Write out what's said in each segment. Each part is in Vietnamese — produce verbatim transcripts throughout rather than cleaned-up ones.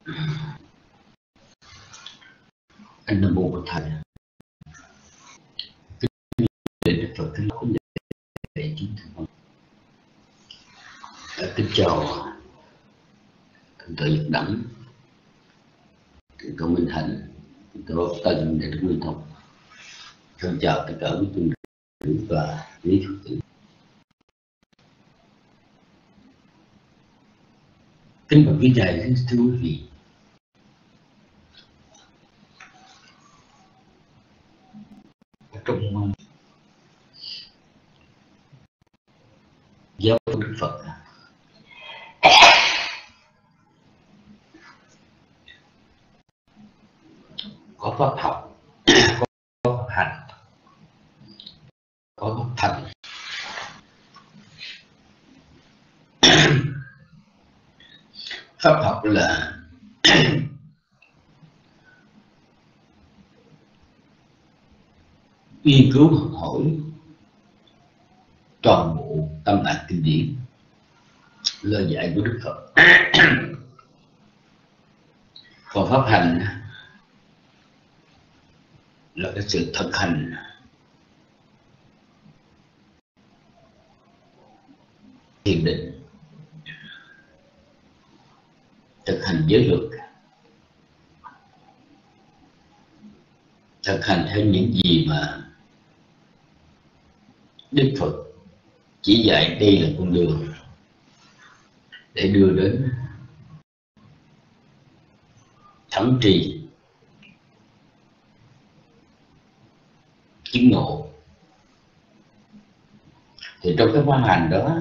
Anh Nam Mô Bổn Thầy. Để Đức Phật kính khuyến để chúng tôi kính chào thượng tọa Nhật Đẳng, thượng tọa Minh Hạnh, thượng tọa Tân để Đức Nguyên Thông. Xin chào tất cả quý tôn nữ và quý Phật tử. Kính bạch quý thầy, thưa quý vị, trong giáo của Đức Phật có pháp học, có pháp hành, có pháp thành. Pháp học là nghiên cứu học hỏi toàn bộ tâm tạng kinh điển, lời dạy của Đức Phật. Còn pháp hành là cái sự thực hành thiền định, thực hành giới luật, thực hành theo những gì mà Đức Phật chỉ dạy. Đây là con đường để đưa đến thắng trì, chứng ngộ. Thì trong cái pháp hành đó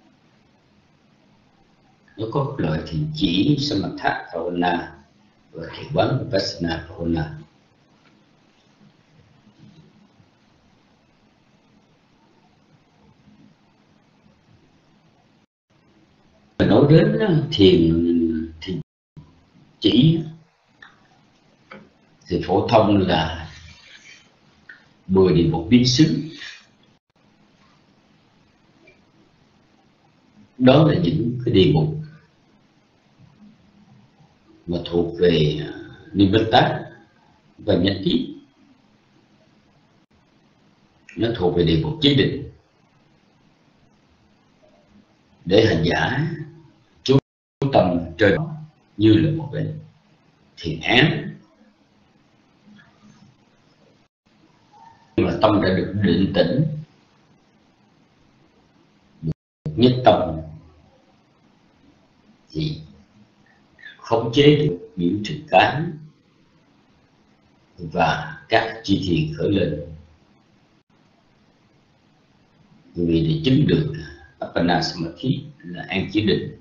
nó có loại thiền chỉ Samatha Bhavana và thiền quán Vipassana Bhavana. Nói đến thiền thiền chỉ thì phổ thông là mười địa mục biến xứ. Đó là những cái địa mục mà thuộc về Nimitta và Nhất Thiết. Nó thuộc về địa mục chế định để hành giả chú tâm trên đó như là một cái thiền án. Mà tâm đã được định tĩnh, nhất tâm, thì khống chế được những trực cảm và các chi thiền khởi lên, vì để chứng được Appana Samadhi là an chỉ định.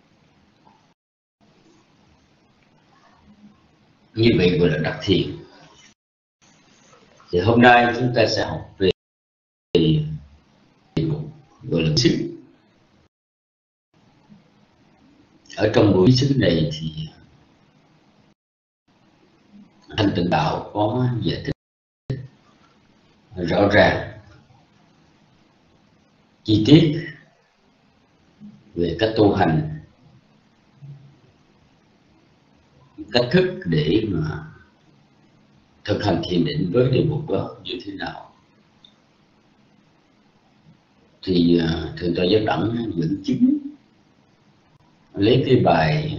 Như vậy gọi là đắc thiền. Thì hôm nay chúng ta sẽ học về gọi là xứ. Ở trong buổi xứ này thì Thanh Tịnh Đạo có giải thích rõ ràng chi tiết về cách tu hành, cách thức để mà thực hành thiền định với địa mục đó như thế nào. Thì uh, thượng tọa Giác Đẳng dẫn chứng lấy cái bài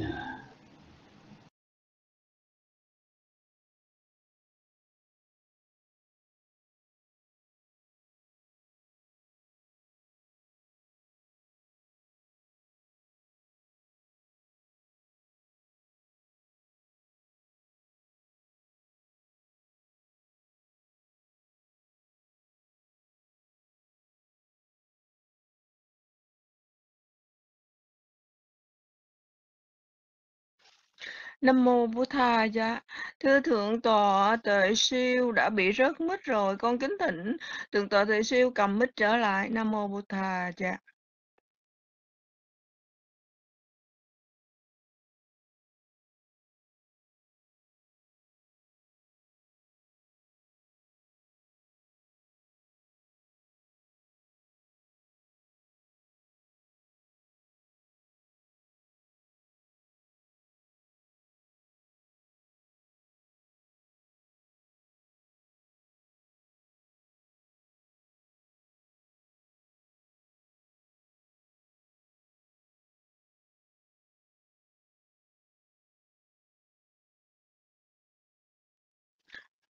Nam mô Bổn Thầy. Dạ thưa thượng tọa, Tuệ Siêu đã bị rớt mic rồi, con kính thỉnh thượng tọa Tuệ Siêu cầm mic trở lại. Nam mô Bổn Thầy. Dạ.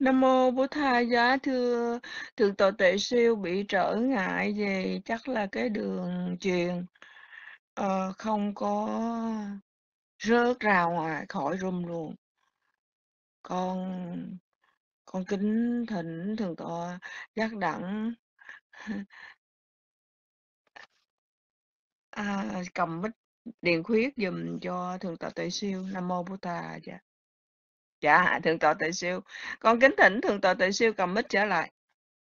Nam mô Bố Tha Giá. Thưa thượng tọa Tuệ Siêu, bị trở ngại về chắc là cái đường truyền ờ, không có rớt ra ngoài khỏi room luôn. Con con kính thỉnh thượng tọa Giác Đẳng à, cầm mic điền khuyết dùm cho thượng tọa Tuệ Siêu. Nam mô Bố Tha Giá. Dạ, thượng tọa Tuệ Siêu. Con kính thỉnh thượng tọa Tuệ Siêu cầm mic trở lại.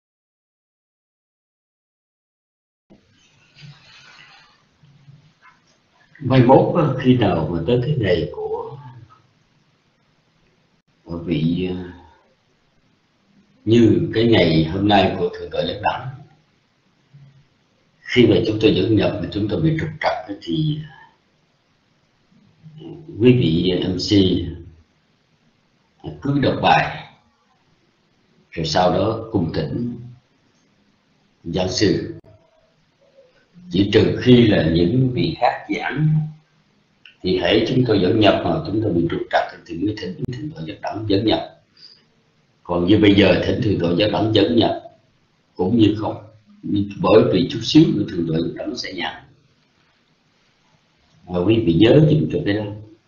Mai mốt á, khi nào mà tới cái ngày của vị như cái ngày hôm nay của thượng tọa Giác Đẳng, khi mà chúng tôi dẫn nhập mà chúng tôi bị trục trặc thì quý vị em xê cứ đọc bài rồi sau đó cung thỉnh giảng sư, chỉ trừ khi là những vị khác giảng thì hãy chúng tôi dẫn nhập mà chúng tôi bị trục trặc thì mới thỉnh thượng tọa Giác Đẳng dẫn nhập. Còn như bây giờ thỉnh thượng tọa Giác Đẳng dẫn nhập cũng như không, bởi vì chút xíu nữa thượng tọa Giác Đẳng sẽ nhận. Và quý vị nhớ giúp cho cái đó.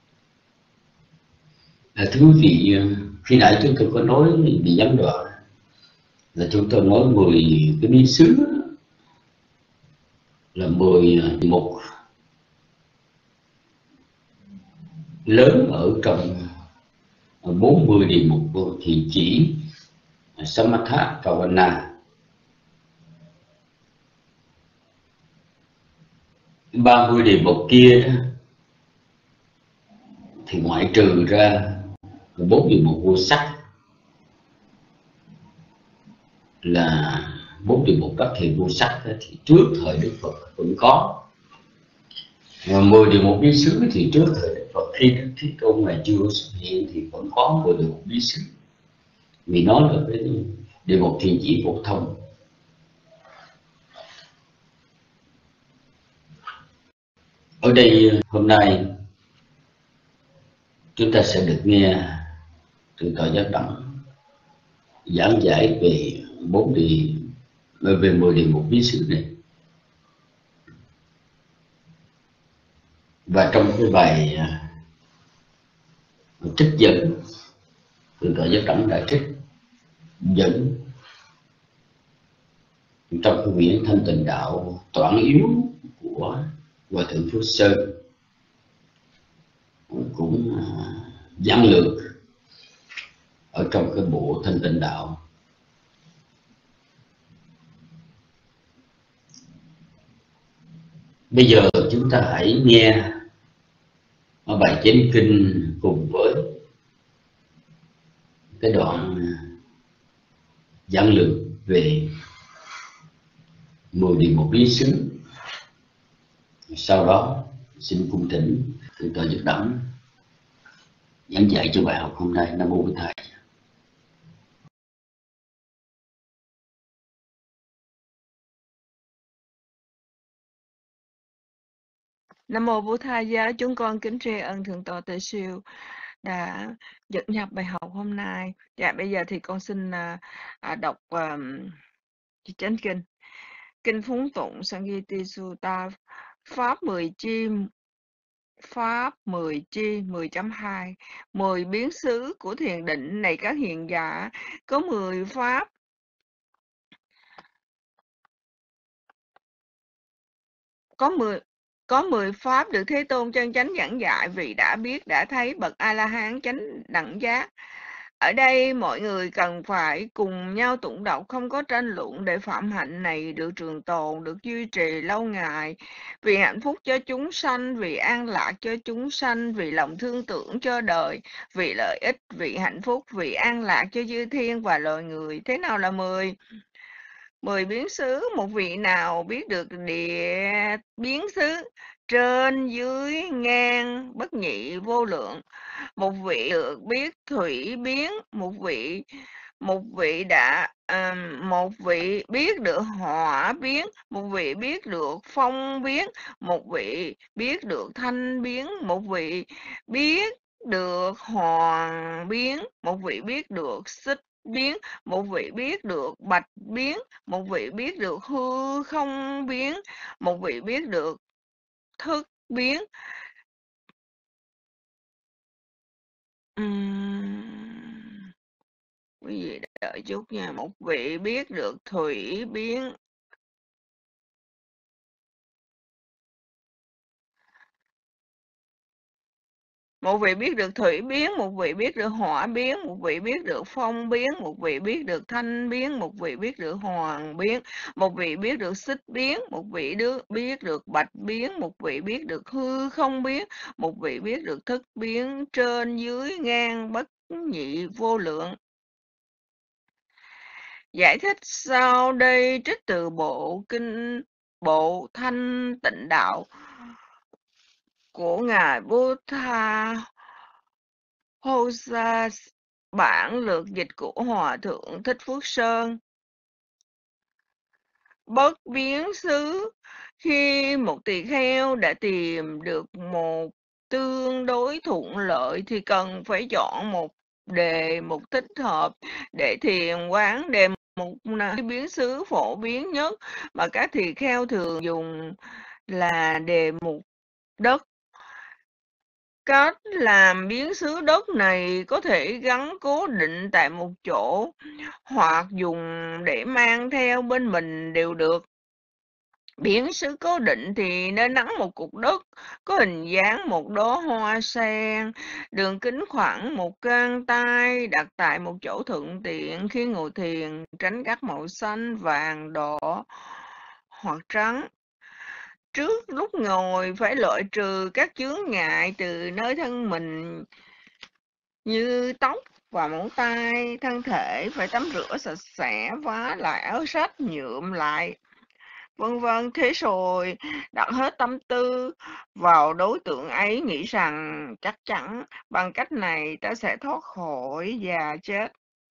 À, thưa quý vị, khi nãy chúng tôi có nói bị gián đoạn là chúng tôi nói mười cái bí xứ là mười mục lớn ở trong bốn mươi đề mục thì chỉ Samatha Pavana, ba mươi đề mục kia đó thì ngoại trừ ra bốn đề mục vô sắc là bốn đề mục đắc thiền vô sắc thì trước thời Đức Phật vẫn có, và mười đề mục bí xứ thì trước thời Đức Phật khi Đức Thế Tôn này chưa xuất hiện thì vẫn có mười đề mục bí xứ, vì nó là cái đề mục thiền chỉ phổ thông. Ở đây hôm nay chúng ta sẽ được nghe thượng tọa Giác Đẳng giảng giải về bốn đề về mười đề mục bí xứ này. Và trong cái bài trích dẫn, thượng tọa Giác Đẳng đã trích dẫn trong cái quyển Thanh Tịnh Đạo Toản Yếu của Hòa Thượng Phước Sơn, cũng giảng lược ở trong cái bộ Thanh Tịnh Đạo. Bây giờ chúng ta hãy nghe bài chánh kinh cùng với cái đoạn giảng lược về mười đề mục bí xứ. Sau đó xin cung thỉnh thượng tọa Giác Đẳng giảng dạy cho bài học hôm nay. Nam mô Bổn Thầy. Nam mô Bố Tha Giá. Chúng con kính tri ân thượng tọa Tuệ Siêu đã dẫn nhập bài học hôm nay. Dạ, bây giờ thì con xin à, à, đọc um, chánh kinh. Kinh Phúng Tụng Sangiti Sutta Pháp mười chi Pháp mười chi mười chấm hai mười biến xứ của thiền định này các hiền giả, có mười pháp có mười có mười pháp được Thế Tôn chân chánh giảng dạy, vì đã biết đã thấy bậc A La Hán chánh đẳng giác. Ở đây mọi người cần phải cùng nhau tụng đọc, không có tranh luận, để phạm hạnh này được trường tồn, được duy trì lâu ngày, vì hạnh phúc cho chúng sanh, vì an lạc cho chúng sanh, vì lòng thương tưởng cho đời, vì lợi ích, vì hạnh phúc, vì an lạc cho chư thiên và loài người. Thế nào là mười? Mười biến xứ. Một vị nào biết được địa biến xứ trên dưới ngang bất nhị vô lượng, một vị được biết thủy biến, một vị một vị đã à, một vị biết được hỏa biến, một vị biết được phong biến, một vị biết được thanh biến, một vị biết được hoàng biến, một vị biết được xích biến, một vị biết được bạch biến, một vị biết được hư không biến, một vị biết được thức biến. Uhm, quý vị đợi chút nha. Một vị biết được thủy biến, một vị biết được thủy biến, một vị biết được hỏa biến, một vị biết được phong biến, một vị biết được thanh biến, một vị biết được hoàng biến, một vị biết được xích biến, một vị được biết được bạch biến, một vị biết được hư không biến, một vị biết được thức biến, trên dưới ngang bất nhị vô lượng. Giải thích sau đây trích từ bộ kinh Bộ Thanh Tịnh Đạo của ngài Buddha Hosa, bản lược dịch của Hòa thượng Thích Phước Sơn. Bất biến xứ, khi một tỳ kheo đã tìm được một tương đối thuận lợi thì cần phải chọn một đề mục thích hợp để thiền quán. Đề mục này biến xứ phổ biến nhất mà các tỳ kheo thường dùng là đề mục đất. Cách làm biến xứ đất này có thể gắn cố định tại một chỗ hoặc dùng để mang theo bên mình đều được. Biến xứ cố định thì nên nắn một cục đất có hình dáng một đóa hoa sen, đường kính khoảng một gang tay, đặt tại một chỗ thuận tiện khi ngồi thiền, tránh các màu xanh, vàng, đỏ hoặc trắng. Trước lúc ngồi phải loại trừ các chướng ngại từ nơi thân mình như tóc và móng tay. Thân thể phải tắm rửa sạch sẽ, vá lại áo sách, nhuộm lại, vân vân. Thế rồi đặt hết tâm tư vào đối tượng ấy, nghĩ rằng chắc chắn bằng cách này ta sẽ thoát khỏi già chết,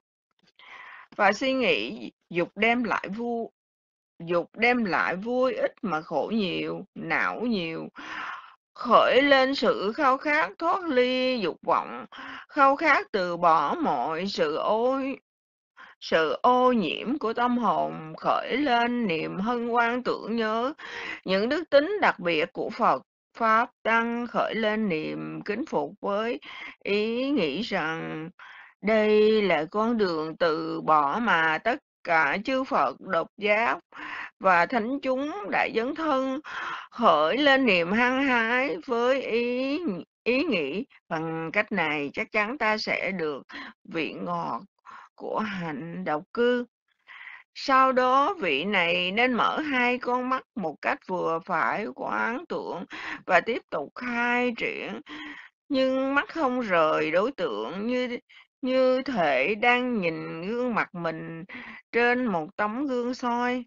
và suy nghĩ dục đem lại vui dục đem lại vui ít mà khổ nhiều, não nhiều, khởi lên sự khao khát thoát ly dục vọng, khao khát từ bỏ mọi sự ô sự ô nhiễm của tâm hồn, khởi lên niềm hân hoan tưởng nhớ những đức tính đặc biệt của Phật Pháp Tăng, khởi lên niềm kính phục với ý nghĩ rằng đây là con đường từ bỏ mà tất cả chư Phật độc giác và thánh chúng đã dấn thân, khởi lên niềm hăng hái với ý ý nghĩ bằng cách này chắc chắn ta sẽ được vị ngọt của hạnh độc cư. Sau đó vị này nên mở hai con mắt một cách vừa phải, quán tưởng và tiếp tục khai triển, nhưng mắt không rời đối tượng, như như thể đang nhìn gương mặt mình trên một tấm gương soi.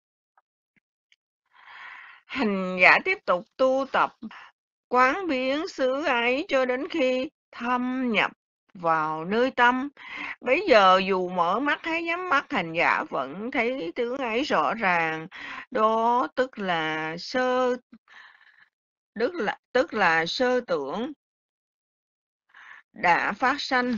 Hành giả tiếp tục tu tập quán biến xứ ấy cho đến khi thâm nhập vào nơi tâm. Bây giờ dù mở mắt hay nhắm mắt, hành giả vẫn thấy tướng ấy rõ ràng. Đó tức là sơ tức là tức là sơ tưởng đã phát sanh.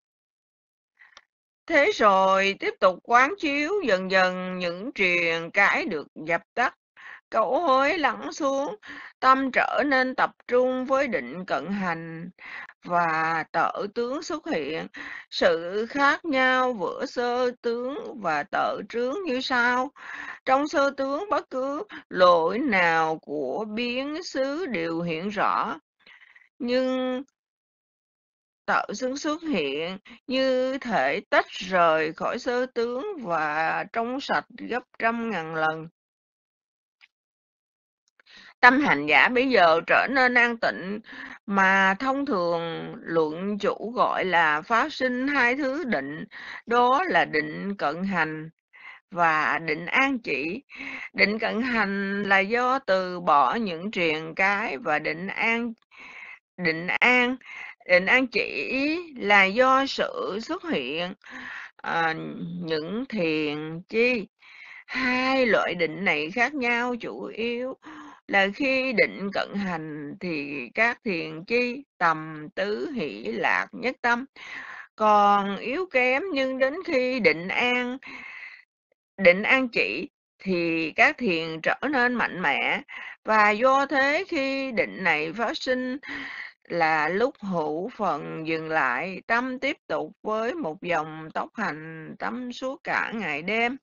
Thế rồi tiếp tục quán chiếu, dần dần những triền cái được dập tắt, cõi hối lắng xuống, tâm trở nên tập trung với định cận hành và tợ tướng xuất hiện. Sự khác nhau giữa sơ tướng và tợ trướng như sau. Trong sơ tướng, bất cứ lỗi nào của biến xứ đều hiện rõ, nhưng tợ xứng xuất hiện như thể tách rời khỏi sơ tướng và trong sạch gấp trăm ngàn lần. Tâm hành giả bây giờ trở nên an tịnh, mà thông thường luận chủ gọi là phát sinh hai thứ định, đó là định cận hành và định an chỉ. Định cận hành là do từ bỏ những triền cái, và định an định an định an chỉ là do sự xuất hiện à, những thiền chi. Hai loại định này khác nhau chủ yếu là khi định cận hành thì các thiền chi tầm tứ hỷ lạc nhất tâm, còn yếu kém, nhưng đến khi định an định an trị thì các thiền trở nên mạnh mẽ, và do thế khi định này phát sinh là lúc hữu phần dừng lại, tâm tiếp tục với một dòng tốc hành tâm suốt cả ngày đêm.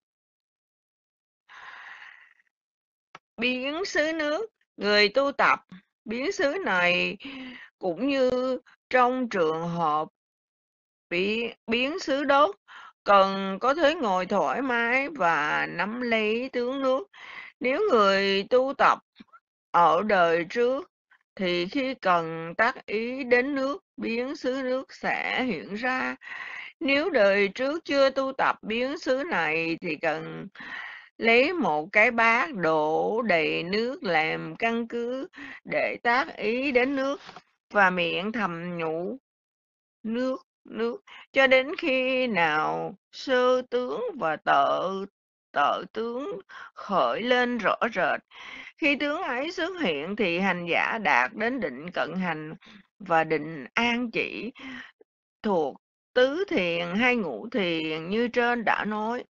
Biến xứ nước, người tu tập biến xứ này cũng như trong trường hợp bị biến xứ đốt, cần có thể ngồi thoải mái và nắm lấy tướng nước. Nếu người tu tập ở đời trước thì khi cần tác ý đến nước, biến xứ nước sẽ hiện ra. Nếu đời trước chưa tu tập biến xứ này thì cần lấy một cái bát đổ đầy nước làm căn cứ để tác ý đến nước, và miệng thầm nhủ nước nước cho đến khi nào sơ tướng và tợ tợ tướng khởi lên rõ rệt. Khi tướng ấy xuất hiện thì hành giả đạt đến định cận hành và định an chỉ, thuộc tứ thiền hay ngũ thiền như trên đã nói.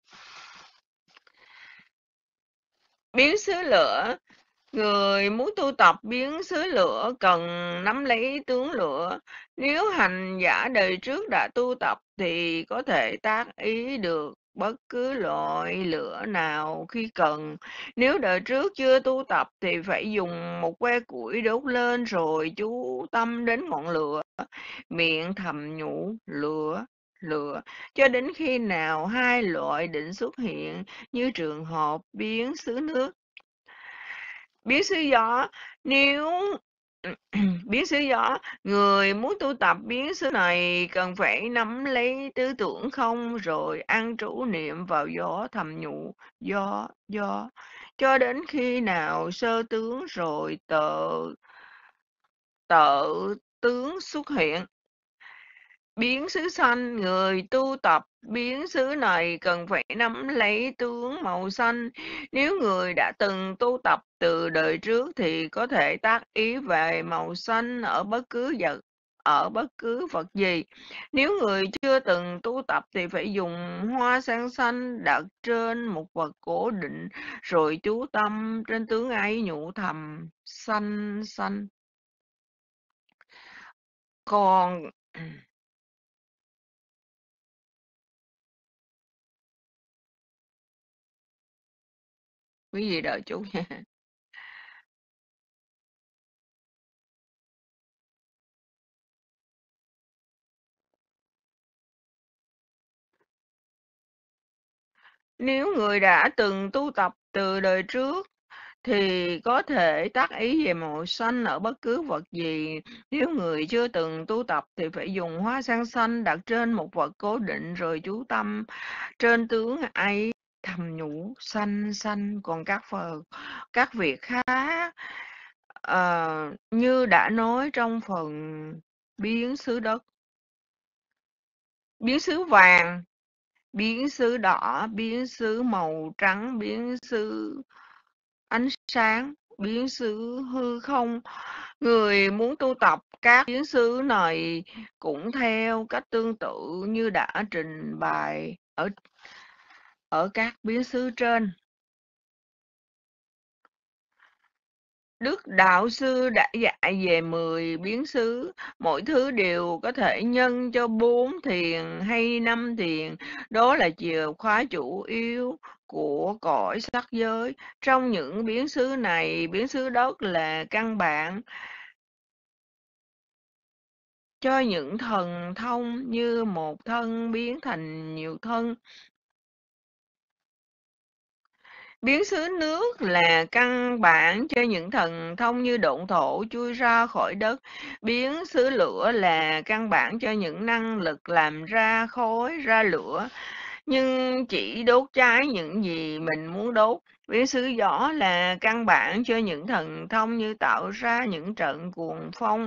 Biến xứ lửa, người muốn tu tập biến xứ lửa cần nắm lấy tướng lửa. Nếu hành giả đời trước đã tu tập thì có thể tác ý được bất cứ loại lửa nào khi cần. Nếu đời trước chưa tu tập thì phải dùng một que củi đốt lên rồi chú tâm đến ngọn lửa, miệng thầm nhủ lửa lửa cho đến khi nào hai loại định xuất hiện, như trường hợp biến xứ nước. Biến xứ gió, nếu biến xứ gió, người muốn tu tập biến xứ này cần phải nắm lấy tứ tưởng không rồi an trú niệm vào gió, thầm nhủ gió gió cho đến khi nào sơ tướng rồi tợ tợ tướng xuất hiện. Biến xứ xanh, người tu tập biến xứ này cần phải nắm lấy tướng màu xanh. Nếu người đã từng tu tập từ đời trước thì có thể tác ý về màu xanh ở bất cứ vật ở bất cứ vật gì. Nếu người chưa từng tu tập thì phải dùng hoa sen xanh đặt trên một vật cố định rồi chú tâm trên tướng ấy, nhủ thầm xanh xanh. Còn quý vị đợi chút nha. Nếu người đã từng tu tập từ đời trước thì có thể tác ý về màu xanh ở bất cứ vật gì. Nếu người chưa từng tu tập thì phải dùng hoa sen xanh đặt trên một vật cố định rồi chú tâm trên tướng ấy, thầm nhủ xanh xanh. Còn các phần các việc khác uh, như đã nói trong phần biến xứ đất, biến xứ vàng, biến xứ đỏ, biến xứ màu trắng, biến xứ ánh sáng, biến xứ hư không. Người muốn tu tập các biến xứ này cũng theo cách tương tự như đã trình bày ở ở các biến xứ trên. Đức Đạo Sư đã dạy về mười biến xứ, mỗi thứ đều có thể nhân cho bốn thiền hay năm thiền. Đó là chìa khóa chủ yếu của cõi sắc giới. Trong những biến xứ này, biến xứ đất là căn bản cho những thần thông, như một thân biến thành nhiều thân. Biến xứ nước là căn bản cho những thần thông như độn thổ chui ra khỏi đất. Biến xứ lửa là căn bản cho những năng lực làm ra khói, ra lửa, nhưng chỉ đốt cháy những gì mình muốn đốt. Biến xứ gió là căn bản cho những thần thông như tạo ra những trận cuồng phong.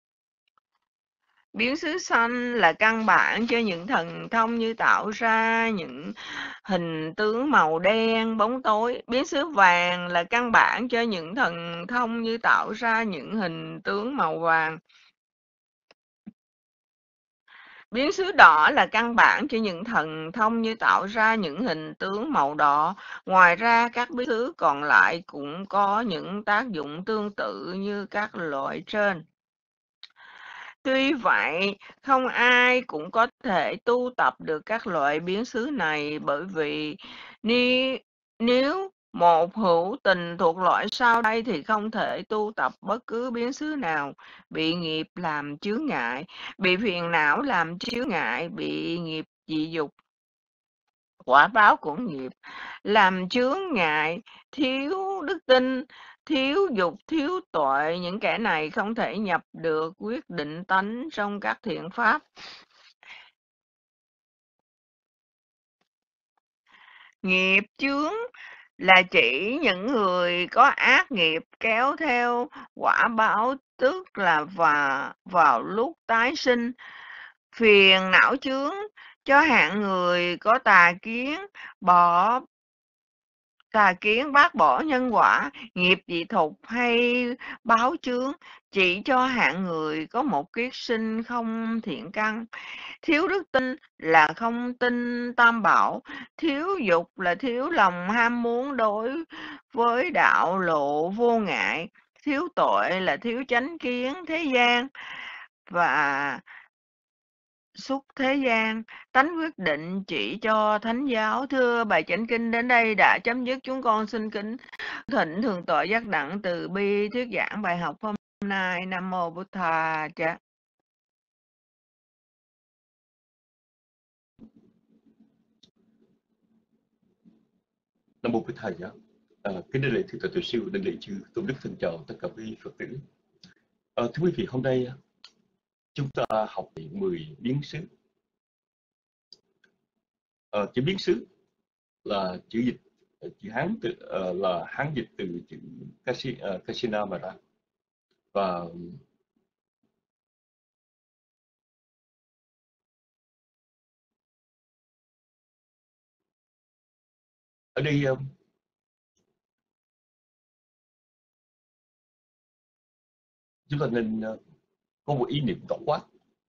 Biến xứ xanh là căn bản cho những thần thông như tạo ra những hình tướng màu đen, bóng tối. Biến xứ vàng là căn bản cho những thần thông như tạo ra những hình tướng màu vàng. Biến xứ đỏ là căn bản cho những thần thông như tạo ra những hình tướng màu đỏ. Ngoài ra, các biến xứ còn lại cũng có những tác dụng tương tự như các loại trên. Tuy vậy, không ai cũng có thể tu tập được các loại biến xứ này, bởi vì ni- nếu một hữu tình thuộc loại sau đây thì không thể tu tập bất cứ biến xứ nào. Bị nghiệp làm chướng ngại, bị phiền não làm chướng ngại, bị nghiệp dị dục, quả báo của nghiệp làm chướng ngại, thiếu đức tin, thiếu dục, thiếu tuệ. Những kẻ này không thể nhập được quyết định tánh trong các thiện pháp. Nghiệp chướng là chỉ những người có ác nghiệp kéo theo quả báo, tức là và vào lúc tái sinh. Phiền não chướng cho hạng người có tà kiến, bỏ tà kiến bác bỏ nhân quả. Nghiệp dị thục hay báo chướng chỉ cho hạng người có một kiết sinh không thiện căn. Thiếu đức tin là không tin tam bảo, thiếu dục là thiếu lòng ham muốn đối với đạo lộ vô ngại, thiếu tội là thiếu chánh kiến thế gian và xuất thế gian. Tánh quyết định chỉ cho thánh giáo. Thưa bài chánh kinh đến đây đã chấm dứt. Chúng con xin kính thỉnh thượng tọa giác đặng từ bi thuyết giảng bài học hôm nay. Nam mô Bụt Thà Cha. Nam mô Bụt Thầy. À, kính đảnh lễ thượng tọa Tuệ Sư, đảnh lễ chư tôn đức, thân chào tất cả quý Phật tử. À, thưa quý vị, hôm nay chúng ta học về mười biến xứ. À, chữ biến xứ là chữ dịch, chữ Hán từ uh, là Hán dịch từ chữ Kasi, uh, Kasina mà ra. Và ở đây uh, chúng ta nên uh, có một ý niệm tổng quát.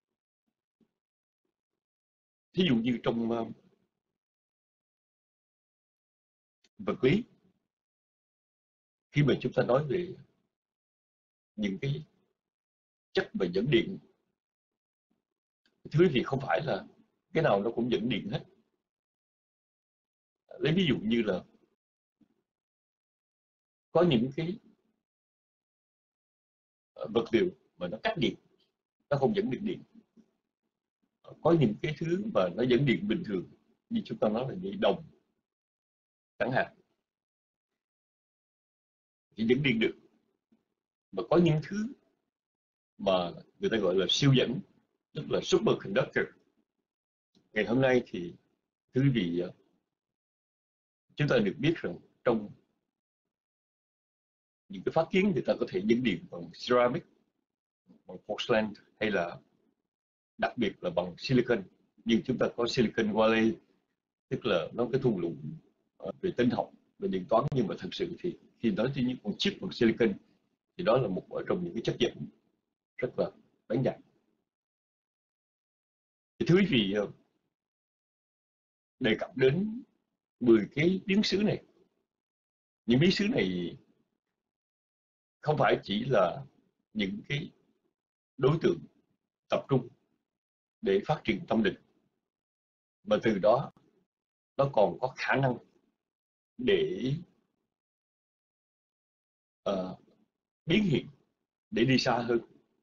Thí dụ như trong uh, vật lý, khi mà chúng ta nói về những cái chất và dẫn điện, thứ thì không phải là cái nào nó cũng dẫn điện hết. Lấy ví dụ như là có những cái vật liệu mà nó cắt điện, nó không dẫn được điện. Có những cái thứ mà nó dẫn điện bình thường, như chúng ta nói là dây đồng chẳng hạn, thì dẫn điện được. Mà có những thứ mà người ta gọi là siêu dẫn, tức là superconductor. Ngày hôm nay thì thứ gì chúng ta được biết rằng trong những cái phát kiến người ta có thể dẫn điện bằng ceramic, bằng porcelain, hay là đặc biệt là bằng silicon. Nhưng chúng ta có silicon valley, tức là nó cái thung lũng về tinh học, về điện toán, nhưng mà thật sự thì khi nói tới những con chip bằng silicon thì đó là một ở trong những cái chất dẫn rất là đáng nhạc. Thì thưa quý vị, đề cập đến mười cái biến xứ này. Những biến xứ này không phải chỉ là những cái đối tượng tập trung để phát triển tâm định, mà từ đó nó còn có khả năng để uh, biến hiện, để đi xa hơn.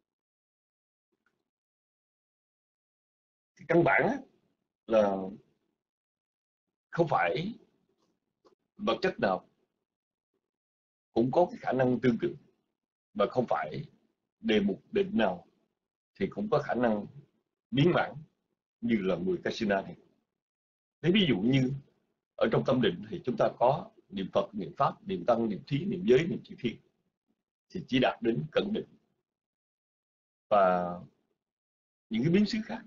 Cái căn bản là không phải vật chất nào cũng có cái khả năng tương tự, và không phải đề mục định nào thì cũng có khả năng biến mãn như là mười Kasina này. Thế ví dụ như ở trong tâm định thì chúng ta có niệm Phật, niệm Pháp, niệm Tăng, niệm Thí, niệm Giới, niệm Chỉ Thiên, thì chỉ đạt đến cận định. Và những cái biến xứ khác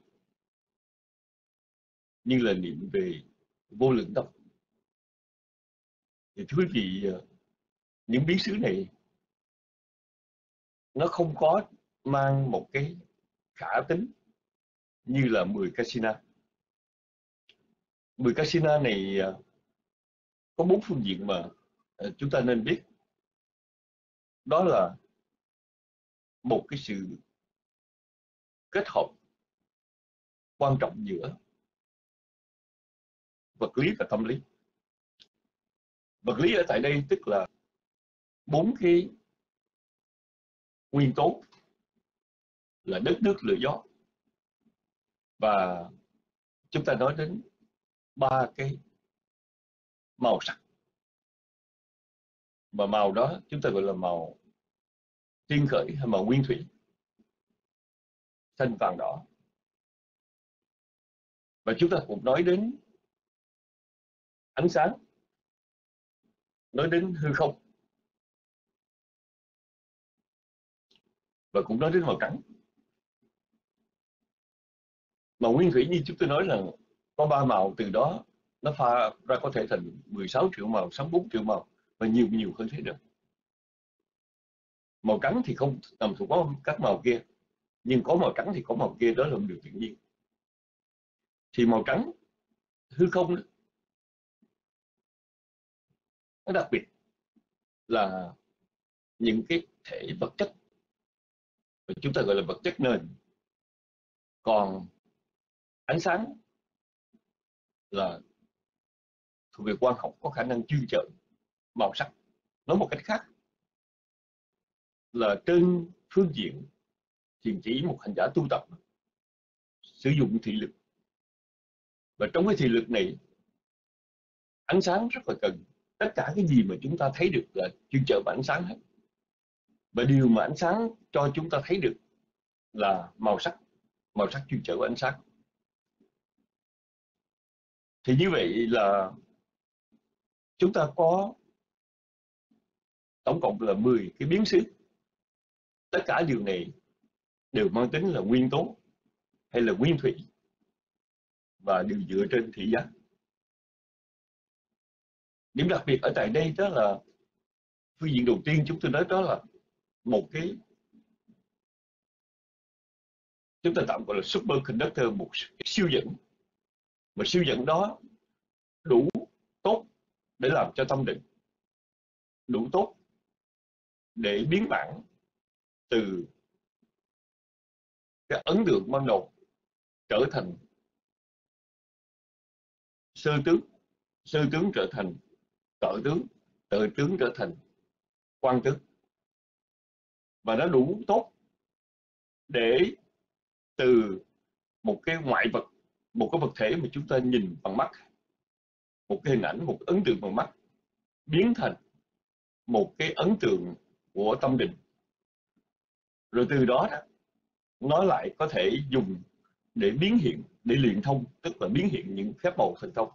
như là niệm về vô lượng tâm, thì thưa quý vị, những biến xứ này nó không có mang một cái khả tính như là mười casina. mười casina này có bốn phương diện mà chúng ta nên biết. Đó là một cái sự kết hợp quan trọng giữa vật lý và tâm lý. Vật lý ở tại đây tức là bốn cái nguyên tố là đất, nước, lửa, gió. Và chúng ta nói đến ba cái màu sắc. Mà màu đó chúng ta gọi là màu tiên khởi hay màu nguyên thủy, xanh, vàng, đỏ. Và chúng ta cũng nói đến ánh sáng, nói đến hư không, và cũng nói đến màu trắng. Màu nguyên thủy như chúng tôi nói là có ba màu, từ đó nó pha ra có thể thành mười sáu triệu màu, sáu mươi bốn triệu màu và nhiều nhiều hơn thế nữa. Màu trắng thì không nằm thuộc có các màu kia, nhưng có màu trắng thì có màu kia, đó là một điều tự nhiên. Thì màu trắng, hư không đó, nó đặc biệt là những cái thể vật chất, chúng ta gọi là vật chất nền. Còn ánh sáng là thuộc về quang học, có khả năng chuyên trợ màu sắc. Nói một cách khác là trên phương diện thiền chỉ, một hành giả tu tập sử dụng thị lực, và trong cái thị lực này ánh sáng rất là cần. Tất cả cái gì mà chúng ta thấy được là chuyên trợ vào ánh sáng hết, và điều mà ánh sáng cho chúng ta thấy được là màu sắc, màu sắc chuyên trợ vào ánh sáng. Thì như vậy là chúng ta có tổng cộng là mười cái biến xứ. Tất cả điều này đều mang tính là nguyên tố hay là nguyên thủy, và đều dựa trên thị giác. Điểm đặc biệt ở tại đây đó là phương diện đầu tiên chúng tôi nói, đó là một cái chúng ta tạm gọi là superconductor, một siêu dẫn. Mà siêu dẫn đó đủ tốt để làm cho tâm định, đủ tốt để biến bản từ cái ấn tượng ban đầu trở thành sơ tướng, sơ tướng trở thành tự tướng, tự tướng trở thành quan tướng. Và nó đủ tốt để từ một cái ngoại vật, một cái vật thể mà chúng ta nhìn bằng mắt, một cái hình ảnh, một ấn tượng bằng mắt, biến thành một cái ấn tượng của tâm định. Rồi từ đó, đó nó lại có thể dùng để biến hiện, để luyện thông, tức là biến hiện những phép màu thần thông.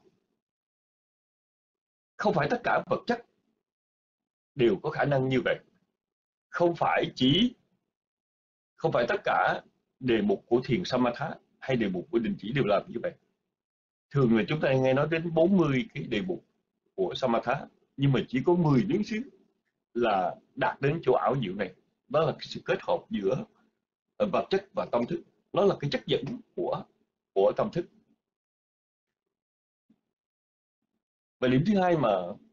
Không phải tất cả vật chất đều có khả năng như vậy. Không phải chỉ không phải tất cả đề mục của thiền Samatha hay đề mục của định chỉ đều làm như vậy. Thường là chúng ta nghe nói đến bốn mươi cái đề mục của Samatha, nhưng mà chỉ có mười biến xứ là đạt đến chỗ ảo diệu này. Đó là sự kết hợp giữa vật chất và tâm thức. Nó là cái chất dẫn của của tâm thức. Và điểm thứ hai mà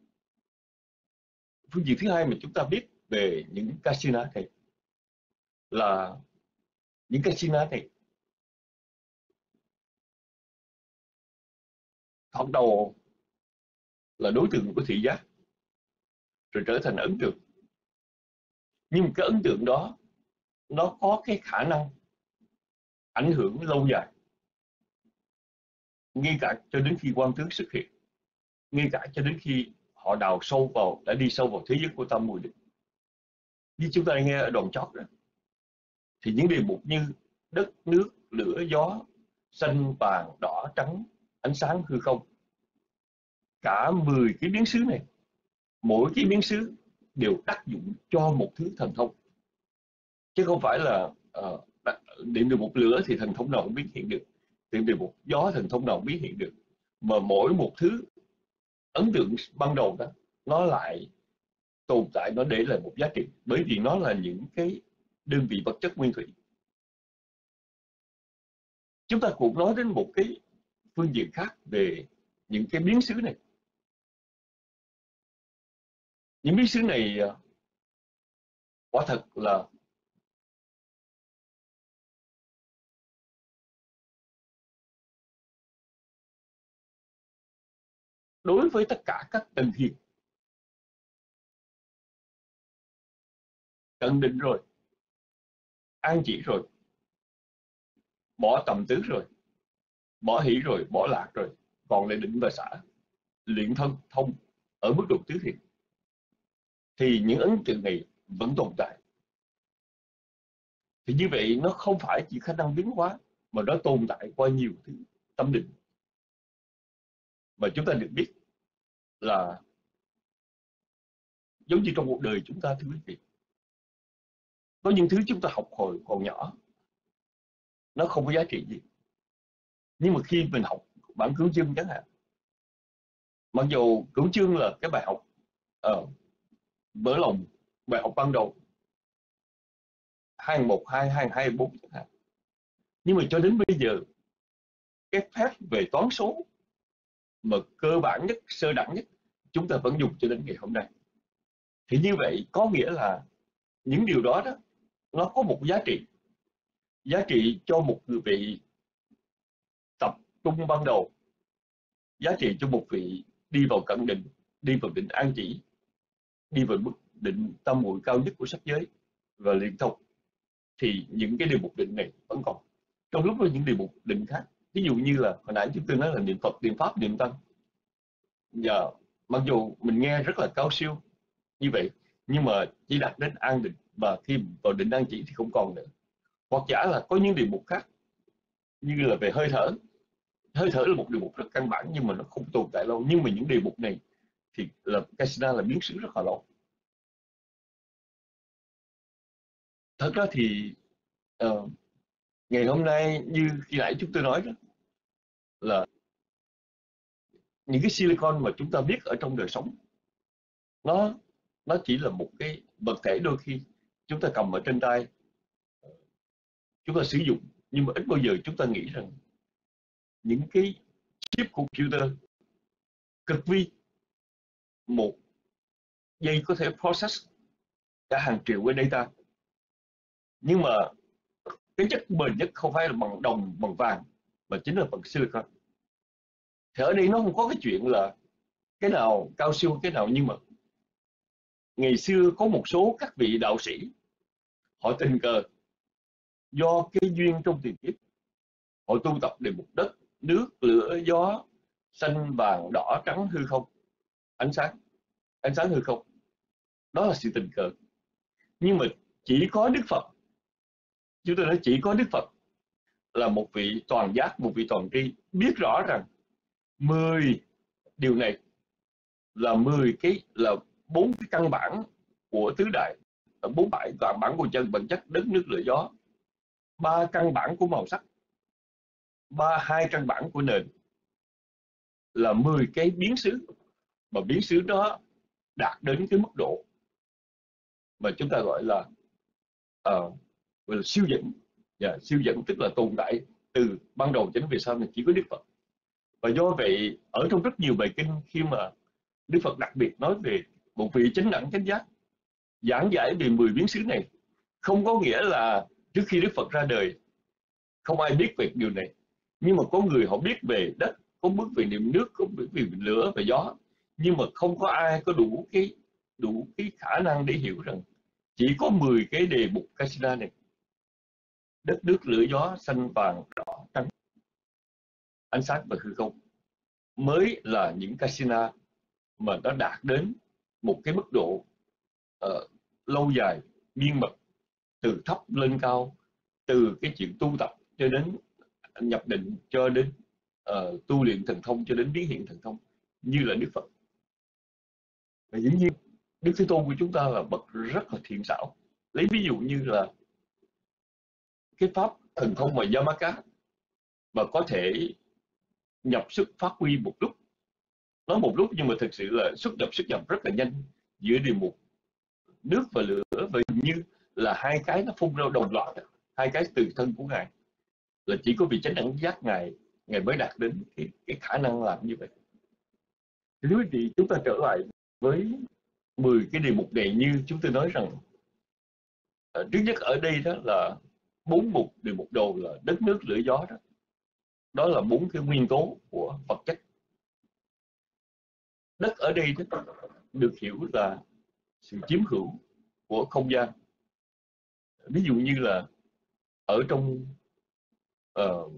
phương diện thứ hai mà chúng ta biết về những casina này là những casina này thoạt đầu là đối tượng của thị giác, rồi trở thành ấn tượng. Nhưng cái ấn tượng đó nó có cái khả năng ảnh hưởng lâu dài, ngay cả cho đến khi quang tướng xuất hiện, ngay cả cho đến khi họ đào sâu vào, đã đi sâu vào thế giới của tâm mùi định. Như chúng ta nghe ở đoạn chót đó, thì những đề mục như đất, nước, lửa, gió, xanh, vàng, đỏ, trắng, ánh sáng, hư không, cả mười cái biến xứ này, mỗi cái biến xứ đều tác dụng cho một thứ thần thông, chứ không phải là uh, điểm đề mục lửa thì thần thông nào cũng biến hiện được, điểm đề mục gió thần thông nào cũng biến hiện được, mà mỗi một thứ ấn tượng ban đầu đó nó lại tồn tại, nó để lại một giá trị, bởi vì nó là những cái đơn vị vật chất nguyên thủy. Chúng ta cũng nói đến một cái phương diện khác về những cái biến xứ này. Những biến xứ này quả thật là đối với tất cả các tầng thiền cận định rồi, an chỉ rồi, bỏ tầm tứ rồi, bỏ hỷ rồi, bỏ lạc rồi, còn lại định và xả, luyện thân thông ở mức độ tứ thiền, thì những ấn tượng này vẫn tồn tại. Thì như vậy nó không phải chỉ khả năng biến hóa, mà nó tồn tại qua nhiều thứ tâm định. Mà chúng ta được biết là giống như trong cuộc đời chúng ta, thưa quý vị, có những thứ chúng ta học hồi còn nhỏ nó không có giá trị gì, nhưng mà khi mình học bản cửu chương chẳng hạn, mặc dù cửu chương là cái bài học uh, vỡ lòng, bài học ban đầu hai một hai hai hai bốn chẳng hạn, nhưng mà cho đến bây giờ cái phép về toán số mà cơ bản nhất, sơ đẳng nhất, chúng ta vẫn dùng cho đến ngày hôm nay. Thì như vậy có nghĩa là những điều đó đó nó có một giá trị, giá trị cho một người vị tập trung ban đầu, giá trị cho một vị đi vào cận định, đi vào định an chỉ, đi vào mức định tâm muội cao nhất của sắc giới và luyện thông. Thì những cái điều mục định này vẫn còn, trong lúc với những điều mục định khác. Ví dụ như là hồi nãy chúng tôi nói là niệm Phật, niệm Pháp, niệm Tăng. Giờ mặc dù mình nghe rất là cao siêu như vậy, nhưng mà chỉ đạt đến an định, và khi vào định an chỉ thì không còn nữa. Hoặc giả là có những điều mục khác, như là về hơi thở. Hơi thở là một điều mục rất căn bản, nhưng mà nó không tồn tại lâu. Nhưng mà những điều mục này thì là Kasina là biến xứ rất là lâu. Thật ra thì uh, ngày hôm nay như khi nãy chúng tôi nói đó, là những cái silicon mà chúng ta biết ở trong đời sống, nó nó chỉ là một cái vật thể đôi khi chúng ta cầm ở trên tay, chúng ta sử dụng, nhưng mà ít bao giờ chúng ta nghĩ rằng những cái chip computer cực vi, một giây có thể process cả hàng triệu cái data. Nhưng mà cái chất bền nhất không phải là bằng đồng, bằng vàng, mà chính là bằng silicon. Thì ở đây nó không có cái chuyện là cái nào cao siêu cái nào, nhưng mà ngày xưa có một số các vị đạo sĩ, họ tình cờ do cái duyên trong tiền kiếp, họ tu tập để một đất, nước, lửa, gió, xanh, vàng, đỏ, trắng, hư không, ánh sáng, ánh sáng hư không. Đó là sự tình cờ. Nhưng mà chỉ có Đức Phật, chúng tôi nói chỉ có Đức Phật là một vị toàn giác, một vị toàn tri, biết rõ rằng mười điều này là mười cái, là bốn cái căn bản của tứ đại, bốn bại toàn bản của chân, bản chất, đất, nước, lửa, gió, ba căn bản của màu sắc, ba hai căn bản của nền, là mười cái biến xứ. Mà biến xứ đó đạt đến cái mức độ mà chúng ta gọi là, uh, gọi là siêu dẫn. Yeah, siêu dẫn tức là tồn tại từ ban đầu cho đến về sau này chỉ có Đức Phật. Và do vậy ở trong rất nhiều bài kinh, khi mà Đức Phật đặc biệt nói về một vị chánh đẳng chánh giác, giảng giải về mười biến xứ này, không có nghĩa là trước khi Đức Phật ra đời không ai biết về điều này. Nhưng mà có người họ biết về đất, có biết về niệm nước, có biết về lửa và gió, nhưng mà không có ai có đủ cái đủ cái khả năng để hiểu rằng chỉ có mười cái đề mục Kasina này: đất, nước, lửa, gió, xanh, vàng, đỏ, trắng, ánh sáng và hư không mới là những Kasina mà nó đạt đến một cái mức độ uh, lâu dài, miên mật, từ thấp lên cao, từ cái chuyện tu tập cho đến nhập định, cho đến uh, tu luyện thần thông, cho đến biến hiện thần thông, như là Đức Phật. Và dĩ nhiên Đức Thế Tôn của chúng ta là bậc rất là thiện xảo. Lấy ví dụ như là cái pháp thần thông mà Yamaka, mà có thể nhập xuất phát huy một lúc, nói một lúc nhưng mà thực sự là xuất nhập xuất nhập rất là nhanh giữa điều mục nước và lửa, và như là hai cái nó phun ra đồng loạt, hai cái từ thân của Ngài. là chỉ có vị chánh đẳng giác ngài ngài mới đạt đến cái, cái khả năng làm như vậy. Thì quý vị, chúng ta trở lại với mười cái đề mục này, như chúng tôi nói rằng à, trước nhất ở đây đó là bốn mục đề mục đầu là đất nước lửa gió đó. Đó là bốn cái nguyên tố của vật chất. Đất ở đây đó, được hiểu là sự chiếm hữu của không gian. Ví dụ như là ở trong uh,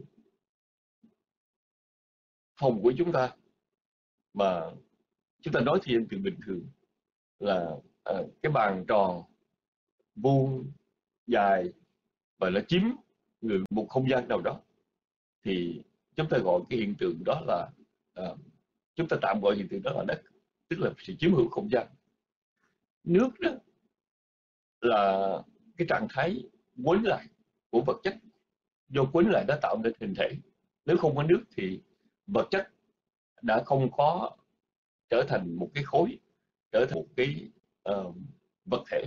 phòng của chúng ta, mà chúng ta nói thì từ bình thường là uh, cái bàn tròn vuông dài và nó chiếm người một không gian nào đó, thì chúng ta gọi cái hiện tượng đó là uh, chúng ta tạm gọi hiện tượng đó là đất, tức là sự chiếm hữu không gian. Nước đó là cái trạng thái quấn lại của vật chất, do quấn lại đã tạo nên hình thể. Nếu không có nước thì vật chất đã không có trở thành một cái khối, trở thành một cái uh, vật thể.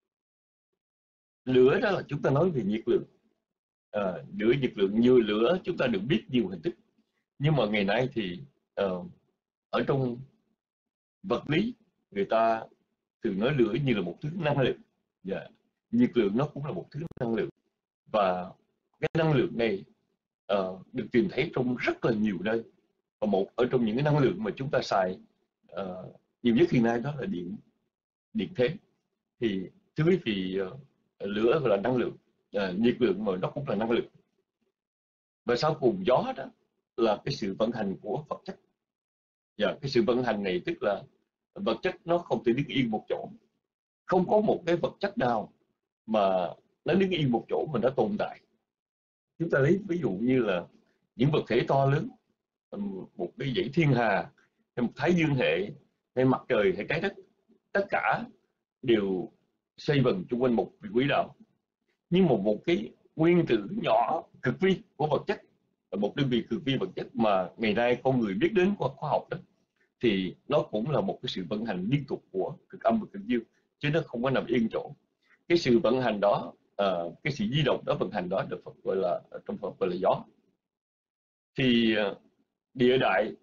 Lửa đó là chúng ta nói về nhiệt lượng. À, lửa nhiệt lượng, như lửa chúng ta được biết nhiều hình thức, nhưng mà ngày nay thì uh, ở trong vật lý người ta thường nói lửa như là một thứ năng lượng. Yeah. Nhiệt lượng nó cũng là một thứ năng lượng, và cái năng lượng này uh, được tìm thấy trong rất là nhiều nơi. Và một ở trong những cái năng lượng mà chúng ta xài uh, nhiều nhất hiện nay đó là điện điện thế. Thì thưa quý vị, uh, lửa là năng lượng, uh, nhiệt lượng mà nó cũng là năng lượng. Và sau cùng gió đó là cái sự vận hành của vật chất. Và cái sự vận hành này tức là vật chất nó không thể đứng yên một chỗ. Không có một cái vật chất nào mà nó đứng yên một chỗ mà nó tồn tại. Chúng ta lấy ví dụ như là những vật thể to lớn, một cái dãy thiên hà, hay một thái dương hệ, hay mặt trời, hay trái đất, tất cả đều xoay vần chung quanh một quỹ đạo. Nhưng một một cái nguyên tử nhỏ cực vi của vật chất, một đơn vị cực vi vật chất mà ngày nay con người biết đến qua khoa học đó, thì nó cũng là một cái sự vận hành liên tục của cực âm và cực dương, chứ nó không có nằm yên chỗ. Cái sự vận hành đó, uh, cái sự di động đó, vận hành đó được Phật gọi là, trong Phật gọi là gió. Thì uh, địa đại,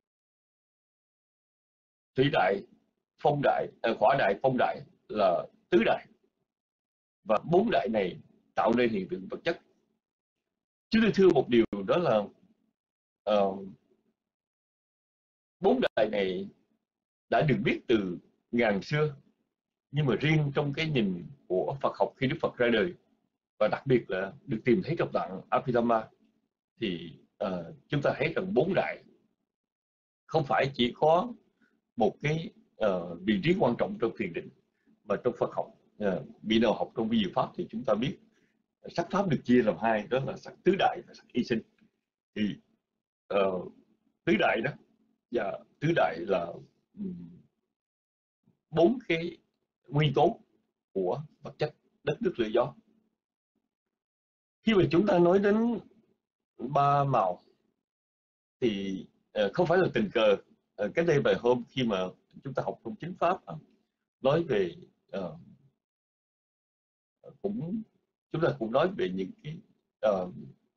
thủy đại, phong đại, uh, hỏa đại, phong đại là tứ đại, và bốn đại này tạo nên hiện tượng vật chất. Chứ tôi thưa một điều đó là uh, bốn đại này đã được biết từ ngàn xưa, nhưng mà riêng trong cái nhìn của Phật học khi Đức Phật ra đời, và đặc biệt là được tìm thấy trong tạng Abhidhamma, thì uh, chúng ta thấy rằng bốn đại không phải chỉ có một cái uh, vị trí quan trọng trong thiền định, mà trong Phật học, uh, vị nào học trong vi diệu pháp thì chúng ta biết sắc pháp được chia làm hai, đó là sắc tứ đại và sắc y sinh. Thì uh, tứ đại đó và tứ đại là um, bốn cái nguyên tố của vật chất, đất nước lửa gió. Khi mà chúng ta nói đến ba màu thì uh, không phải là tình cờ. Uh, cách đây vài hôm khi mà chúng ta học trong chính pháp uh, nói về uh, cũng chúng ta cũng nói về những cái uh,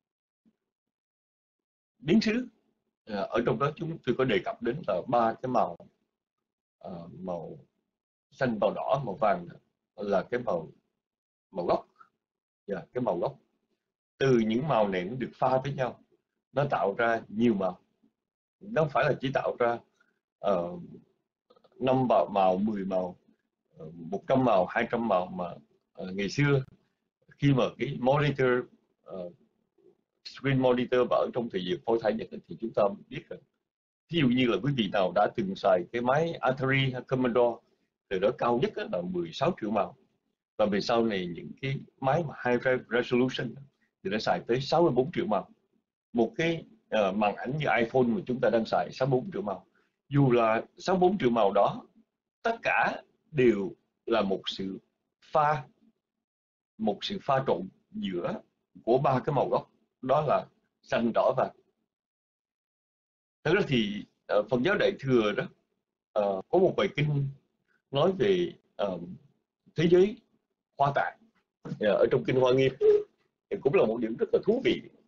biến xứ. Uh, ở trong đó chúng tôi có đề cập đến là ba cái màu, uh, màu xanh, màu đỏ, màu vàng là cái màu màu gốc. Yeah, cái màu gốc. Từ những màu này nó được pha với nhau, nó tạo ra nhiều màu. Nó không phải là chỉ tạo ra uh, năm màu, mười màu, một trăm màu, hai trăm màu, mà uh, ngày xưa khi mà cái monitor, uh, screen monitor và ở trong thời gian phôi thai Nhật thì chúng ta biết rằng, ví dụ như là quý vị nào đã từng xài cái máy Atari hay Commodore, từ đó cao nhất là mười sáu triệu màu, và về sau này những cái máy mà high resolution thì đã xài tới sáu mươi bốn triệu màu. Một cái uh, màn ảnh như iPhone mà chúng ta đang xài sáu mươi bốn triệu màu. Dù là sáu mươi bốn triệu màu đó, tất cả đều là một sự pha, một sự pha trộn giữa của ba cái màu gốc, đó là xanh, đỏ, vàng. Thật ra thì uh, Phật giáo Đại Thừa đó uh, có một bài kinh nói về uh, thế giới hoa tạng, uh, ở trong kinh Hoa Nghiêm, thì cũng là một điểm rất là thú vị.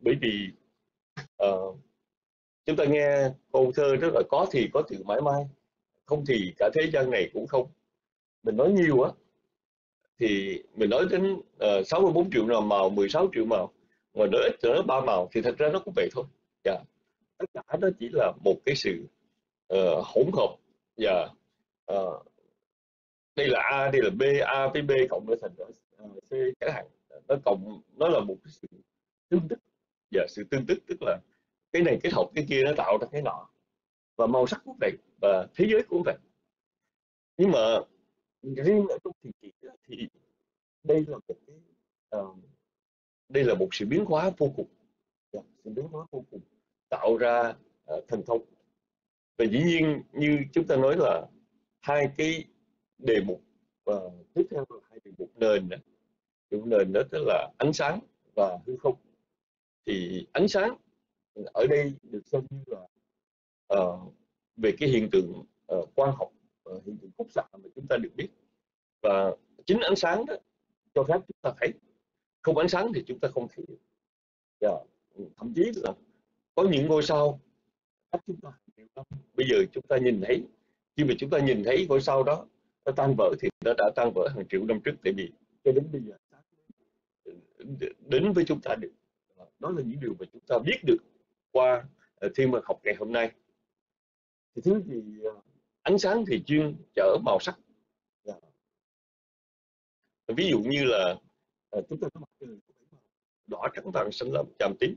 bởi vì uh, chúng ta nghe câu thơ rất là có thì có từ mãi mãi, không thì cả thế gian này cũng không. Mình nói nhiều á thì mình nói đến uh, sáu mươi bốn triệu nào màu, mười sáu triệu màu, mà nói ít thì nói ba màu, thì thật ra nó cũng vậy thôi. Yeah. Tất cả đó chỉ là một cái sự uh, hỗn hợp, và uh, đây là A, đây là B, A với B cộng với thành uh, C chẳng hạn. Nó cộng, nó là một cái sự tương tức, và sự tương tức tức là cái này kết hợp cái kia nó tạo ra cái nọ, và màu sắc cũng vậy, và thế giới cũng vậy. Nhưng mà riêng ở trong thiền chỉ thì đây là một cái uh, đây là một sự biến hóa vô cùng, yeah, sự biến hóa vô cùng tạo ra uh, thần thông. Và dĩ nhiên như chúng ta nói là hai cái đề mục uh, tiếp theo là hai đề mục nền đó. Chủ nền đó tức là ánh sáng và hư không. Thì ánh sáng ở đây được xem như là uh, về cái hiện tượng uh, quang học, uh, hiện tượng khúc xạ mà chúng ta được biết. Và chính ánh sáng đó cho phép chúng ta thấy, không ánh sáng thì chúng ta không thấy được. Yeah. Thậm chí là có những ngôi sao cách chúng ta nhiều năm, bây giờ chúng ta nhìn thấy, khi mà chúng ta nhìn thấy ngôi sao đó nó tan vỡ thì nó đã tan vỡ hàng triệu năm trước, tại vì cho đến bây giờ đến với chúng ta được. Đó là những điều mà chúng ta biết được qua thiên文học ngày hôm nay. Thì thứ gì ánh sáng thì chuyên chở màu sắc. Yeah. Ví dụ như là chúng ta có mặt trời có bảy màu: đỏ, trắng, vàng, xanh, lam, chàm, tím.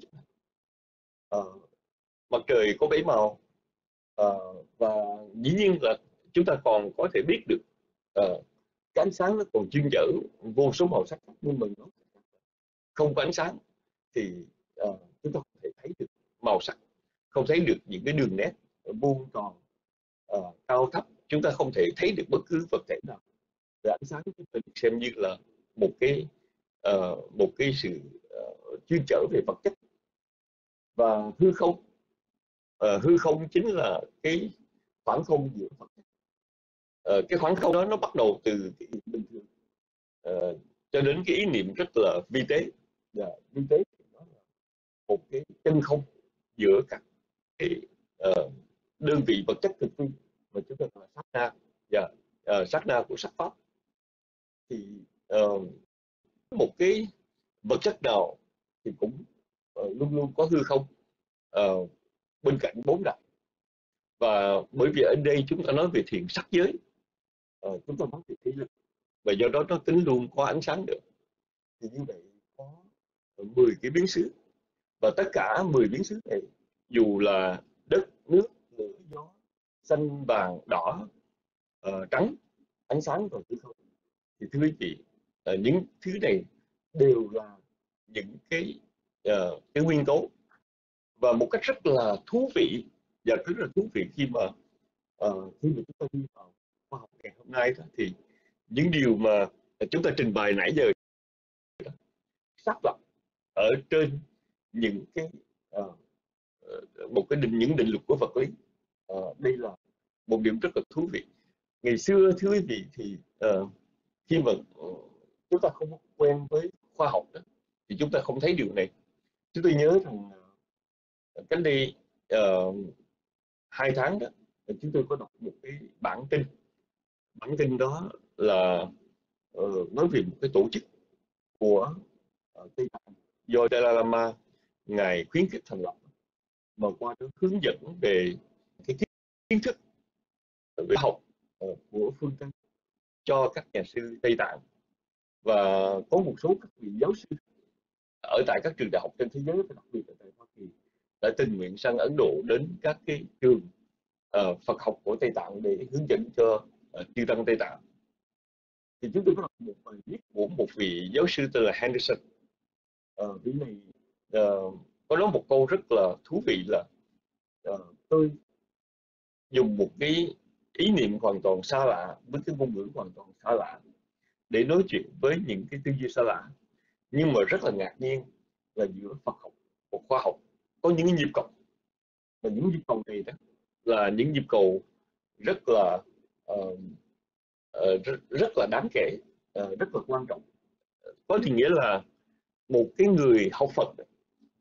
À, mặt trời có bảy màu, à, và dĩ nhiên là chúng ta còn có thể biết được à, cái ánh sáng nó còn chuyên chở vô số màu sắc. Nhưng mà nó không có ánh sáng thì à, chúng ta không thể thấy được màu sắc, không thấy được những cái đường nét vuông tròn, à, cao thấp. Chúng ta không thể thấy được bất cứ vật thể nào. Và ánh sáng chúng ta được xem như là một cái uh, một cái sự uh, chuyên trở về vật chất. Và hư không, uh, hư không chính là cái khoảng không giữa vật chất. Uh, cái khoảng không đó nó bắt đầu từ cái bình thường uh, cho đến cái ý niệm rất là vi tế. Và vi tế thì nó là một cái chân không giữa các cái uh, đơn vị vật chất thực vi mà chúng ta gọi là sát na, và uh, sát na của sắc pháp. Thì uh, một cái vật chất nào thì cũng uh, luôn luôn có hư không uh, bên cạnh bốn đại. Và bởi vì ở đây chúng ta nói về thiền sắc giới, uh, chúng ta nói về thị lực, và do đó nó tính luôn có ánh sáng được. Thì như vậy có mười cái biến xứ, và tất cả mười biến xứ này, dù là đất, nước, lửa, gió, xanh, vàng, đỏ, uh, trắng, ánh sáng và hư không, thì thưa quý vị, uh, những thứ này đều là những cái uh, cái nguyên tố. Và một cách rất là thú vị, và rất là thú vị khi mà uh, khi mà chúng ta đi vào khoa học ngày hôm nay đó, thì những điều mà chúng ta trình bày nãy giờ xác lập ở trên những cái uh, một cái định những định luật của vật lý. Uh, đây là một điểm rất là thú vị. Ngày xưa thưa quý vị thì uh, khi mà uh, chúng ta không quen với khoa học đó, thì chúng ta không thấy điều này. Chúng tôi nhớ rằng uh, cách đây uh, hai tháng đó, chúng tôi có đọc một cái bản tin. Bản tin đó là uh, nói về một cái tổ chức của uh, Tây Tạng do Dalai Lama ngài khuyến khích thành lập, mà qua đó hướng dẫn về cái kiến thức về học uh, của phương Tây cho các nhà sư Tây Tạng. Và có một số các vị giáo sư ở tại các trường đại học trên thế giới, đặc biệt là tại Hoa Kỳ, đã tình nguyện sang Ấn Độ đến các cái trường uh, Phật học của Tây Tạng để hướng dẫn cho uh, chư tăng Tây Tạng. Thì chúng tôi có đọc một bài viết của một vị giáo sư tên là Henderson. Uh, vị này uh, có nói một câu rất là thú vị là uh, tôi dùng một cái ý niệm hoàn toàn xa lạ với cái ngôn ngữ hoàn toàn xa lạ để nói chuyện với những cái tư duy xa lạ, nhưng mà rất là ngạc nhiên là giữa Phật học và khoa học có những nhịp cầu, và những nhịp cầu này đó là những nhịp cầu rất là uh, uh, rất, rất là đáng kể, uh, rất là quan trọng. Có thì nghĩa là một cái người học Phật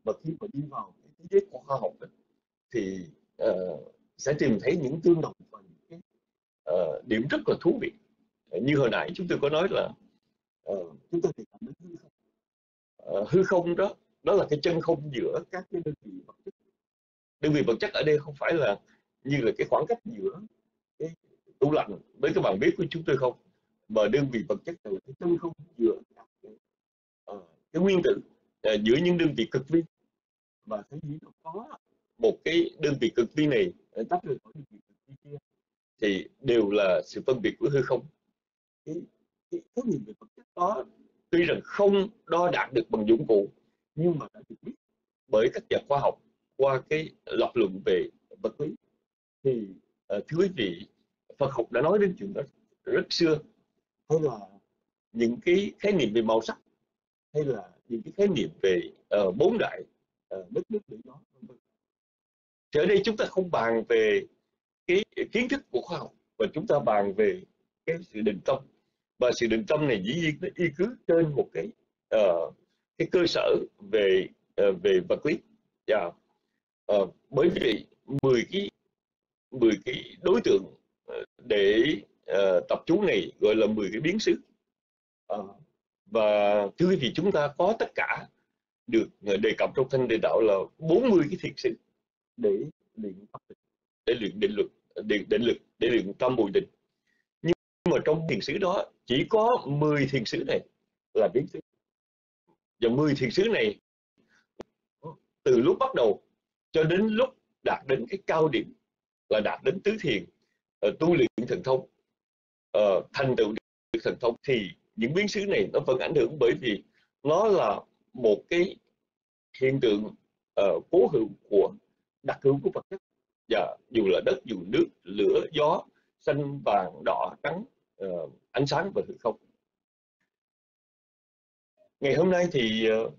Và khi mà đi vào cái thế giới của khoa học đó, thì uh, sẽ tìm thấy những tương đồng và những cái uh, điểm rất là thú vị. Uh, như hồi nãy chúng tôi có nói là uh, chúng tôi thì cảm đến hư không. Uh, hư không đó, đó là cái chân không giữa các cái đơn vị vật chất. Đơn vị vật chất ở đây không phải là như là cái khoảng cách giữa cái tủ lạnh với cái bàn bếp của chúng tôi không, mà đơn vị vật chất là cái chân không giữa các cái, uh, cái nguyên tử, uh, giữa những đơn vị cực vi. Và cái gì nó có một cái đơn vị cực vi này tách rời khỏi đơn vị cực vi kia thì đều là sự phân biệt của hư không. Cái, cái khái niệm về vật chất đó tuy rằng không đo đạt được bằng dụng cụ, nhưng mà đã được biết bởi các nhà khoa học qua cái lập luận về vật lý. Thì uh, thưa quý vị, Phật học đã nói đến chuyện đó rất xưa, hay là những cái khái niệm về màu sắc, hay là những cái khái niệm về uh, bốn đại uh, đất nước để đó. Thì ở đây chúng ta không bàn về cái kiến thức của khoa học, và chúng ta bàn về cái sự định tâm. Và sự định tâm này dĩ nhiên nó y cứ trên một cái uh, cái cơ sở về uh, về vật lý. Yeah. Uh, bởi vì mười cái mười cái đối tượng để uh, tập chú này gọi là mười cái biến xứ. Uh, và thưa quý vị, chúng ta có tất cả được đề cập trong Thanh Tịnh Đạo là bốn mươi cái thiền xứ để luyện pháp định, để luyện định lực, định, định lực để luyện tâm bồi định. Nhưng mà trong thiền xứ đó chỉ có mười thiền xứ này là biến xứ. Và mười thiền xứ này từ lúc bắt đầu cho đến lúc đạt đến cái cao điểm là đạt đến tứ thiền, uh, tu luyện thần thông, uh, thành tựu được thần thông, thì những biến xứ này nó vẫn ảnh hưởng, bởi vì nó là một cái hiện tượng uh, cố hữu của đặc hữu của vật chất. Và dù là đất, dù nước, lửa, gió, xanh, vàng, đỏ, trắng, uh, ánh sáng và hư không. Ngày hôm nay thì uh,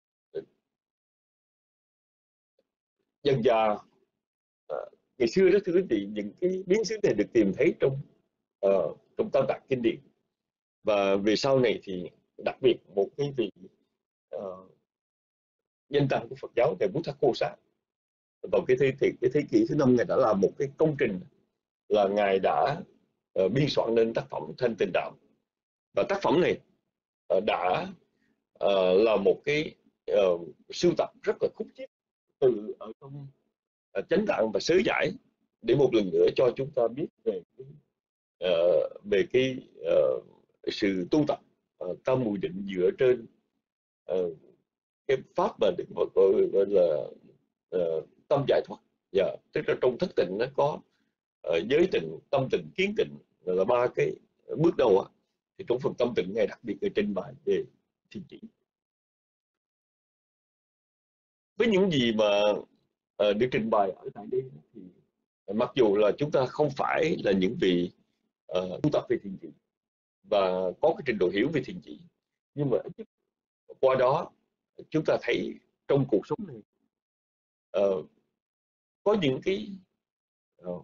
dần dà, uh, ngày xưa đó thưa quý vị, những cái biến xứ này được tìm thấy trong uh, trong Tam Tạng Kinh Điển. Và về sau này thì đặc biệt một cái vị uh, nhân tăng của Phật giáo, ngài Buddha vào cái thế, thế, cái thế kỷ thứ năm, ngài đã làm một cái công trình là ngài đã uh, biên soạn nên tác phẩm Thanh Tịnh Đạo. Và tác phẩm này uh, đã uh, là một cái uh, sưu tập rất là khúc chiết từ ở trong uh, Chánh Tạng và Sớ Giải, để một lần nữa cho chúng ta biết về cái, uh, về cái uh, sự tu tập uh, tâm mùi định dựa trên uh, cái pháp mà được gọi, gọi là uh, tâm giải thoát. Dạ, tức là trong thất tịnh nó có uh, giới tịnh, tâm tịnh, kiến tịnh, là ba cái bước đầu á. Thì trong phần tâm tịnh ngài đặc biệt người trình bày về thiền chỉ. Với những gì mà uh, được trình bày ở tại đây thì uh, mặc dù là chúng ta không phải là những vị uh, tu tập về thiền chỉ và có cái trình độ hiểu về thiền chỉ, nhưng mà qua đó chúng ta thấy trong cuộc sống này uh, có những cái uh,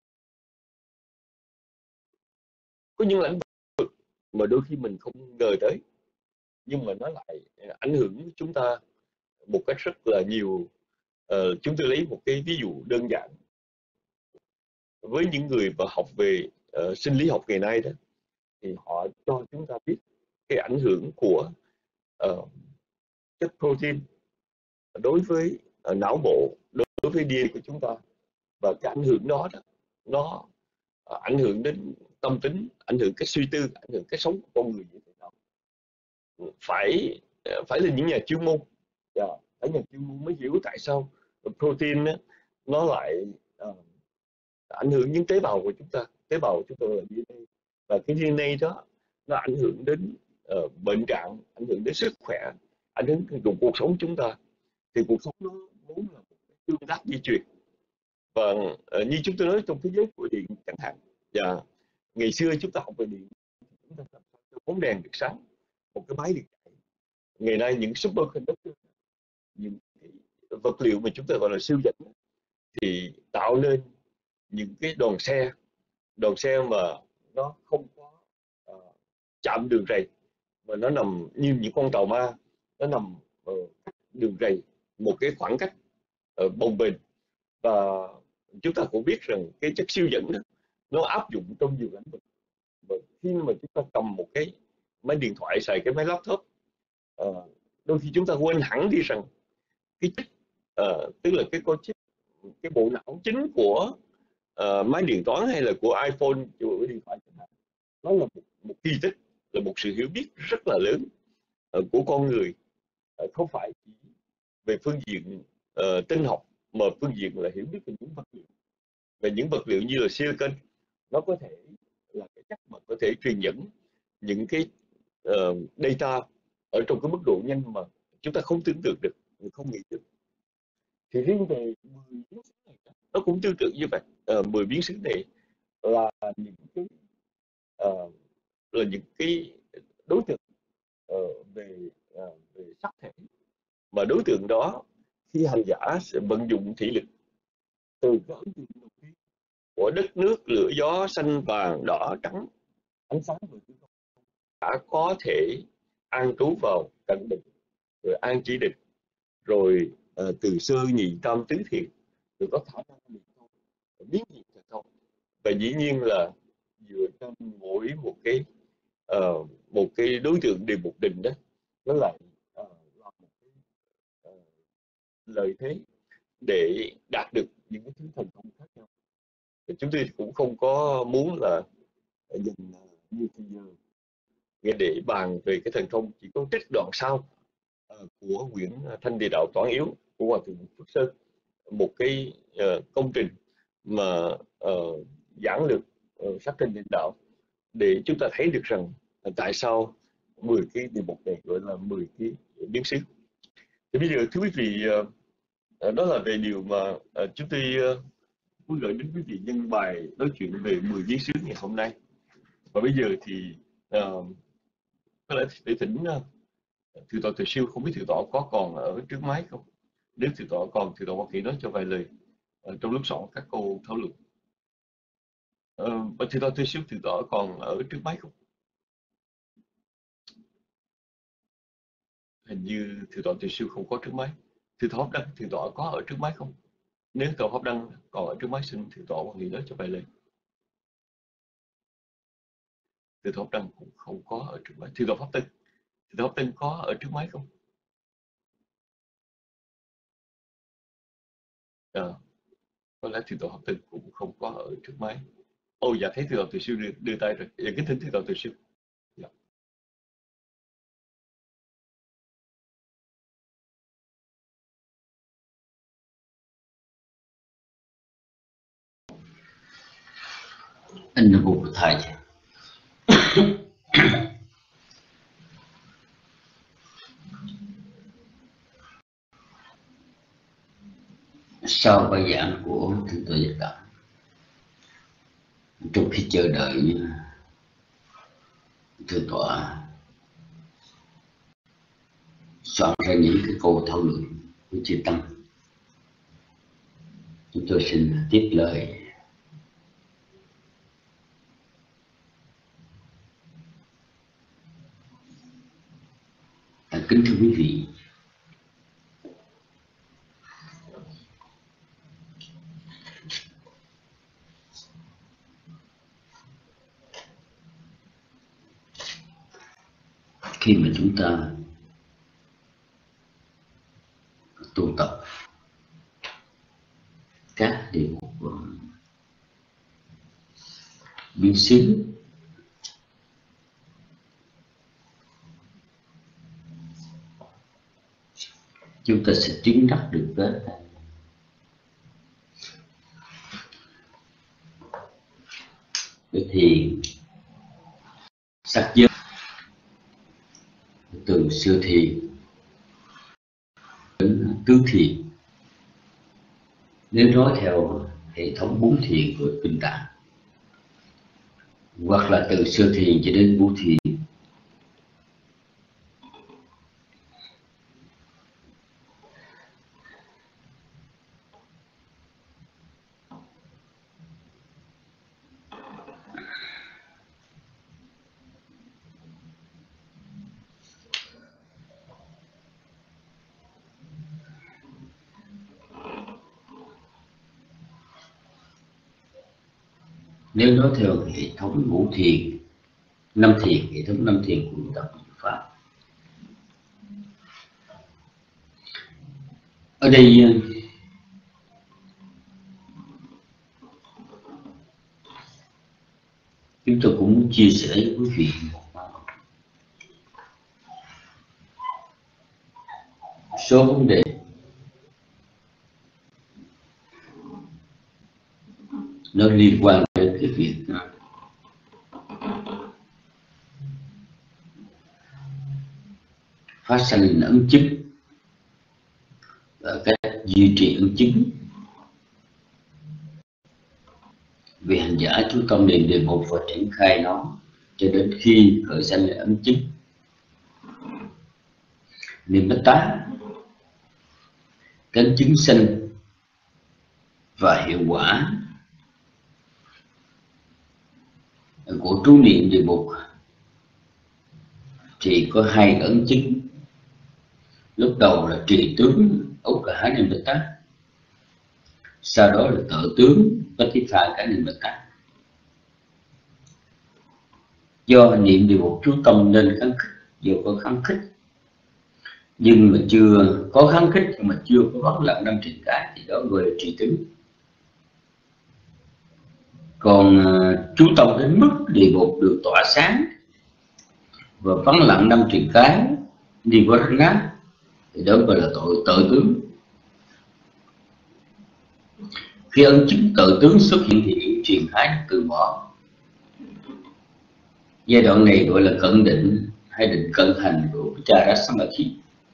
có những lĩnh vực mà đôi khi mình không ngờ tới, nhưng mà nó lại ảnh hưởng chúng ta một cách rất là nhiều. Uh, chúng tôi lấy một cái ví dụ đơn giản với những người mà học về uh, sinh lý học ngày nay đó, thì họ cho chúng ta biết cái ảnh hưởng của uh, chất protein đối với uh, não bộ, đối, đối với đê en a của chúng ta. Và cái ảnh hưởng đó, đó nó uh, ảnh hưởng đến tâm tính, ảnh hưởng cái suy tư, ảnh hưởng cái sống của con người như thế nào. Phải uh, phải là những nhà chuyên môn, yeah, phải nhà chuyên môn mới hiểu tại sao protein đó, nó lại uh, ảnh hưởng những tế bào của chúng ta. Tế bào của chúng ta là đê en a, và cái đê en a đó nó ảnh hưởng đến uh, bệnh trạng, ảnh hưởng đến sức khỏe, ảnh hưởng đến cuộc sống chúng ta. Thì cuộc sống nó vốn là một cái tương tác di truyền. Và uh, như chúng tôi nói trong thế giới của điện chẳng hạn, và ngày xưa chúng ta học về điện, chúng ta làm sao cho bóng đèn được sáng, một cái máy được chạy. Ngày nay những superconductor, những cái vật liệu mà chúng ta gọi là siêu dẫn, thì tạo nên những cái đoàn xe đoàn xe mà nó không có uh, chạm đường ray, mà nó nằm như những con tàu ma, nó nằm ở đường ray, một cái khoảng cách uh, bồng bềnh. Và chúng ta cũng biết rằng cái chất siêu dẫn đó, nó áp dụng trong nhiều lĩnh vực. Và khi mà chúng ta cầm một cái máy điện thoại, xài cái máy laptop, uh, đôi khi chúng ta quên hẳn đi rằng cái chip, uh, tức là cái con chip, cái bộ não chính của uh, máy điện toán hay là của iPhone, của điện thoại, nó là một, một kỳ tích, là một sự hiểu biết rất là lớn uh, của con người, uh, không phải chỉ về phương diện uh, tinh học, mà phương diện là hiểu biết về những vật liệu, về những vật liệu như là silicon. Nó có thể là cái chất mà có thể truyền dẫn những cái uh, data ở trong cái mức độ nhanh mà chúng ta không tưởng tượng được, không nghĩ được. Thì riêng về mười biến xứ này nó cũng tương tự như vậy. uh, mười biến xứ này là những cái uh, là những cái đối tượng uh, về uh, về sắc thể, mà đối tượng đó khi hành giả sẽ vận dụng thị lực từ cái ấn tượng đầu tiên của đất nước, lửa gió, xanh vàng đỏ trắng, ánh sáng và hư không, đã có thể an trú vào cận định, rồi an chỉ định, rồi uh, từ sơ nhị tam tứ thiện, rồi có khả năng niệm thông, biến hiện thành thông. Và dĩ nhiên là dựa trên mỗi một cái uh, một cái đối tượng đề mục định đó, nó lại uh, là một cái uh, lợi thế để đạt được những cái thứ thành công khác nhau. Thì chúng tôi cũng không có muốn là dành nhiều thời giờ để bàn về cái thành công, chỉ có trích đoạn sau uh, của quyển Thanh Địa Đạo Toán Yếu của Hòa Thượng Phước Sơn, một cái uh, công trình mà uh, giảng lược uh, sát trên định đạo, để chúng ta thấy được rằng uh, tại sao mười cái đề mục này gọi là mười cái biến xứ. Thì bây giờ thưa quý vị, uh, đó là về điều mà uh, chúng tôi uh, muốn gửi đến quý vị nhân bài nói chuyện về mười biến xứ ngày hôm nay. Và bây giờ thì uh, có lẽ để thỉnh uh, thượng tọa Từ Siêu, không biết thượng tọa có còn ở trước máy không? Nếu thượng tọa còn, thượng tọa có thể nói cho vài lời uh, trong lúc soạn các câu thảo luận. Uh, và thượng tọa Từ Siêu, thượng tọa còn ở trước máy không? Hình như thượng tọa Từ Siêu không có trước máy. Thượng tọa Pháp Đăng, thượng tọa có ở trước máy không? Nếu thượng tọa Pháp Đăng còn ở trước máy, xin thượng tọa có thể nói cho vài lời. Thượng tọa Pháp Đăng cũng không có ở trước máy. Thượng tọa Pháp Tân, thượng tọa Pháp Tân có ở trước máy không? À, có lẽ thượng tọa Pháp Tân cũng không có ở trước máy. Ồ, dạ thấy thượng tọa Từ Siêu đưa, đưa tay rồi. Dạ kính thỉnh thượng tọa Từ Siêu. Dạ. Anh là một thầy. Sau bài giảng của thượng tọa Dịch Đạo, trong khi chờ đợi thượng tọa soạn ra những cái câu thảo luận của chư tăng, chúng tôi xin tiếp lời. Kính thưa quý vị, khi mà chúng ta tu tập các đề mục biến xứ, chúng ta sẽ chứng đắc được cái cái thiền sắc giới, từ sơ thiền đến tứ thiền, nếu nói theo hệ thống bốn thiền của kinh tạng, hoặc là từ sơ thiền cho đến ngũ thiền. nếu nói theo hệ thống ngũ thiền, năm thiền, hệ thống năm thiền của tập Pháp. Ở đây chúng tôi cũng muốn chia sẻ với quý vị một số vấn đề nó liên quan đến cái việc phát sanh ấn chứng và cách duy trì ấn chứng. Vì hành giả chú tâm niệm đề mục và triển khai nó cho đến khi khởi sanh ấn chứng. Niệm bất tá, cánh chứng sinh và hiệu quả của trú niệm đề mục thì có hai ấn chứng. Lúc đầu là trì tướng ốc cả hai niệm bất tá, sau đó là tự tướng Patifà cả niệm bất tá. Do niệm đề mục chú tâm nên kháng khích, dù có kháng khích nhưng mà chưa có kháng khích nhưng mà chưa có vắng lặng năm triền cái thì đó gọi là trì tướng. Còn uh, chú tâm đến mức đề mục được tỏa sáng và vắng lặng năm triền cái đi qua ranh nát thì đó gọi là tội tự tướng. Khi ấn chứng tự tướng xuất hiện thì những triền thái từ bỏ. Giai đoạn này gọi là cận định hay định cận hành của Vichara Samadhi.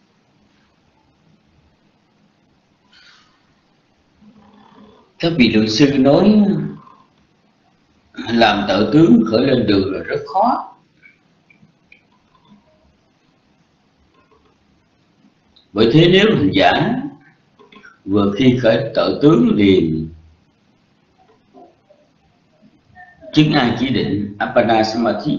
Các vị luận sư nói làm tự tướng khởi lên đường là rất khó. Bởi thế nếu hành giả vừa khi khởi tự tướng liền chứng ai chỉ định Appana Samadhi,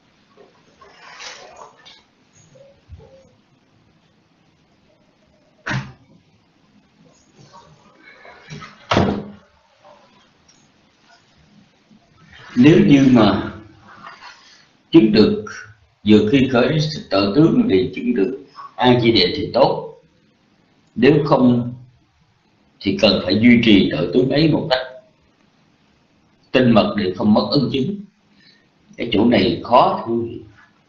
nếu như mà chứng được vừa khi khởi tự tướng thì chứng được an chỉ định thì tốt, nếu không thì cần phải duy trì tự tướng ấy một cách tinh mật để không mất ấn chứng. Cái chỗ này khó thôi,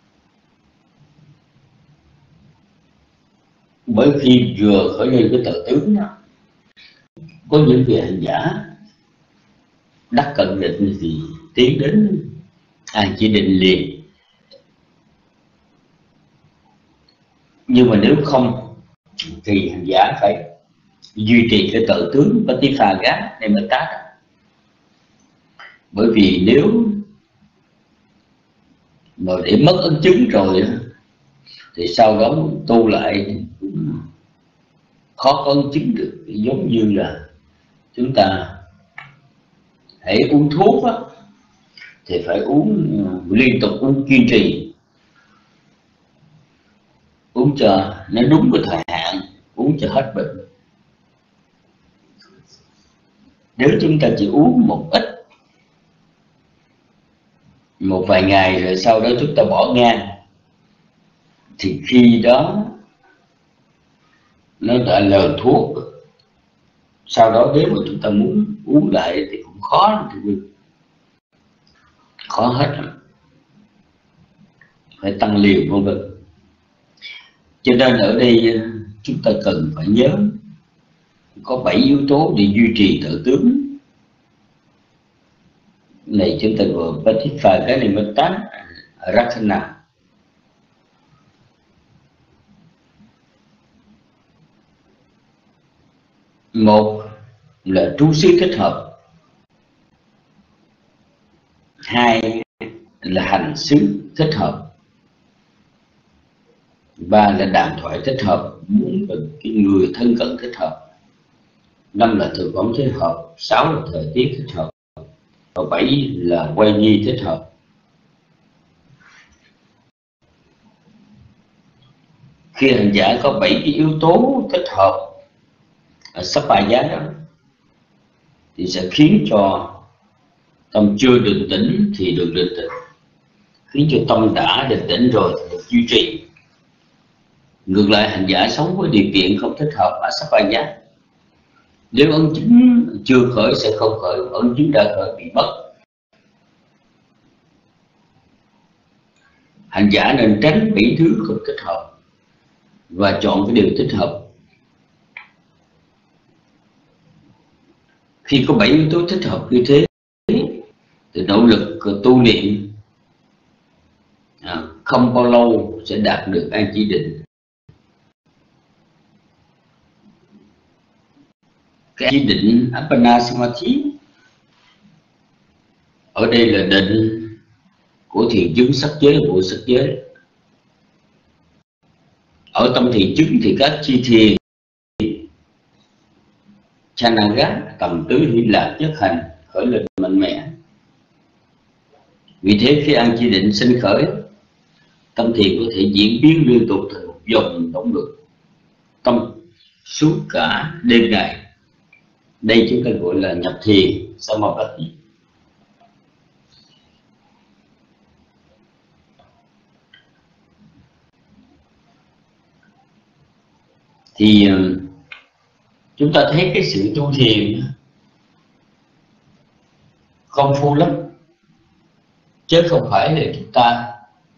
bởi khi vừa khởi lên cái tự tướng đó, có những vị hành giả đắc cận định thì tiến đến an chỉ định liền. Nhưng mà nếu không thì hành giả phải duy trì cái tự tướng Patifà gá để mà tác. Bởi vì nếu mà để mất ấn chứng rồi thì sau đó tu lại cũng khó có ấn chứng được. Giống như là chúng ta hãy uống thuốc á, thì phải uống liên tục, uống kiên trì, uống cho nó đúng cái thời hạn, uống cho hết bệnh. Nếu chúng ta chỉ uống một ít, một vài ngày rồi sau đó chúng ta bỏ ngang thì khi đó nó đã lờ thuốc. Sau đó nếu mà chúng ta muốn uống lại thì cũng khó, thì khó hết rồi. Phải tăng liều vân vân. Cho nên ở đây chúng ta cần phải nhớ có bảy yếu tố để duy trì tự tướng này. Chúng ta gọi Patifà cái này mới tán Rakana. Một là trú xứ thích hợp, hai là hành xứ thích hợp, ba là đàm thoại thích hợp, bốn là cái người thân cận thích hợp, năm là thực phẩm thích hợp, sáu là thời tiết thích hợp, và bảy là quay nhi thích hợp. Khi hành giả có bảy cái yếu tố thích hợp ở sắp bài giá đó thì sẽ khiến cho Tâm chưa định tĩnh thì được định tĩnh, khiến cho tâm đã định tĩnh rồi thì được duy trì. Ngược lại, hành giả sống với điều kiện không thích hợp asabaya, nếu ấn chứng chưa khởi sẽ không khởi, ấn chứng đã khởi bị mất. Hành giả nên tránh bảy thứ không thích hợp và chọn cái điều thích hợp. Khi có bảy yếu tố thích hợp như thế thì nỗ lực tu niệm à, không bao lâu sẽ đạt được an chỉ định. Cái chỉ định Appana Samadhi ở đây là định của thiền chứng sắc giới và vô sắc giới. Ở tâm thiền chứng thì các chi thiền Chanaga, tầm tứ Hy Lạc nhất hành khởi lên mạnh mẽ. Vì thế khi an chỉ định sinh khởi, tâm thiền có thể diễn biến liên tục thành một dòng động lực tâm suốt cả đêm ngày. Đây chúng ta gọi là nhập thiền Samadhi. Thì chúng ta thấy cái sự tu thiền công phu lắm, chứ không phải là chúng ta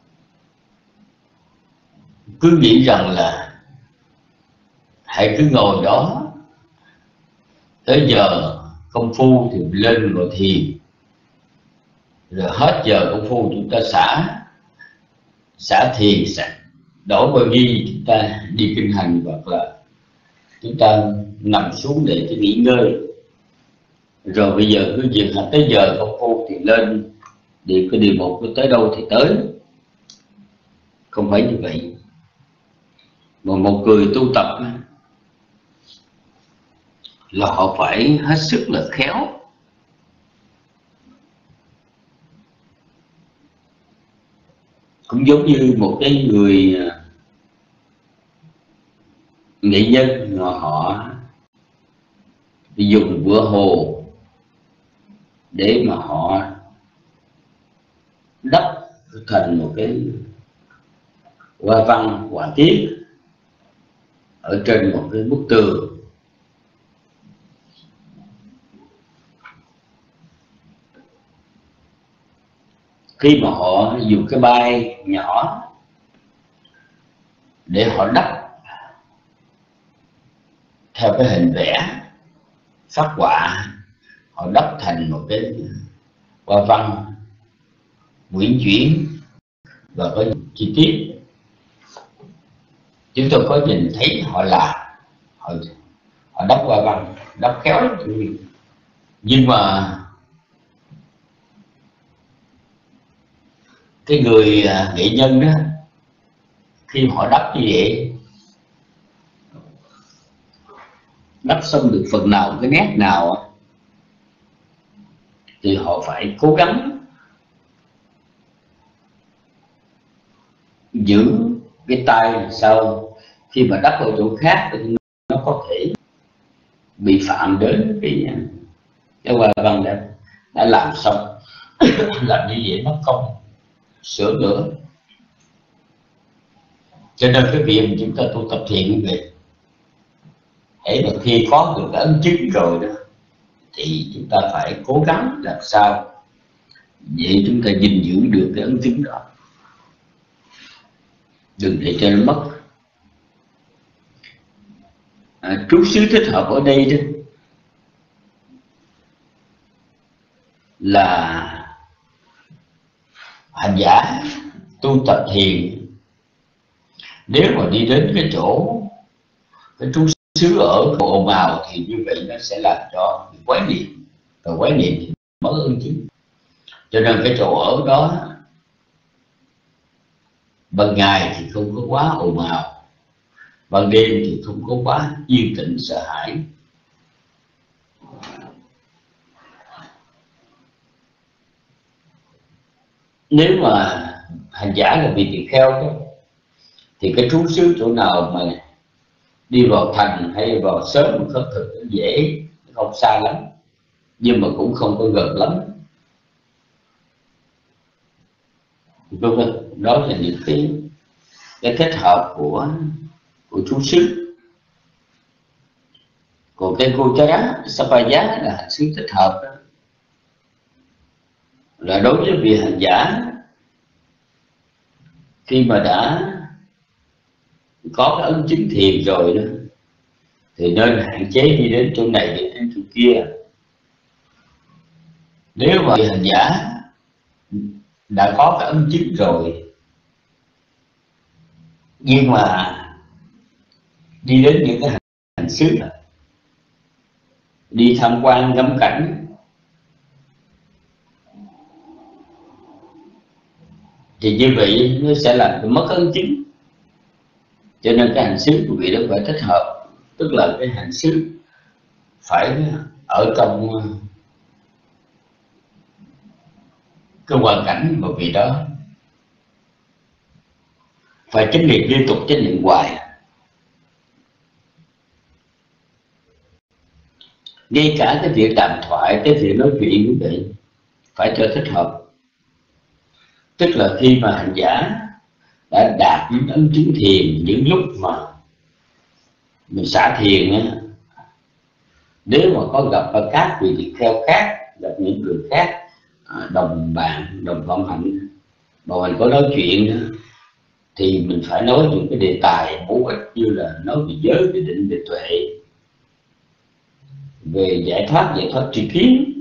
cứ nghĩ rằng là hãy cứ ngồi đó tới giờ công phu thì lên ngồi thiền, rồi hết giờ công phu chúng ta xả xả thiền, xả đổi bao nhiêu chúng ta đi kinh hành, hoặc là chúng ta nằm xuống để cho nghỉ ngơi, rồi bây giờ cứ việc hành tới giờ công phu thì lên đi cái điều một tới đâu thì tới. Không phải như vậy. Mà một người tu tập là họ phải hết sức là khéo, cũng giống như một cái người nghệ nhân mà họ dùng vựa hồ để mà họ đắp thành một cái hoa văn họa tiết ở trên một cái bức tường. Khi mà họ dùng cái bay nhỏ để họ đắp theo cái hình vẽ phát họa, họ đắp thành một cái hoa văn uyển chuyển và có chi tiết, chúng tôi có nhìn thấy họ làm, họ, họ đắp hoa văn, đắp khéo lắm. Nhưng mà cái người nghệ nhân đó, khi họ đắp như vậy, đắp xong được phần nào, cái nét nào, thì họ phải cố gắng giữ cái tay làm sao khi mà đắp ở chỗ khác thì nó có thể bị phạm đến cái cái hoa văn đã, đã làm xong. Làm như vậy nó không sửa nữa. Cho nên cái việc chúng ta tu tập thiền như vậy, hễ mà khi có được ấn chứng rồi đó thì chúng ta phải cố gắng làm sao vậy chúng ta gìn giữ được cái ấn chứng đó, đừng để cho nó mất. À, trú xứ thích hợp ở đây đó là hành giả tu tập thiền, nếu mà đi đến cái chỗ cái trú xứ ở ồn ào thì như vậy nó sẽ làm cho quái niệm, và quái niệm thì mất ơn chứng. Cho nên cái chỗ ở đó ban ngày thì không có quá ồn ào, ban đêm thì không có quá yên tĩnh sợ hãi. Nếu mà hành giả là vì tỳ kheo đó, thì cái trú xứ chỗ nào mà đi vào thành hay vào sớm khất thực dễ, không xa lắm, nhưng mà cũng không có gần lắm. vân vân. Đó là những cái cái kết hợp của của chú xứ. Còn cái cô giá Sapaya là hành xứ tích hợp đó, là đối với vị hành giả khi mà đã có cái ấn chứng thiền rồi đó thì nên hạn chế đi đến chỗ này đi đến chỗ kia. Nếu mà vị hành giả đã có cái ấn chứng rồi nhưng mà đi đến những cái hành xứ, đi tham quan ngắm cảnh, thì như vậy nó sẽ làm mất ấn chứng. Cho nên cái hành xứ của vị đó phải thích hợp, tức là cái hành xứ phải ở trong cái hoàn cảnh mà vị đó phải chánh niệm liên tục, chánh niệm hoài. Ngay cả cái việc đàm thoại, cái việc nói chuyện cũng vậy, phải cho thích hợp. Tức là khi mà hành giả đã đạt những ấn chứng thiền, những lúc mà mình xả thiền á, nếu mà có gặp các vị tỳ kheo khác, gặp những người khác, đồng bạn, đồng phạm hạnh, mà mình có nói chuyện đó, thì mình phải nói những cái đề tài bổ ích, như là nói về giới, về định, về tuệ, về giải thoát, giải thoát tri kiến,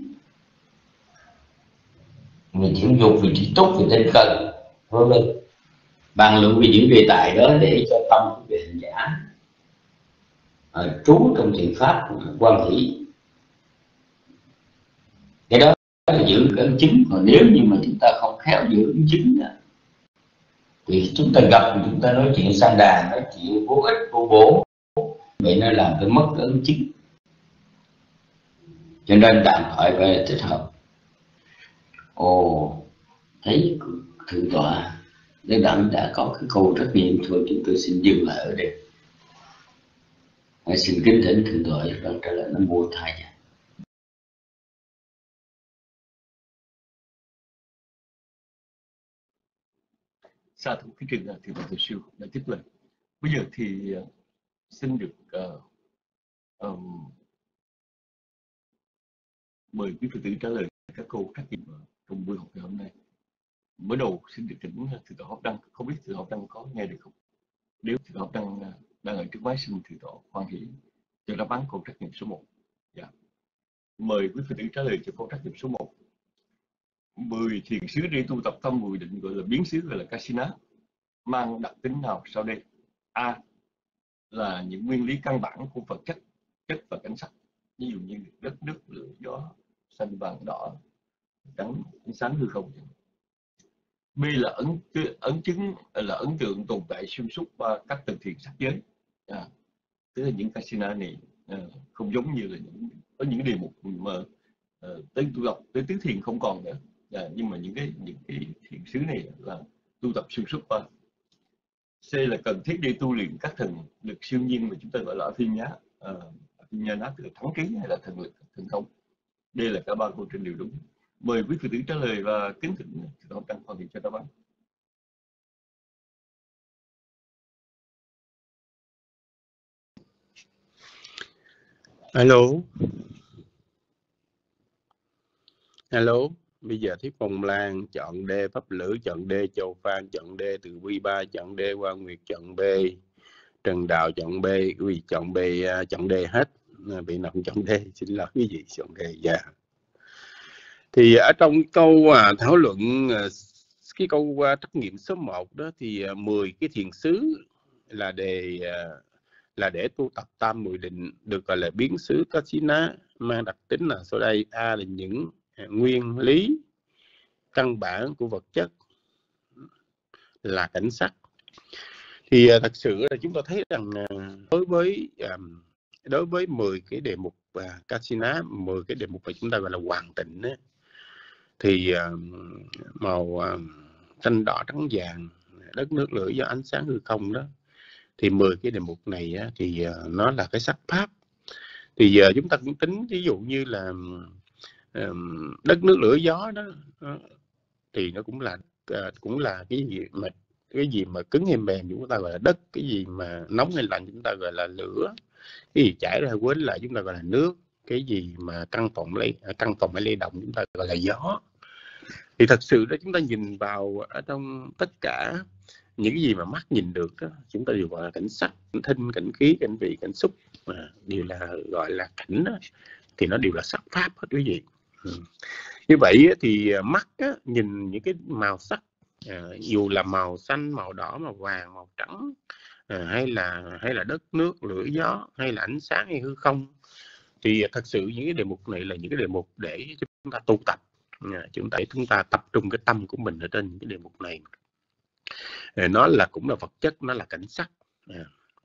về chuyển dục, về trí túc, về tinh cần, vân vân. Bàn luận về những đề tài đó để cho tâm của vị hành giả à, trú trong thiền pháp quan hỷ. Cái đó là giữ cái ấn chứng. Còn nếu như mà chúng ta không khéo giữ ấn chứng đó, thì chúng ta gặp thì chúng ta nói chuyện sang đàn, nói chuyện vô ích vô bổ, vậy nó làm cái mất cái ấn chứng. Cho nên đàm thoại phải thích hợp. Ồ, thấy thượng tọa Đức Đặng đã có cái câu trách nhiệm, thôi chúng tôi xin dừng lại ở đây. Hãy xin kính thỉnh thượng tọa đang trả lời. Nam mô Thầy. Sa thủ cái trường thì bà thầy siêu đã tiếp lời. Bây giờ thì uh, xin được uh, um, mời quý Phật tử trả lời các câu trắc nghiệm trong buổi học ngày hôm nay. Mới đầu xin được thỉnh thượng tọa Học Đăng, không biết thượng tọa Học Đăng có nghe được không? Nếu thượng tọa Học Đăng uh, đang ở trước máy, xin thượng tọa hoan hỷ cho đáp án câu trắc nghiệm số một. Dạ. Mời quý Phật tử trả lời cho câu trắc nghiệm số một. mười thiền xứ để tu tập tâm mười định gọi là biến xứ, gọi là Kasina, mang đặc tính nào sau đây? A là những nguyên lý căn bản của vật chất, chất và cảnh sắc, ví dụ như đất, nước, lửa, gió, xanh, vàng, đỏ, trắng, ánh sáng, hư không. B là ấn ấn chứng là ấn tượng tồn tại xuyên suốt qua các tầng thiền sắc giới. À, tức là những Kasina này à, không giống như là những có những đề mục mà à, tới tu tập tới tứ thiền không còn nữa. À, nhưng mà những cái những cái thiền xứ này là tu tập xuyên suốt qua. C là cần thiết để tu luyện các thần lực siêu nhiên mà chúng ta gọi là Afinya, Afinya tức là thắng ký hay là thần lực, thần thông. Đây là cả ba câu trên đều đúng. Mời quý Phật tử trả lời và kính thỉnh thượng Học Đăng hoàn thiện cho đáp án. Alo. Alo. Bây giờ Thuyết Phong Lan chọn D, Pháp Lữ chọn D, Châu Phan chọn D, Từ Vi Ba chọn D, Quang Nguyệt chọn B, Trần Đào chọn B, quý chọn B, chọn D hết. Bị nào cũng chọn D, xin lỗi quý vị chọn D. Dạ. Thì ở trong câu à, thảo luận cái câu à, trắc nghiệm số một đó thì à, mười cái thiền xứ là đề à, là để tu tập tam mười định, được gọi là biến xứ Kasina, mang đặc tính là sau đây. A là những nguyên lý căn bản của vật chất là cảnh sắc. Thì uh, thật sự là chúng ta thấy rằng uh, đối với um, đối với mười cái đề mục uh, Kasina, mười cái đề mục mà chúng ta gọi là hoàn tịnh ấy, thì uh, màu uh, xanh đỏ trắng vàng, đất nước lửa do ánh sáng hư không đó, thì mười cái đề mục này á, thì uh, nó là cái sắc pháp. Thì uh, chúng ta cũng tính ví dụ như là uh, đất nước lửa gió đó uh, thì nó cũng là à, cũng là cái gì mà cái gì mà cứng hay mềm chúng ta gọi là đất, cái gì mà nóng hay lạnh chúng ta gọi là lửa, cái gì chảy ra quến lại chúng ta gọi là nước, cái gì mà căng phồng lay căng phồng hay lay động chúng ta gọi là gió. Thì thật sự đó, chúng ta nhìn vào ở trong tất cả những cái gì mà mắt nhìn được đó, chúng ta đều gọi là cảnh sắc, cảnh thinh, cảnh khí, cảnh vị, cảnh xúc, à, đều là gọi là cảnh đó, thì nó đều là sắc pháp hết quý vị. Ừ. Như vậy thì mắt á, nhìn những cái màu sắc, à, dù là màu xanh, màu đỏ, màu vàng, màu trắng, à, hay là hay là đất nước, lửa gió, hay là ánh sáng hay hư không, thì thật sự những cái đề mục này là những cái đề mục để chúng ta tu tập, à, chúng ta chúng ta tập trung cái tâm của mình ở trên những cái đề mục này. À, nó là cũng là vật chất, nó là cảnh sắc. À.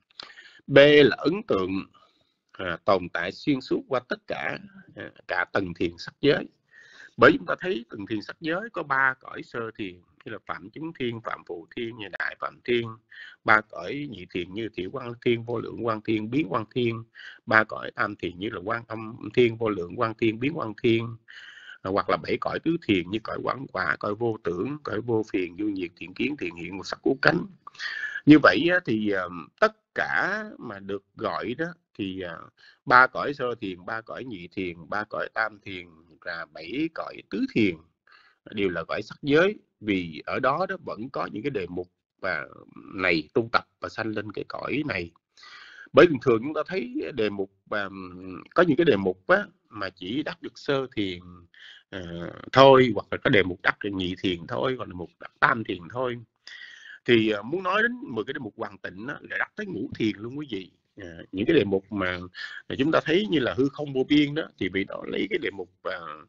B là ấn tượng, à, tồn tại xuyên suốt qua tất cả à, cả tầng thiền sắc giới. Bởi chúng ta thấy tầng thiền sắc giới có ba cõi sơ thiền như là phạm chứng thiên, phạm phụ thiên, như đại phạm thiên, ba cõi nhị thiền như thiểu quang thiên, vô lượng quang thiên, biến quang thiên, ba cõi tam thiền như là quang âm thiên, vô lượng quang thiên, biến quang thiên, hoặc là bảy cõi tứ thiền như cõi quán quả, cõi vô tưởng, cõi vô phiền, du nhiệt, thiện kiến, thiện hiện, một sắc cứu cánh. Như vậy thì tất cả mà được gọi đó thì ba cõi sơ thiền, ba cõi nhị thiền, ba cõi tam thiền và bảy cõi tứ thiền đều là cõi sắc giới, vì ở đó đó vẫn có những cái đề mục và này tu tập và sanh lên cái cõi này. Bởi thường thường chúng ta thấy đề mục và có những cái đề mục á, mà chỉ đắc được sơ thiền uh, thôi, hoặc là có đề mục đắc được nhị thiền thôi, hoặc là đề mục đắc tam thiền thôi. Thì uh, muốn nói đến mười cái đề mục hoàn tịnh á, là đắc tới ngũ thiền luôn quý vị. À, những cái đề mục mà chúng ta thấy như là hư không vô biên đó, thì vì đó lấy cái đề mục uh,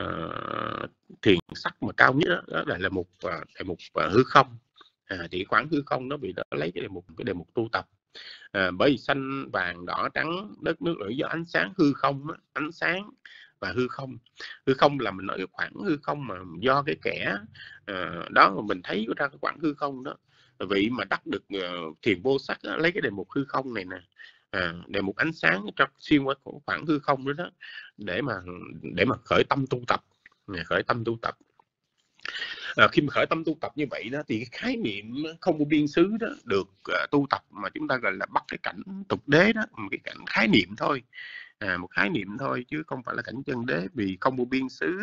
uh, thiền sắc mà cao nhất đó, đó là đề mục uh, đề mục uh, hư không. À, thì khoảng hư không đó vì đó lấy cái đề mục cái đề mục tu tập. À, bởi vì xanh vàng đỏ trắng đất nước lửa gió ánh sáng hư không đó, ánh sáng và hư không. Hư không là mình nói cái khoảng hư không mà do cái kẻ uh, đó mà mình thấy ra cái khoảng hư không đó. Vị mà đắc được uh, thiền vô sắc đó, lấy cái đề mục hư không này nè, à, đề mục ánh sáng trong xuyên qua khoảng hư không đó, đó để mà để mà khởi tâm tu tập, khởi tâm tu tập. À, khi mà khởi tâm tu tập như vậy đó thì cái khái niệm không vô biên xứ đó được uh, tu tập mà chúng ta gọi là bắt cái cảnh tục đế đó, một cái cảnh khái niệm thôi, à, một khái niệm thôi chứ không phải là cảnh chân đế, vì không vô biên xứ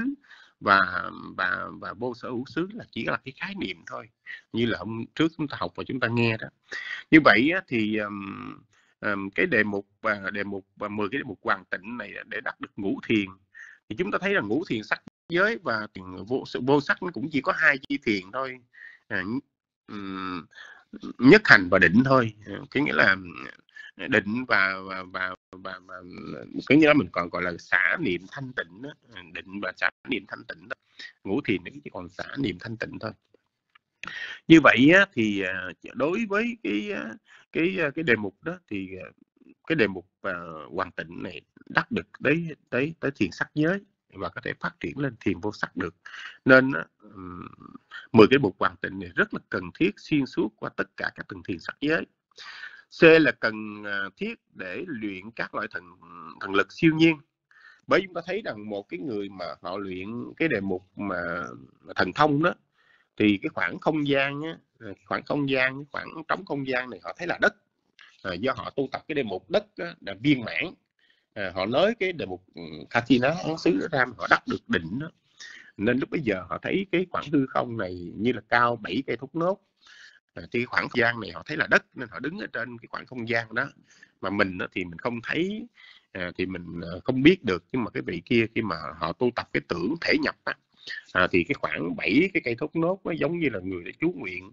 và và và vô sở hữu xứ là chỉ là cái khái niệm thôi, như là hôm trước chúng ta học và chúng ta nghe đó. Như vậy á, thì um, um, cái đề mục và đề mục và mười cái đề mục hoàn tịnh này để đắc được ngũ thiền, thì chúng ta thấy là ngũ thiền sắc giới và vô, vô sắc nó cũng chỉ có hai chi thiền thôi, à, um, nhất hành và định thôi. Cái nghĩa là định và và và và, và cái nghĩa là mình còn gọi là xả niệm thanh tịnh đó. Định và xả niệm thanh tịnh đó. Ngũ thiền nó chỉ còn xả niệm thanh tịnh thôi. Như vậy á, thì đối với cái cái cái đề mục đó thì cái đề mục uh, hoàn tịnh này đắc được tới tới tới thiền sắc giới và có thể phát triển lên thiền vô sắc được. Nên um, mười cái mục hoàn tịnh này rất là cần thiết xuyên suốt qua tất cả các tầng thiền sắc giới. C là cần uh, thiết để luyện các loại thần thần lực siêu nhiên. Bởi chúng ta thấy rằng một cái người mà họ luyện cái đề mục mà, mà thần thông đó, thì cái khoảng không gian á, khoảng không gian, cái khoảng trống không gian này họ thấy là đất. À, do họ tu tập cái đề mục đất á, là viên mãn, à, họ nói cái đề mục Katina án xứ ra họ đắc được định đó. Nên lúc bây giờ họ thấy cái khoảng hư không này như là cao bảy cây thốt nốt, à, thì khoảng không gian này họ thấy là đất, nên họ đứng ở trên cái khoảng không gian đó. Mà mình đó, thì mình không thấy, à, thì mình không biết được, nhưng mà cái vị kia khi mà họ tu tập cái tưởng thể nhập á, à, thì cái khoảng bảy cái cây thốt nốt nó giống như là người đã chú nguyện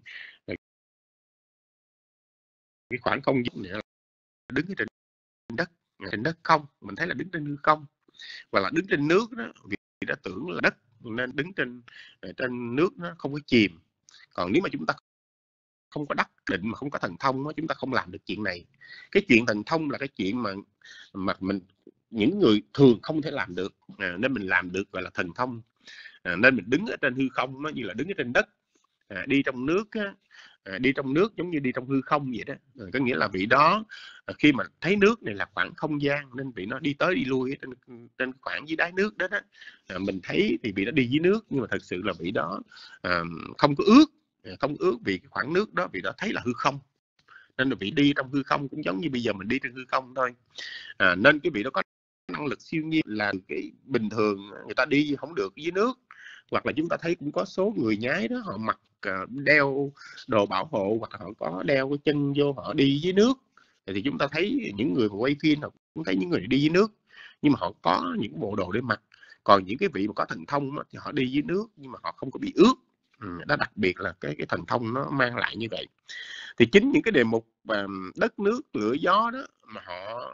cái khoảng không gian này đứng ở trên đất, trên đất không, mình thấy là đứng trên hư không, hoặc là đứng trên nước đó, vì đã tưởng là đất nên đứng trên trên nước nó không có chìm. Còn nếu mà chúng ta không có đắc định mà không có thần thông đó, chúng ta không làm được chuyện này. Cái chuyện thần thông là cái chuyện mà mà mình những người thường không thể làm được, à, nên mình làm được gọi là thần thông. À, nên mình đứng ở trên hư không nó như là đứng ở trên đất, à, đi trong nước á, À, đi trong nước giống như đi trong hư không vậy đó. À, có nghĩa là vị đó à, khi mà thấy nước này là khoảng không gian nên vị nó đi tới đi lui trên, trên khoảng dưới đáy nước đó, đó. À, mình thấy thì vị đó đi dưới nước nhưng mà thật sự là vị đó à, không có ướt, không ướt vì cái khoảng nước đó vị đó thấy là hư không, nên là vị đi trong hư không cũng giống như bây giờ mình đi trên hư không thôi. À, nên cái vị đó có năng lực siêu nhiên là cái bình thường người ta đi không được dưới nước, hoặc là chúng ta thấy cũng có số người nhái đó họ mặc uh, đeo đồ bảo hộ hoặc là họ có đeo cái chân vô họ đi dưới nước, thì chúng ta thấy những người mà quay phim họ cũng thấy những người đi dưới nước nhưng mà họ có những bộ đồ để mặc. Còn những cái vị mà có thần thông đó, thì họ đi dưới nước nhưng mà họ không có bị ướt. Ừ, đó đặc biệt là cái cái thần thông nó mang lại như vậy. Thì chính những cái đề mục và đất nước lửa gió đó mà họ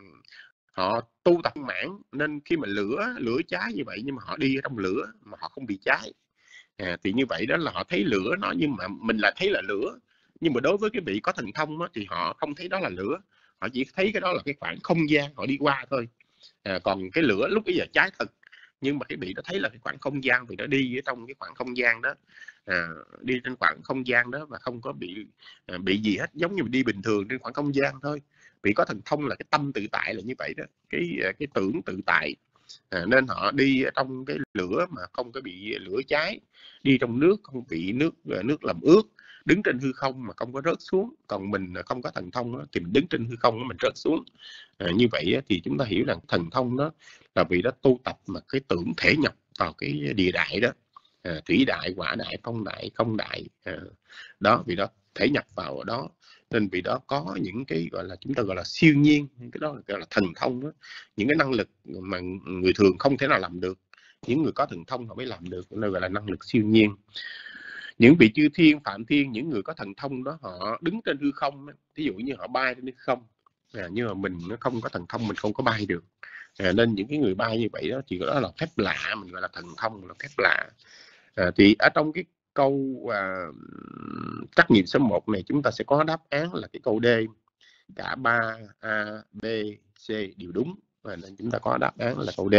họ tu tập mãn, nên khi mà lửa lửa cháy như vậy nhưng mà họ đi ở trong lửa mà họ không bị cháy. À, thì như vậy đó là họ thấy lửa nó nhưng mà mình lại thấy là lửa, nhưng mà đối với cái vị có thần thông đó, thì họ không thấy đó là lửa, họ chỉ thấy cái đó là cái khoảng không gian họ đi qua thôi. À, còn cái lửa lúc bây giờ cháy thật, nhưng mà cái vị nó thấy là cái khoảng không gian, vì nó đi ở trong cái khoảng không gian đó, à, đi trên khoảng không gian đó và không có bị à, bị gì hết, giống như đi bình thường trên khoảng không gian thôi. Vì có thần thông là cái tâm tự tại là như vậy đó, cái cái tưởng tự tại. À, nên họ đi ở trong cái lửa mà không có bị lửa cháy, đi trong nước không bị nước nước làm ướt, đứng trên hư không mà không có rớt xuống. Còn mình không có thần thông đó, thì mình đứng trên hư không đó, mình rớt xuống. À, như vậy thì chúng ta hiểu rằng thần thông đó là vì đó tu tập mà cái tưởng thể nhập vào cái địa đại đó, à, thủy đại, hỏa đại, phong đại, không đại, à, đó vì đó thể nhập vào đó, nên vì đó có những cái gọi là chúng ta gọi là siêu nhiên, cái đó gọi là thần thông đó. Những cái năng lực mà người thường không thể nào làm được, những người có thần thông họ mới làm được, nên gọi là năng lực siêu nhiên. Những vị chư thiên, phạm thiên, những người có thần thông đó họ đứng trên hư không, ví dụ như họ bay trên hư không, à, nhưng mà mình nó không có thần thông, mình không có bay được. À, nên những cái người bay như vậy đó thì đó là phép lạ, mình gọi là thần thông, là phép lạ. À, thì ở trong cái câu à, trắc nghiệm số một này chúng ta sẽ có đáp án là cái câu D, cả ba A, B, C đều đúng, và nên chúng ta có đáp án là câu D.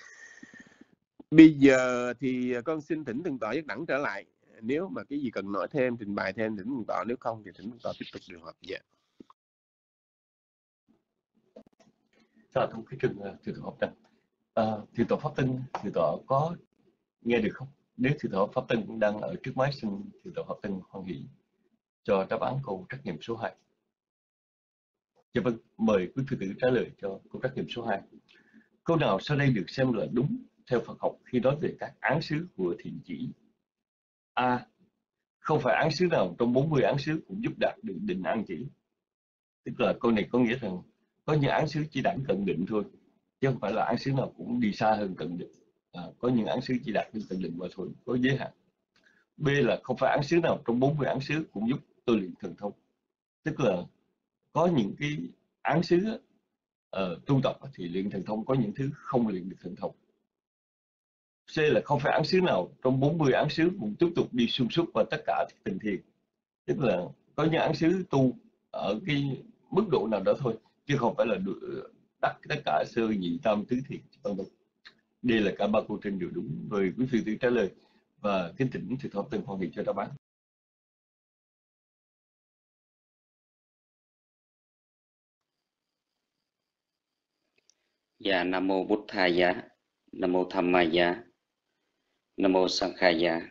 Bây giờ thì con xin thỉnh Thượng tọa Giác Đẳng trở lại, nếu mà cái gì cần nói thêm, trình bày thêm thỉnh Thượng tọa, nếu không thì thỉnh Thượng tọa tiếp tục điều hợp. Dạ. Chào thông cái trường Thượng tọa Pháp Tân. À, Thượng tọa Pháp Tân, Thượng tọa có nghe được không? Nếu Thượng tọa Pháp Tân cũng đang ở trước máy, xin Thượng tọa Pháp Tân hoan hỷ cho đáp án câu trắc nghiệm số hai. Dạ vâng, mời quý Phật tử trả lời cho câu trắc nghiệm số hai. Câu nào sau đây được xem là đúng theo Phật học khi nói về các án xứ của thiện chỉ? A. Không phải án xứ nào trong bốn mươi án xứ cũng giúp đạt được định an chỉ. Tức là câu này có nghĩa rằng có những án xứ chỉ đạt cận định thôi, chứ không phải là án xứ nào cũng đi xa hơn cận định. À, có những án xứ chỉ đạt được cận định mà thôi, có giới hạn. B là không phải án xứ nào trong bốn mươi án xứ cũng giúp tôi luyện thần thông. Tức là có những cái án xứ uh, tu tập thì luyện thần thông, có những thứ không luyện được thần thông. C là không phải án xứ nào trong bốn mươi án xứ cũng tiếp tục đi xuyên suốt vào tất cả tình thiền. Tức là có những án xứ tu ở cái mức độ nào đó thôi, chứ không phải là đắc tất cả sơ nhị tam tứ thiền. Đây là cả ba câu trên đều đúng. Rồi quý vị tự trả lời và kính thỉnh Thượng tọa Tân hoan hỷ cho đáp án. Dạ, Nam mô Bụt Thaya, Nam mô Dhammaya, Nam mô Sankhaya.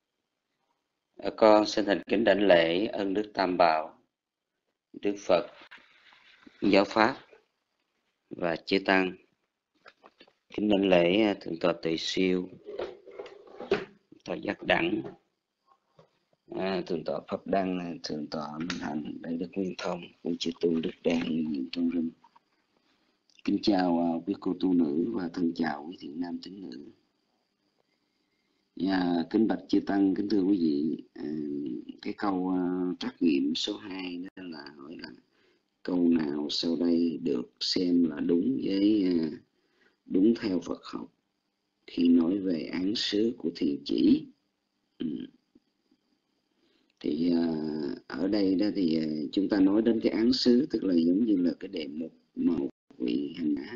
Con xin thành kính đảnh lễ ơn Đức Tam Bảo, Đức Phật, Giáo Pháp và Chư Tăng. Kính đảnh lễ Thượng tọa Tuệ Siêu, tọa Giác Đẳng, à, Thượng tọa Pháp Đăng, Thượng tọa Minh Hạnh, Đại đức Nguyên Thông, cùng chư tu Đức Đàn, những tôn vinh. Kính chào uh, quý cô tu nữ và thân chào quý thiện nam tín nữ. Yeah, kính bạch chư Tăng, kính thưa quý vị, uh, cái câu uh, trắc nghiệm số hai đó là hỏi là câu nào sau đây được xem là đúng với uh, đúng theo Phật học khi nói về án xứ của thiền chỉ. Ừ. Thì uh, ở đây đó thì uh, chúng ta nói đến cái án xứ, tức là giống như là cái đề mục mà vị hành giả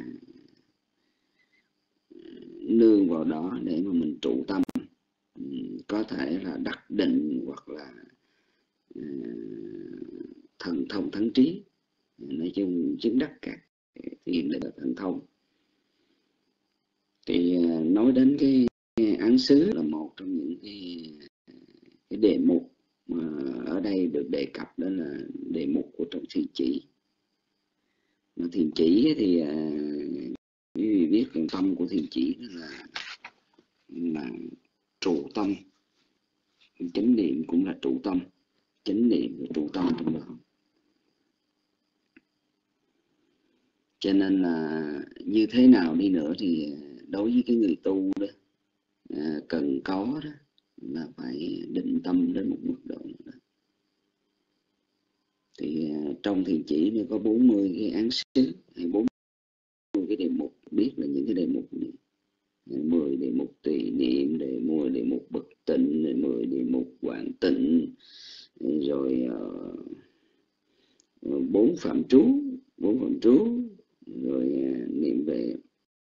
nương vào đó để mà mình trụ tâm, có thể là đắc định hoặc là thần thông thắng trí, nói chung chứng đắc các thiền định thần thông. Thì nói đến cái án xứ là một trong những cái, cái đề mục mà ở đây được đề cập, đó là đề mục của trong thiền chỉ. Mà thiền chỉ thì quý vị biết cái tâm của thiền chỉ là là trụ tâm, chánh niệm cũng là trụ tâm, chánh niệm và trụ tâm trong đó. Cho nên là như thế nào đi nữa thì đối với cái người tu đó, à, cần có đó là phải định tâm đến một mức độ đó. Thì à, trong thiền chỉ nó có bốn mươi cái án xứ hay bốn mươi cái đề mục, biết là những cái đề mục này. mười đề mục tùy niệm, để mười đề mục bất tịnh, mười đề mục quảng tịnh, rồi bốn uh, phạm trú, bốn phạm trú, rồi uh, niệm về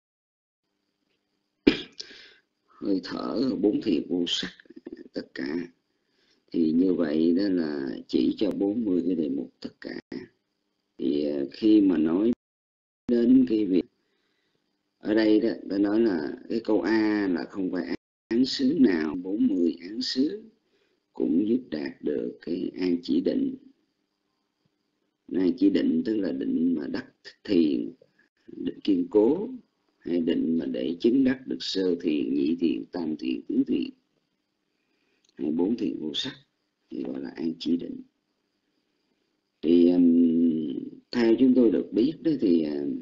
hơi thở, bốn thiền vô sắc, tất cả. Thì như vậy đó là chỉ cho bốn mươi cái đề mục tất cả. Thì uh, khi mà nói đến cái việc ở đây đó, ta nói là cái câu A là không phải án xứ nào, bốn mươi án xứ cũng giúp đạt được cái an chỉ định. An chỉ định tức là định mà đắc thiền, định kiên cố, hay định mà để chứng đắc được sơ thiền, nhị thiền, tam thiền, tứ thiền, hay bốn thiền vô sắc, thì gọi là an chỉ định. Thì um, theo chúng tôi được biết đó thì um,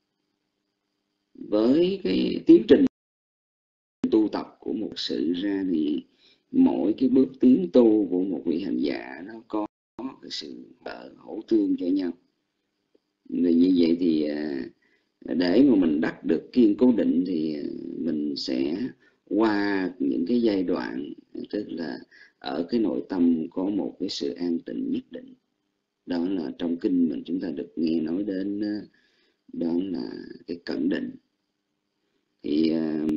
với cái tiến trình tu tập của một sự ra thì mỗi cái bước tiến tu của một vị hành giả nó có cái sự hỗ tương cho nhau. Vì như vậy thì để mà mình đắc được kiên cố định thì mình sẽ qua những cái giai đoạn, tức là ở cái nội tâm có một cái sự an tịnh nhất định. Đó là trong kinh mình chúng ta được nghe nói đến, đó là cái cận định. Thì uh,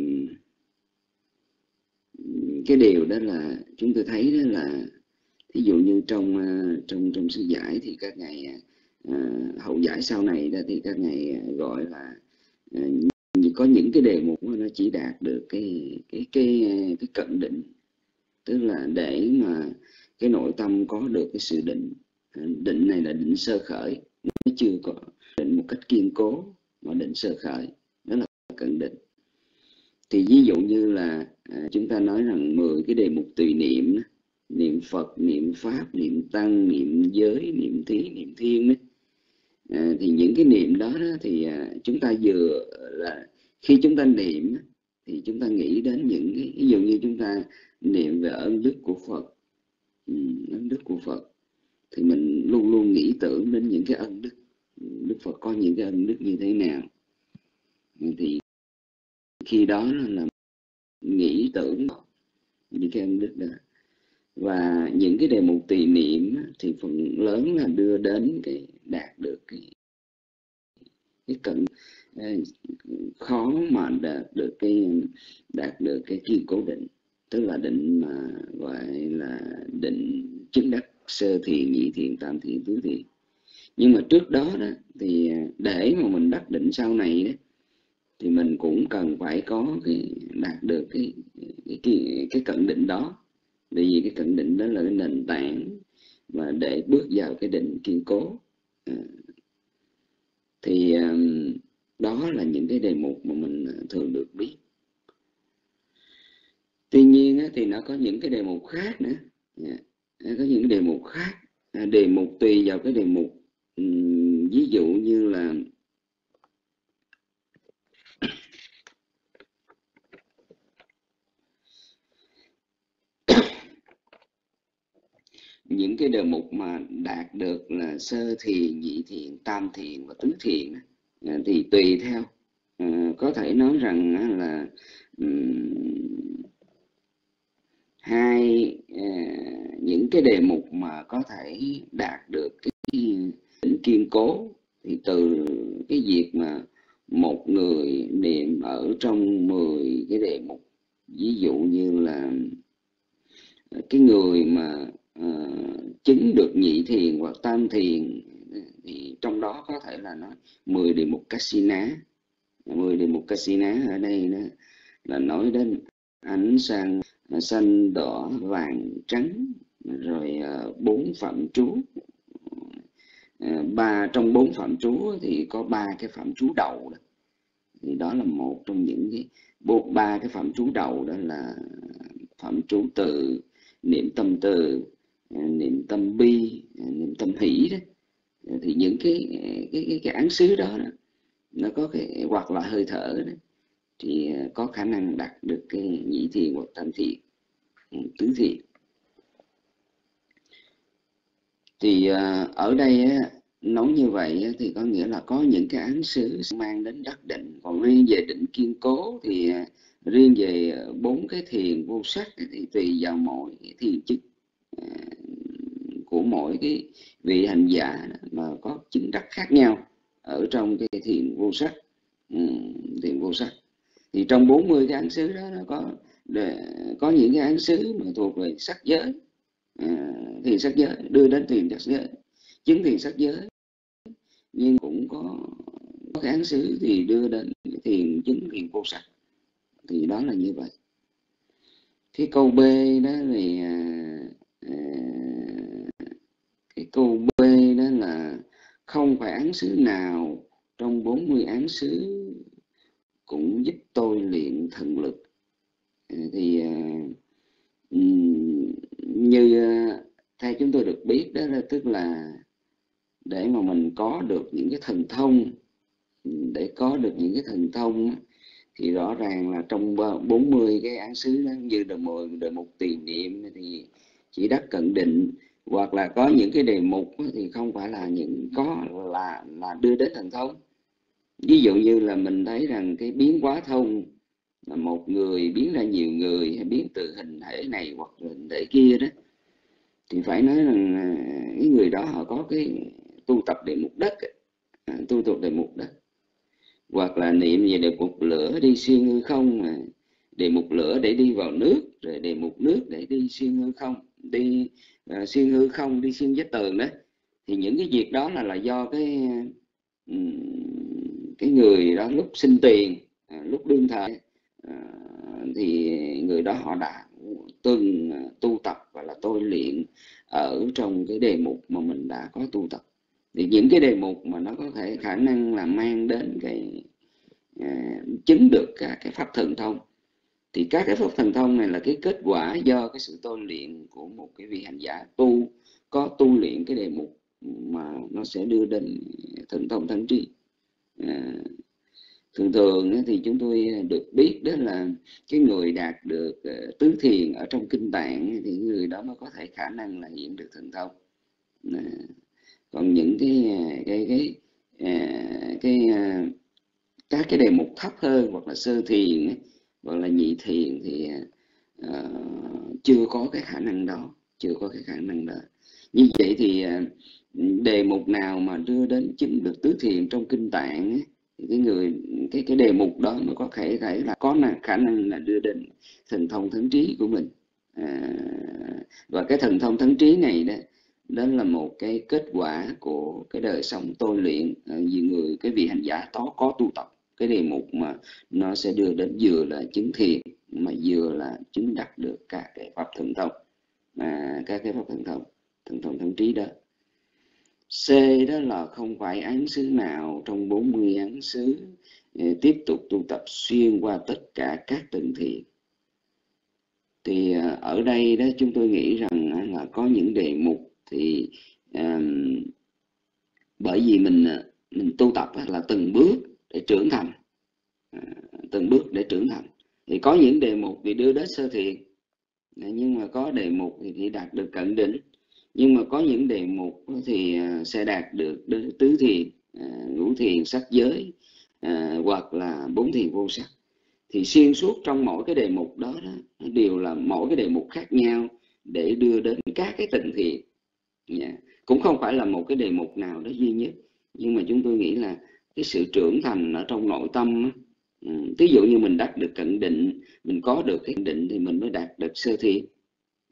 cái điều đó là chúng tôi thấy đó là ví dụ như trong uh, trong trong sư giải thì các ngài uh, hậu giải sau này đó thì các ngài gọi là uh, có những cái đề mục nó chỉ đạt được cái cái cái cái cận định, tức là để mà cái nội tâm có được cái sự định. Định này là định sơ khởi, nó chưa có định một cách kiên cố, mà định sơ khởi, đó là cận định. Thì ví dụ như là à, chúng ta nói rằng mười cái đề mục tùy niệm, niệm Phật, niệm Pháp, niệm Tăng, niệm giới, niệm thí, niệm thiên ấy. À, thì những cái niệm đó, đó thì à, chúng ta vừa là khi chúng ta niệm thì chúng ta nghĩ đến những cái, ví dụ như chúng ta niệm về ơn đức của Phật, ừ, ơn đức của Phật thì mình luôn luôn nghĩ tưởng đến những cái ân đức. Đức Phật có những cái ân đức như thế nào, thì khi đó là nghĩ tưởng những cái ân đức đó. Và những cái đề mục tùy niệm thì phần lớn là đưa đến cái đạt được cái, cái cận, khó mà đạt được cái đạt được cái kiên cố định, tức là định mà gọi là định chứng đắc sơ thiền, nhị thiền, tam thiền, tứ thiền. Nhưng mà trước đó đó thì để mà mình đắc định sau này đó, thì mình cũng cần phải có cái đạt được cái cái cái, cái cận định đó. Bởi vì cái cận định đó là cái nền tảng và để bước vào cái định kiên cố. À, thì um, đó là những cái đề mục mà mình thường được biết. Tuy nhiên á, thì nó có những cái đề mục khác nữa. Yeah. Có những cái đề mục khác. À, đề mục tùy vào cái đề mục. Um, ví dụ như là những cái đề mục mà đạt được là sơ thiền, nhị thiền, tam thiền và tứ thiền à, thì tùy theo. À, có thể nói rằng à, là um, hai à, những cái đề mục mà có thể đạt được cái định kiên cố thì từ cái việc mà một người niệm ở trong mười cái đề mục, ví dụ như là cái người mà uh, chứng được nhị thiền hoặc tam thiền, thì trong đó có thể là nó mười đề mục Kasina. Mười đề mục Kasina ở đây đó là nói đến ánh sáng xanh đỏ vàng trắng, rồi uh, bốn phạm trú. Uh, ba trong bốn phạm trú thì có ba cái phạm trú đầu đó. Thì đó là một trong những cái bộ ba cái phạm trú đầu, đó là phạm trú từ, niệm tâm từ, niệm tâm bi, niệm tâm hỷ đó. Thì những cái cái cái, cái án xứ đó, đó nó có cái hoặc là hơi thở đó, thì có khả năng đạt được cái nhị thiền hoặc tam thiền, tứ thiền. Thì ở đây nói như vậy thì có nghĩa là có những cái án xứ mang đến đắc định. Còn riêng về định kiên cố thì riêng về bốn cái thiền vô sắc thì tùy vào mỗi cái thiền chức của mỗi cái vị hành giả mà có chứng đắc khác nhau ở trong cái thiền vô sắc. Thiền vô sắc thì trong bốn mươi cái án xứ đó nó có để, có những cái án xứ mà thuộc về sắc giới, à, thiền sắc giới, đưa đến thiền sắc giới, chứng thiền sắc giới. Nhưng cũng có, có cái án xứ thì đưa đến thiền chứng thiền vô sắc. Thì đó là như vậy. Cái câu B đó thì à, à, cái câu B đó là không phải án xứ nào trong bốn mươi án xứ cũng giúp tôi luyện thần lực. Thì như theo chúng tôi được biết đó là tức là để mà mình có được những cái thần thông, để có được những cái thần thông thì rõ ràng là trong bốn mươi cái án xứ đó, như đề mười đề mục tiền niệm thì chỉ đắc cận định, hoặc là có những cái đề mục thì không phải là những có là là đưa đến thần thông. Ví dụ như là mình thấy rằng cái biến hóa thông là một người biến ra nhiều người, hay biến từ hình thể này hoặc hình thể kia đó, thì phải nói rằng cái người đó họ có cái tu tập đề mục đất, tu tập đề mục đất, hoặc là niệm về đề mục lửa đi xuyên hư không, đề mục lửa để đi vào nước, rồi đề mục nước để đi xuyên hư không, đi uh, xuyên hư không, đi xuyên vách tường đó. Thì những cái việc đó là là do cái um, cái người đó lúc sinh tiền, uh, lúc đương thời, uh, thì người đó họ đã từng tu tập và là tôi luyện ở trong cái đề mục mà mình đã có tu tập. Thì những cái đề mục mà nó có thể khả năng là mang đến cái uh, chứng được các cái pháp thần thông, thì các cái pháp thần thông này là cái kết quả do cái sự tôi luyện của một cái vị hành giả tu, có tu luyện cái đề mục mà nó sẽ đưa đến thần thông thắng trí. À, thường thường thì chúng tôi được biết đó là cái người đạt được tứ thiền ở trong kinh tạng thì người đó mới có thể khả năng là hiện được thần thông. À, còn những cái cái cái cái, cái các cái đề mục thấp hơn hoặc là sơ thiền hoặc là nhị thiền thì uh, chưa có cái khả năng đó, chưa có cái khả năng đó. Như vậy thì uh, đề mục nào mà đưa đến chứng được tứ thiền trong kinh tạng ấy, thì cái người cái cái đề mục đó mới có thể thể là có khả năng là đưa đến thần thông thắng trí của mình. À, và cái thần thông thắng trí này đó, đó là một cái kết quả của cái đời sống tôi luyện vì người cái vị hành giả đó có tu tập cái đề mục mà nó sẽ đưa đến vừa là chứng thiền mà vừa là chứng đắc được các cái pháp thần thông, à, các cái pháp thần thông, thần thông thắng trí đó. C đó là không phải án xứ nào trong bốn mươi án xứ tiếp tục tu tập xuyên qua tất cả các tầng thiền. Thì ở đây đó chúng tôi nghĩ rằng là có những đề mục thì um, bởi vì mình mình tu tập là từng bước để trưởng thành, à, từng bước để trưởng thành, thì có những đề mục thì đưa đến sơ thiền, nhưng mà có đề mục thì chỉ đạt được cận định, nhưng mà có những đề mục thì sẽ đạt được tứ thiền, ngũ thiền sắc giới, à, hoặc là bốn thiền vô sắc. Thì xuyên suốt trong mỗi cái đề mục đó, đó đều là mỗi cái đề mục khác nhau để đưa đến các cái tịnh thiền. Yeah. Cũng không phải là một cái đề mục nào đó duy nhất, nhưng mà chúng tôi nghĩ là cái sự trưởng thành ở trong nội tâm, ví dụ như mình đạt được cận định, mình có được cái định thì mình mới đạt được sơ thiền.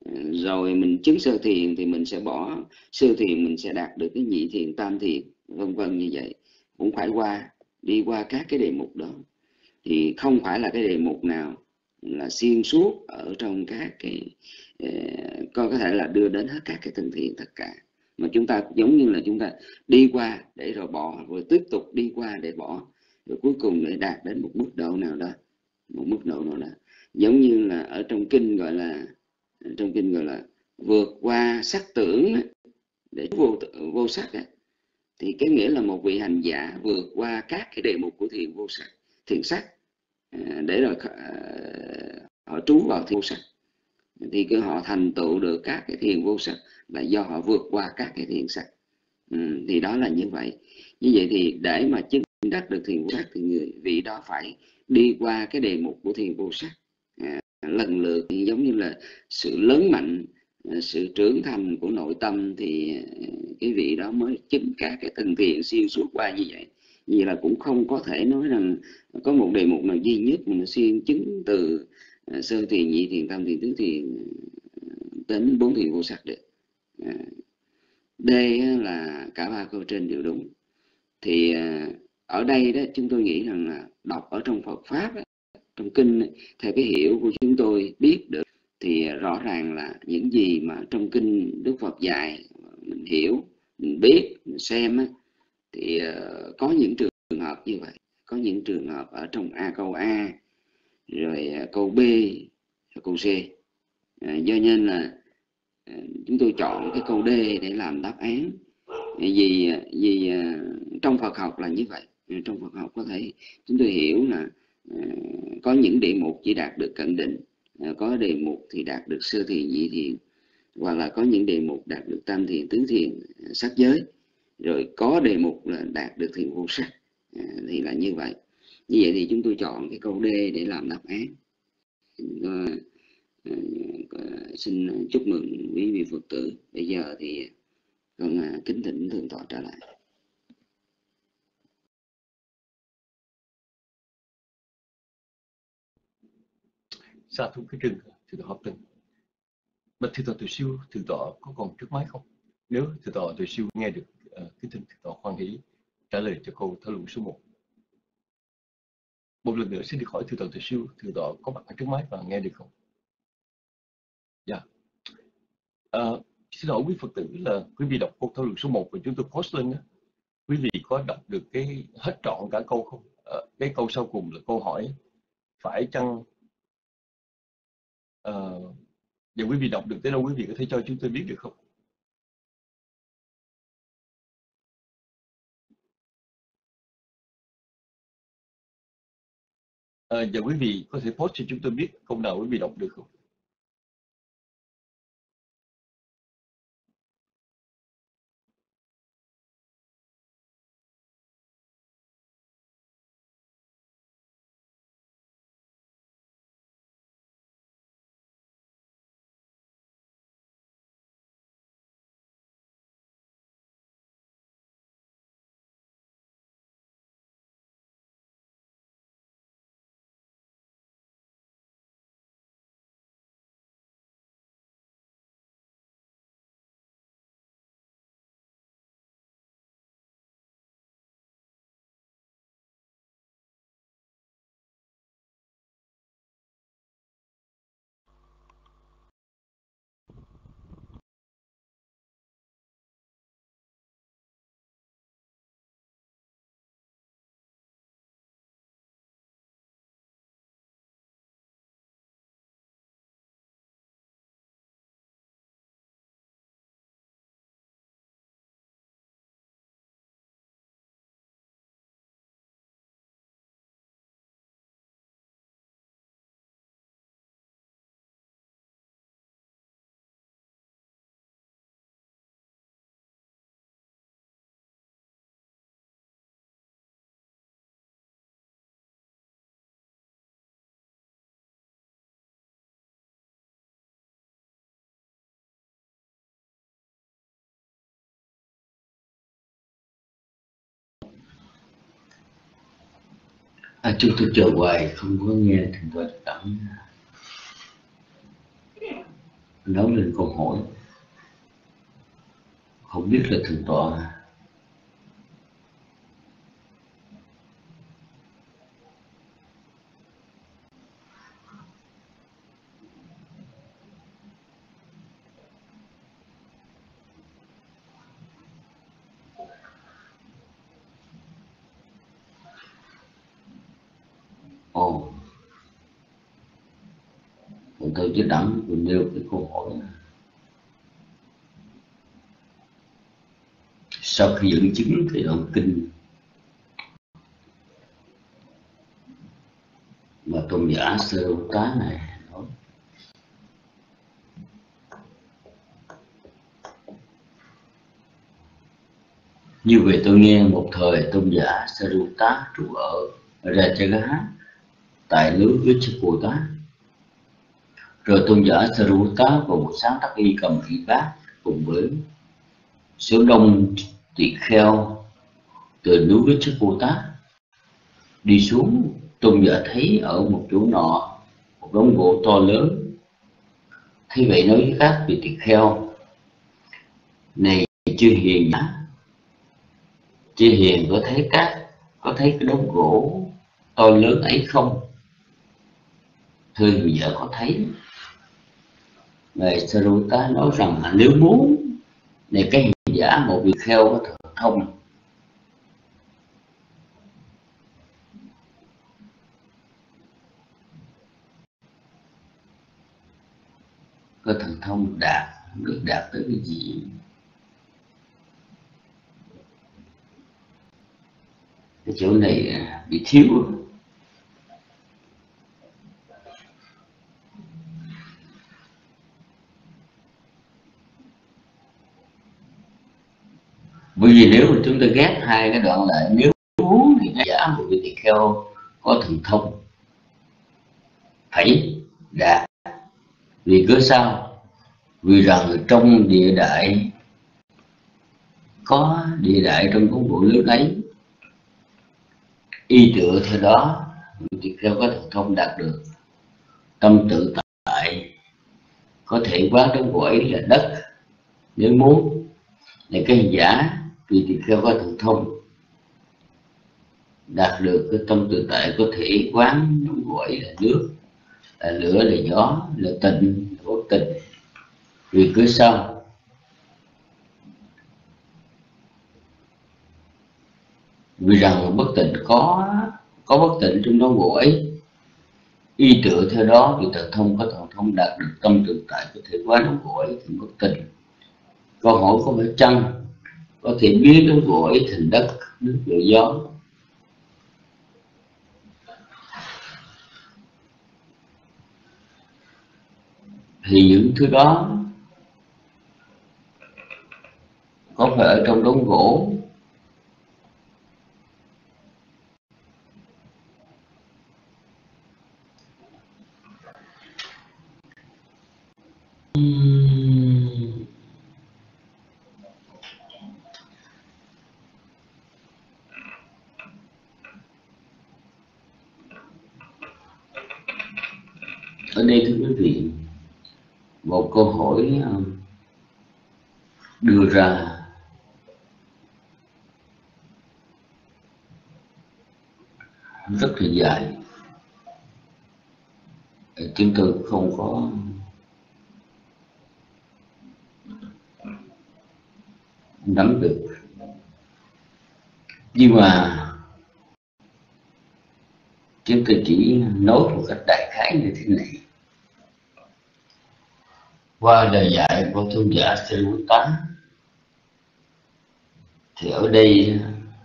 rồi mình chứng sơ thiền thì mình sẽ bỏ sơ thiền, mình sẽ đạt được cái nhị thiền, tam thiền, vân vân như vậy. Cũng phải qua đi qua các cái đề mục đó. Thì không phải là cái đề mục nào là xuyên suốt ở trong các cái uh, có có thể là đưa đến hết các cái tầng thiền tất cả, mà chúng ta giống như là chúng ta đi qua để rồi bỏ, rồi tiếp tục đi qua để bỏ, rồi cuối cùng để đạt đến một mức độ nào đó, một mức độ nào đó. Giống như là ở trong kinh gọi là trong kinh gọi là vượt qua sắc tưởng để vô vô sắc ấy. Thì cái nghĩa là một vị hành giả vượt qua các cái đề mục của thiền vô sắc, thiền sắc, để rồi họ trú vào thiền vô sắc, thì cứ họ thành tựu được các cái thiền vô sắc là do họ vượt qua các cái thiền sắc. Ừ, thì đó là như vậy. Như vậy thì để mà chứng đắc được thiền vô sắc thì người vị đó phải đi qua cái đề mục của thiền vô sắc, à, lần lượt, giống như là sự lớn mạnh, sự trưởng thành của nội tâm, thì cái vị đó mới chứng các cái tầng thiền xuyên suốt qua như vậy. Vì là cũng không có thể nói rằng có một đề mục nào duy nhất mà nó xuyên chứng từ sơ thiền, nhị thiền, tam thiền, tứ thiền đến bốn thiền vô sắc được. D là cả ba câu trên đều đúng. Thì ở đây đó chúng tôi nghĩ rằng là đọc ở trong Phật pháp đó, trong kinh, theo cái hiểu của chúng tôi biết được, thì rõ ràng là những gì mà trong kinh Đức Phật dạy, mình hiểu, mình biết, mình xem á, thì uh, có những trường hợp như vậy. Có những trường hợp ở trong A câu A, rồi uh, câu B, câu C. Uh, do nên là uh, chúng tôi chọn cái câu D để làm đáp án. Vì, vì uh, trong Phật học là như vậy. Trong Phật học có thể chúng tôi hiểu là uh, có những đề mục chỉ đạt được cận định, uh, có đề mục thì đạt được sơ thiền, nhị thiền, hoặc là có những đề mục đạt được tam thiền, tứ thiền, sắc giới, rồi có đề mục là đạt được thiền vô sắc, à, thì là như vậy. Như vậy thì chúng tôi chọn cái câu D để làm đáp án. À, à, xin chúc mừng quý vị Phật tử. Bây giờ thì con à, kính thỉnh thượng tọa trở lại. Sa thú cái rừng thượng tọa Hợp Tình. Bạch thượng tọa Từ Siêu, thượng tọa có còn trước máy không? Nếu thượng tọa Từ Siêu nghe được, uh, kính thỉnh thượng tọa Khoan Hỷ trả lời cho câu thảo luận số một. Một lần nữa xin được hỏi thượng tọa Từ Siêu, thượng tọa có mặt ở trước máy và nghe được không? Dạ. Yeah. Uh, xin hỏi quý Phật tử là quý vị đọc câu thảo luận số một và chúng tôi post lên đó, quý vị có đọc được cái hết trọn cả câu không? Uh, cái câu sau cùng là câu hỏi phải chăng uh, giờ quý vị đọc được tới đâu, quý vị có thể cho chúng tôi biết được không? À, giờ quý vị có thể post cho chúng tôi biết câu nào quý vị đọc được không? À, chúng tôi chờ hoài không có nghe thượng tọa Đẳng nói lên câu hỏi không biết là thượng tọa ồ tôi chỉ đẳng vừa nêu cái câu hỏi này. Sau khi dẫn chứng thì đoạn kinh mà tôn giả Sơ Lô Tá này nói như vậy, tôi nghe một thời tôn giả Sơ Lô Tá trụ ở Rajagaha tại núi Vichapota. Rồi tôn giả Sơ Lô Tá vào buổi sáng tác y cầm y bát cùng với số đông tỳ kheo từ núi Vichapota đi xuống. Tôn giả thấy ở một chỗ nọ một đống gỗ to lớn. Thế vậy nói với các vị tỳ kheo: này chư hiền nhá, chư hiền có thấy các có thấy cái đống gỗ to lớn ấy không? Thưa hiền giả có thấy. Ngài Sơ Lô Tá nói rằng là nếu muốn, này cái hiền giả, một vị kheo có thần thông có thần thông đạt được đạt tới cái gì? Cái chỗ này bị thiếu. Bởi vì nếu mà chúng ta ghép hai cái đoạn lại, nếu muốn thì giả một vị tỳ kheo có thần thông phải đạt. Vì cớ sao? Vì rằng trong địa đại có địa đại trong cuốn bộ lớn ấy, y tựa theo đó vị tỳ kheo có thần thông đạt được tâm tự tại, có thể quán đống gỗ ấy là đất nếu muốn. Này cái giả vì tỳ kheo có thần thông đạt được cái tâm tự tại, có thể quán đống gỗ ấy là nước, là lửa, là gió, là tịnh, là bất tịnh. Vì cứ sao? Vì rằng bất tịnh có có bất tịnh trong đống gỗ ấy, y tựa theo đó vì thần thông có thần thông đạt được tâm tự tại, có thể quán đống gỗ ấy thành bất tịnh. Câu hỏi có phải chăng có thể biến đống gỗ ấy thành đất, nước, lửa, gió? Thì những thứ đó có phải ở trong đống gỗ ở đây? Thưa quý vị, một câu hỏi đưa ra rất là dài, chúng tôi không có nắm được, nhưng mà chúng tôi chỉ nói một cách đại khái như thế này. Qua lời dạy của tôn giả Sơ Lô Tá thì ở đây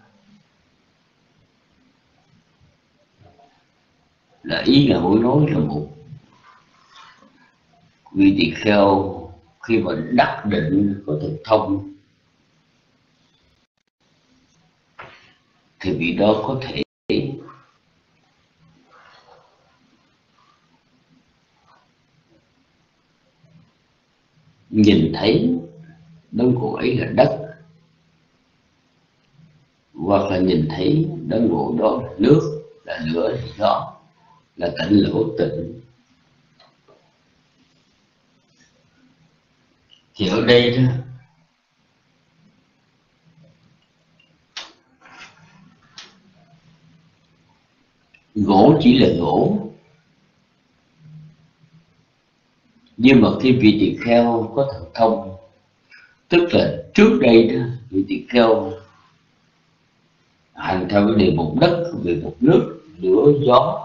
là ý là muốn nói là một vị tỳ kheo khi mà đắc định có thần thông thì vị đó có thể nhìn thấy đống gỗ ấy là đất, hoặc là nhìn thấy đống gỗ đó là nước, là lửa, là gió, là tịnh, là bất tịnh. Thì ở đây đó, gỗ chỉ là gỗ, nhưng mà khi vị tỳ kheo có thần thông, tức là trước đây đó vị tỳ kheo hành theo cái đề mục đất về một nước lửa gió,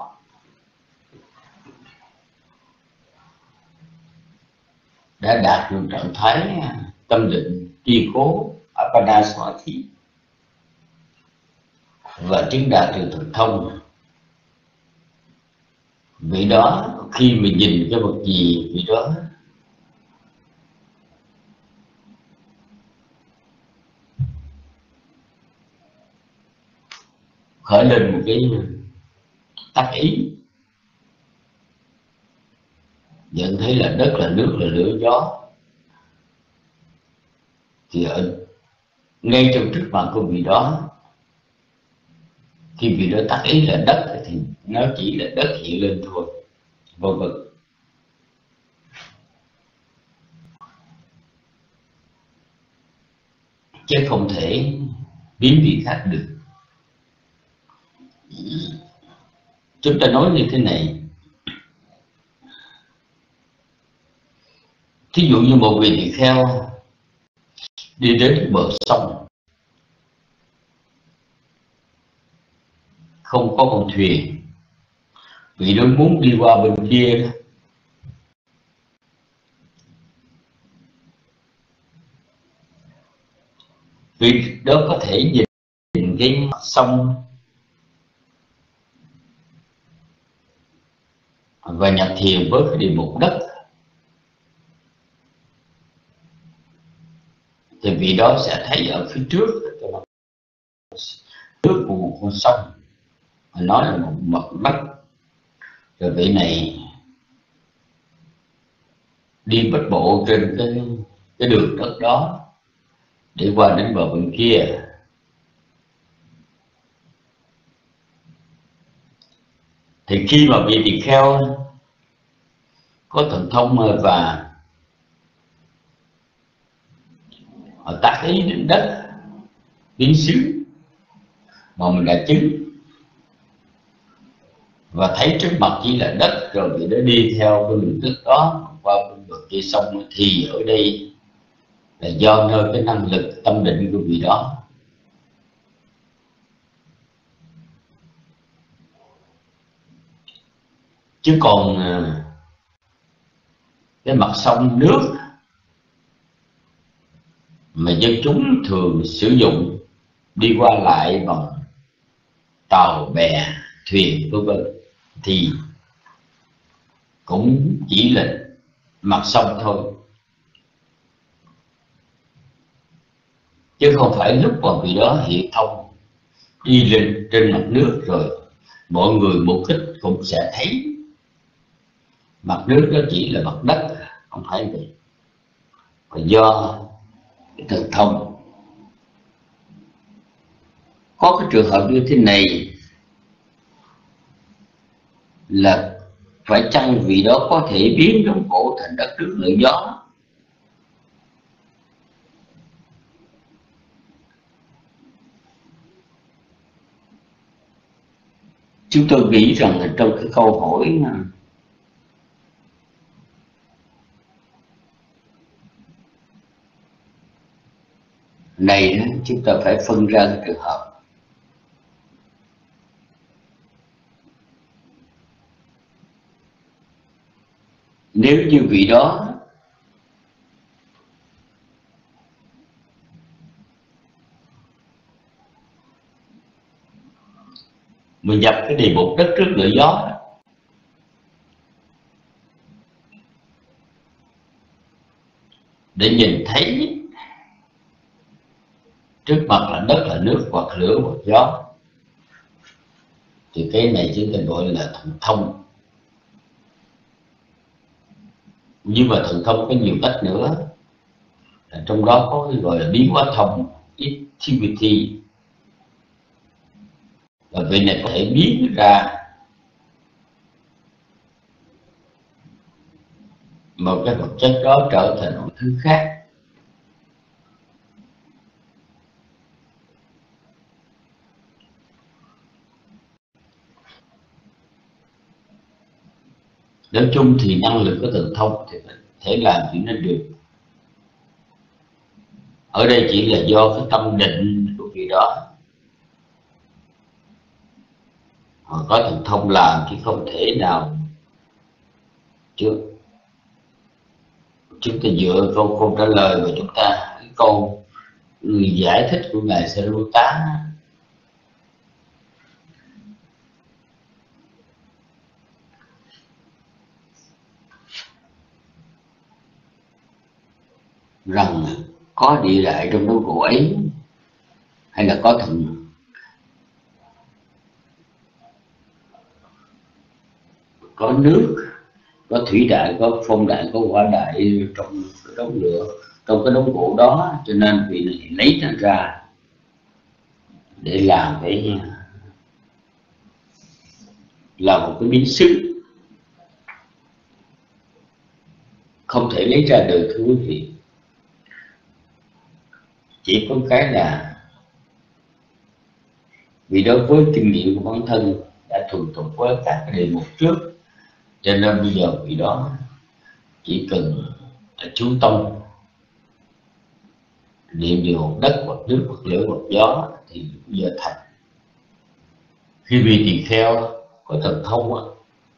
đã đạt được trạng thái tâm định tri cố Apanasati và chứng đạt được thần thông. Vì đó khi mình nhìn cái vật gì vì đó khởi lên một cái tác ý, nhận thấy là đất là nước là lửa gió, thì ở ngay trong trước mặt của vị đó, khi vị đó tác ý là đất thì nó chỉ là đất hiện lên thôi, vân vân. Chứ không thể biến vị khác được. Chúng ta nói như thế này, thí dụ như một vị tỳ kheo đi đến bờ sông, không có con thuyền, vị đó muốn đi qua bên kia đó, vị đó có thể nhìn, nhìn cái sông và nhập thiền với cái đề mục đất, thì vị đó sẽ thấy ở phía trước nước của một con sông, nó là một mặt đất, rồi vị này đi bất bộ trên cái, cái đường đất đó để qua đến bờ bên kia. Thì khi mà vị tỳ kheo có thần thông và tác ý đến đất biến xứ mà mình đã chứng, và thấy trước mặt chỉ là đất, rồi vị đó đi theo cái đường đất đó qua bên bờ kia sông, thì ở đây là do nơi cái năng lực tâm định của vị đó. Chứ còn cái mặt sông nước mà dân chúng thường sử dụng đi qua lại bằng tàu bè thuyền vân vân thì cũng chỉ là mặt sông thôi, chứ không phải lúc mà vị đó hiện thông đi lên trên mặt nước rồi mọi người một kích cũng sẽ thấy mặt nước đó chỉ là mặt đất, không phải vậy. Còn do thần thông. Có cái trường hợp như thế này là phải chăng vị đó có thể biến đống gỗ thành đất nước lửa gió? Chúng tôi nghĩ rằng là trong cái câu hỏi này chúng ta phải phân ra cái trường hợp. Nếu như vị đó mình nhập cái đề mục đất trước lửa gió để nhìn thấy trước mặt là đất là nước, hoặc lửa hoặc gió, thì cái này chúng ta gọi là thần thông. Nhưng mà thần thông có nhiều cách nữa, trong đó có cái gọi là biến hóa thông, activity, và vị này có thể biến ra một cái vật chất đó trở thành một thứ khác. Nói chung thì năng lực của thần thông thì phải thể làm chuyện nên được. Ở đây chỉ là do cái tâm định của vị đó họ có thần thông làm, chứ không thể nào chứ chúng ta dựa câu câu trả lời mà chúng ta cái câu người giải thích của ngài Sariputta rằng có địa đại trong đấu cổ ấy, hay là có thần có nước, có thủy đại, có phong đại, có hỏa đại trong cái đống lửa, trong cái đống gỗ đó, cho nên vị này lấy nó ra để làm cái là một cái biến xứ không thể lấy ra được, thưa quý vị. Chỉ có cái là vì đối với kinh nghiệm của bản thân đã thuần thục với các cái đề mục trước, cho nên bây giờ vị đó chỉ cần chú tâm niệm điều đất hoặc nước hoặc lửa hoặc gió thì bây giờ thành. Khi vị tỳ kheo có thần thông á,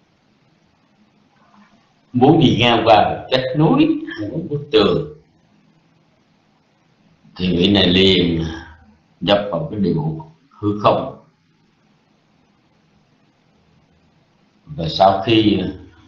muốn đi ngang qua một vách núi hay một bức tường thì vị này liền nhập vào cái điều hư không, và sau khi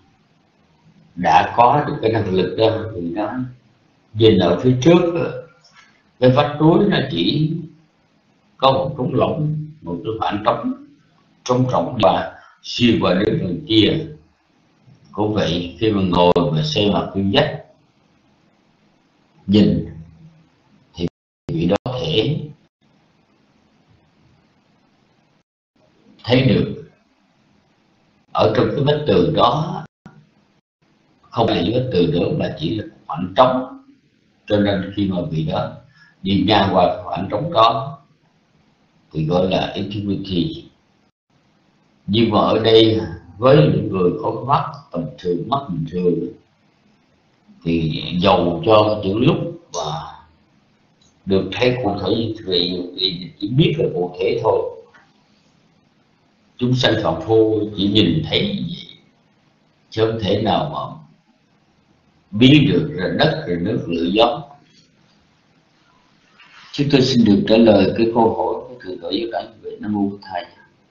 đã có được cái năng lực đó thì nó nhìn ở phía trước cái vách núi nó chỉ có một trống lỏng, một cái khoảng trống trống rỗng, và xuyên qua đến bên kia. Cũng vậy, khi mà ngồi và xem mặt viên dách nhìn thì vị đó có thể thấy được ở trong cái vách tường đó không phải là vách tường nữa mà chỉ là khoảng trống. Cho nên khi mà vị đó đi ngang qua khoảng trống đó thì gọi là infinity. Nhưng mà ở đây với những người có mắt bình thường, mắt bình thường thì dầu cho những lúc mà được thấy cụ thể thì chỉ biết là cụ thể thôi. Chúng sanh phạm phu chỉ nhìn thấy gì chứ không thể nào mà biết được là đất rồi nước lửa gió. Chúng tôi xin được trả lời cái câu hỏi của thượng tọa Giáo Đẳng về Nam Mô Thầy.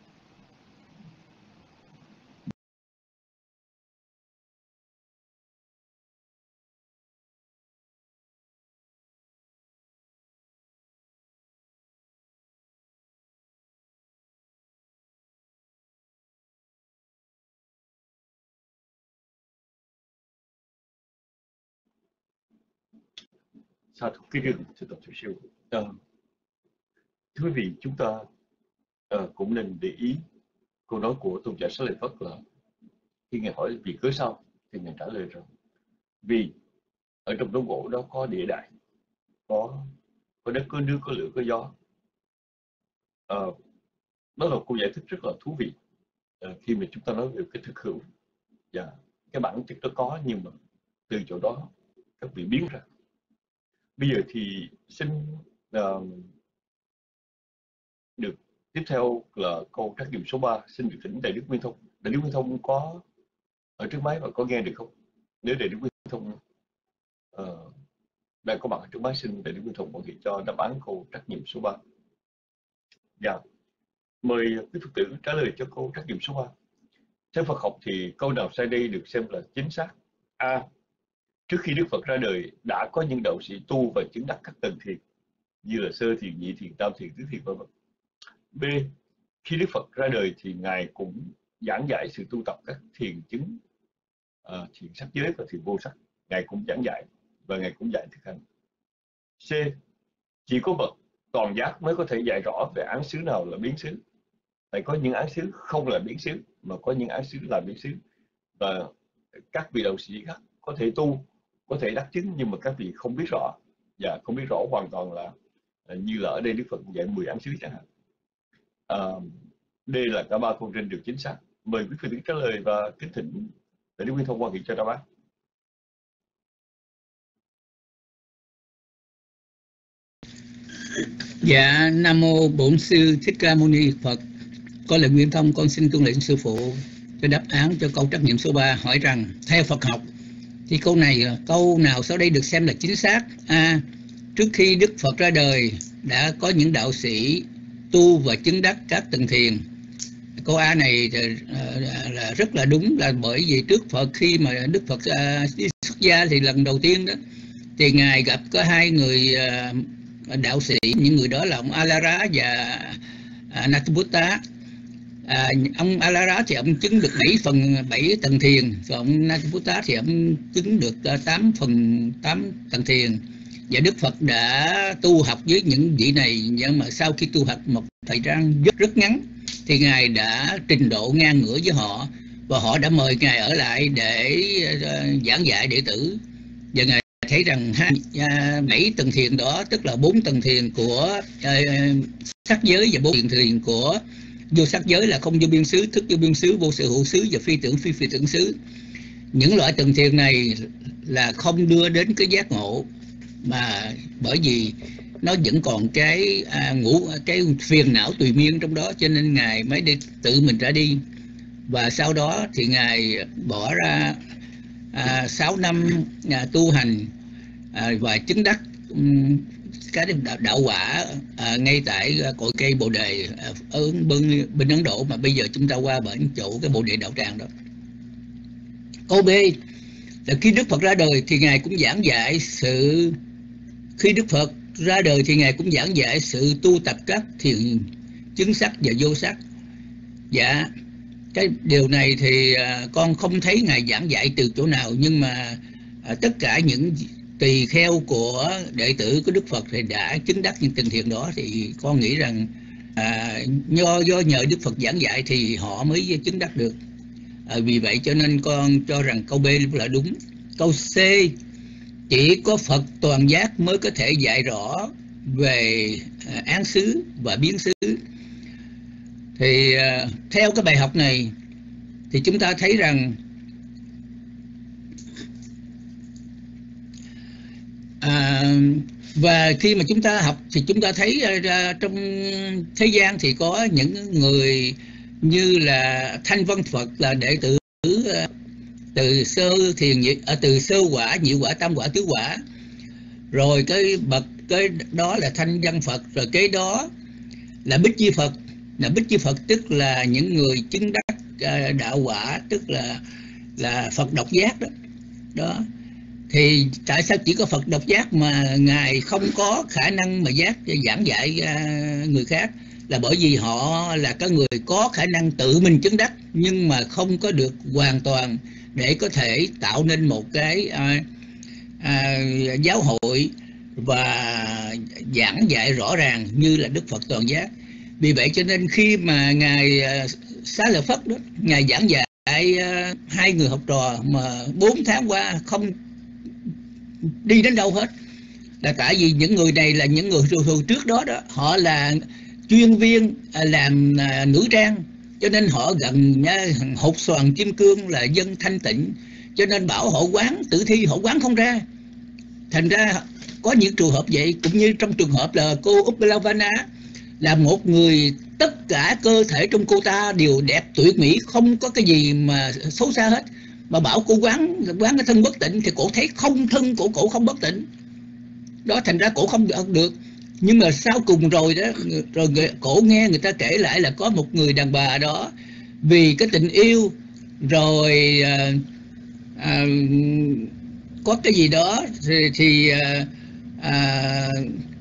Sa thú ký rừng, sư tổ chủ siêu. À, thưa quý vị, chúng ta à, cũng nên để ý câu nói của tôn giả Xá Lợi Phất là khi ngài hỏi vì cớ sao thì ngài trả lời rằng vì ở trong đống gỗ đó có địa đại, có có đất, có nước, có lửa, có gió. À, đó là câu giải thích rất là thú vị à, khi mà chúng ta nói về cái thực hữu và cái bản chất đó có, nhưng mà từ chỗ đó các vị biến ra. Bây giờ thì xin uh, được tiếp theo là câu trắc nghiệm số ba, xin được thỉnh Đại Đức Nguyên Thông. Đại Đức Nguyên Thông có ở trước máy và có nghe được không? Nếu Đại Đức Nguyên Thông uh, đang có mặt ở trước máy, xin Đại Đức Nguyên Thông hội cho đáp án câu trắc nghiệm số ba. Dạ, mời quý Phật tử trả lời cho câu trắc nghiệm số ba. Theo Phật học thì câu nào sai đây được xem là chính xác? A. Trước khi Đức Phật ra đời đã có những đạo sĩ tu và chứng đắc các tầng thiền như là sơ thiền, nhị thiền, tam thiền, tứ thiền vân vân. B. Khi Đức Phật ra đời thì ngài cũng giảng giải sự tu tập các thiền chứng, uh, thiền sắc giới và thiền vô sắc. Ngài cũng giảng dạy và ngài cũng dạy thực hành. C. Chỉ có bậc toàn giác mới có thể dạy rõ về án xứ nào là biến xứ. Tại có những án xứ không là biến xứ, mà có những án xứ là biến xứ. Và các vị đạo sĩ khác có thể tu, có thể đắc chứng, nhưng mà các vị không biết rõ, và không biết rõ hoàn toàn là như là ở đây Đức Phật dạy mười án xứ chẳng hạn. À, đây là cả ba câu trên đều chính xác. Mời quý vị trả lời và kính thỉnh để Đức Nguyên Thông quan hệ cho các bác. Dạ, Nam Mô Bổn Sư Thích Ca Mâu Ni Phật. Con là Nguyên Thông, con xin tuân lệnh sư phụ. Cái đáp án cho câu trắc nghiệm số ba hỏi rằng theo Phật học thì câu này, câu nào sau đây được xem là chính xác? A. Trước khi Đức Phật ra đời đã có những đạo sĩ tu và chứng đắc các tầng thiền. Câu A này là rất là đúng, là bởi vì trước Phật, khi mà Đức Phật đi xuất gia thì lần đầu tiên đó thì Ngài gặp có hai người đạo sĩ, những người đó là ông Alara và Nataputta. À, ông Alara thì ông chứng được bảy phần bảy tầng thiền, còn ông Nataputta thì ông chứng được tám phần tám tầng thiền. Và Đức Phật đã tu học với những vị này, nhưng mà sau khi tu học một thời gian rất rất ngắn thì Ngài đã trình độ ngang ngửa với họ, và họ đã mời Ngài ở lại để uh, giảng dạy đệ tử. Và Ngài thấy rằng hai uh, bảy tầng thiền đó, tức là bốn tầng thiền của uh, sắc giới và bốn tầng thiền của vô sắc giới là không vô biên xứ, thức vô biên xứ, vô sự hữu xứ và phi tưởng phi phi tưởng xứ. Những loại tầng thiền này là không đưa đến cái giác ngộ, mà bởi vì nó vẫn còn cái à, ngũ cái phiền não tùy miên trong đó, cho nên Ngài mới đi tự mình ra đi. Và sau đó thì Ngài bỏ ra à, sáu năm à, tu hành à, và chứng đắc um, cái đạo, đạo quả à, ngay tại cội cây Bồ Đề à, ở bên, bên Ấn Độ, mà bây giờ chúng ta qua bên chỗ cái Bồ Đề Đạo Tràng đó. Câu B là khi Đức Phật ra đời thì Ngài cũng giảng dạy sự khi Đức Phật ra đời thì Ngài cũng giảng dạy sự tu tập các thiền chứng sắc và vô sắc. Dạ, cái điều này thì à, con không thấy Ngài giảng dạy từ chỗ nào, nhưng mà à, tất cả những tỳ kheo của đệ tử của Đức Phật thì đã chứng đắc những tầng thiền đó, thì con nghĩ rằng à, do, do nhờ Đức Phật giảng dạy thì họ mới chứng đắc được. À, vì vậy cho nên con cho rằng câu B là đúng. Câu C, chỉ có Phật toàn giác mới có thể dạy rõ về à, án xứ và biến xứ. Thì à, theo cái bài học này thì chúng ta thấy rằng à, và khi mà chúng ta học thì chúng ta thấy ra trong thế gian thì có những người như là Thanh Văn Phật là đệ tử từ sơ thiền từ sơ quả, nhị quả, tam quả, tứ quả. Rồi cái bậc cái đó là Thanh Văn Phật, rồi cái đó là Bích Chi Phật. Là Bích Chi Phật tức là những người chứng đắc đạo quả, tức là là Phật độc giác đó. Đó. Thì tại sao chỉ có Phật độc giác mà Ngài không có khả năng mà giác giảng dạy người khác? Là bởi vì họ là các người có khả năng tự mình chứng đắc, nhưng mà không có được hoàn toàn để có thể tạo nên một cái à, à, giáo hội và giảng dạy rõ ràng như là Đức Phật toàn giác. Vì vậy cho nên khi mà Ngài Xá Lợi Phất đó, Ngài giảng dạy à, hai người học trò mà bốn tháng qua không đi đến đâu hết, là tại vì những người này là những người hồi, hồi trước đó đó họ là chuyên viên làm à, nữ trang, cho nên họ gần nha, hột xoàn kim cương là dân thanh tịnh, cho nên bảo họ quán tử thi họ quán không ra. Thành ra có những trường hợp vậy, cũng như trong trường hợp là cô Uppalavana là một người tất cả cơ thể trong cô ta đều đẹp tuyệt mỹ, không có cái gì mà xấu xa hết, mà bảo cô quán quán cái thân bất tịnh thì cổ thấy không, thân của cổ không bất tịnh đó, thành ra cổ không được được. Nhưng mà sau cùng rồi đó, rồi người, cổ nghe người ta kể lại là có một người đàn bà đó vì cái tình yêu rồi à, à, có cái gì đó thì, thì à, à,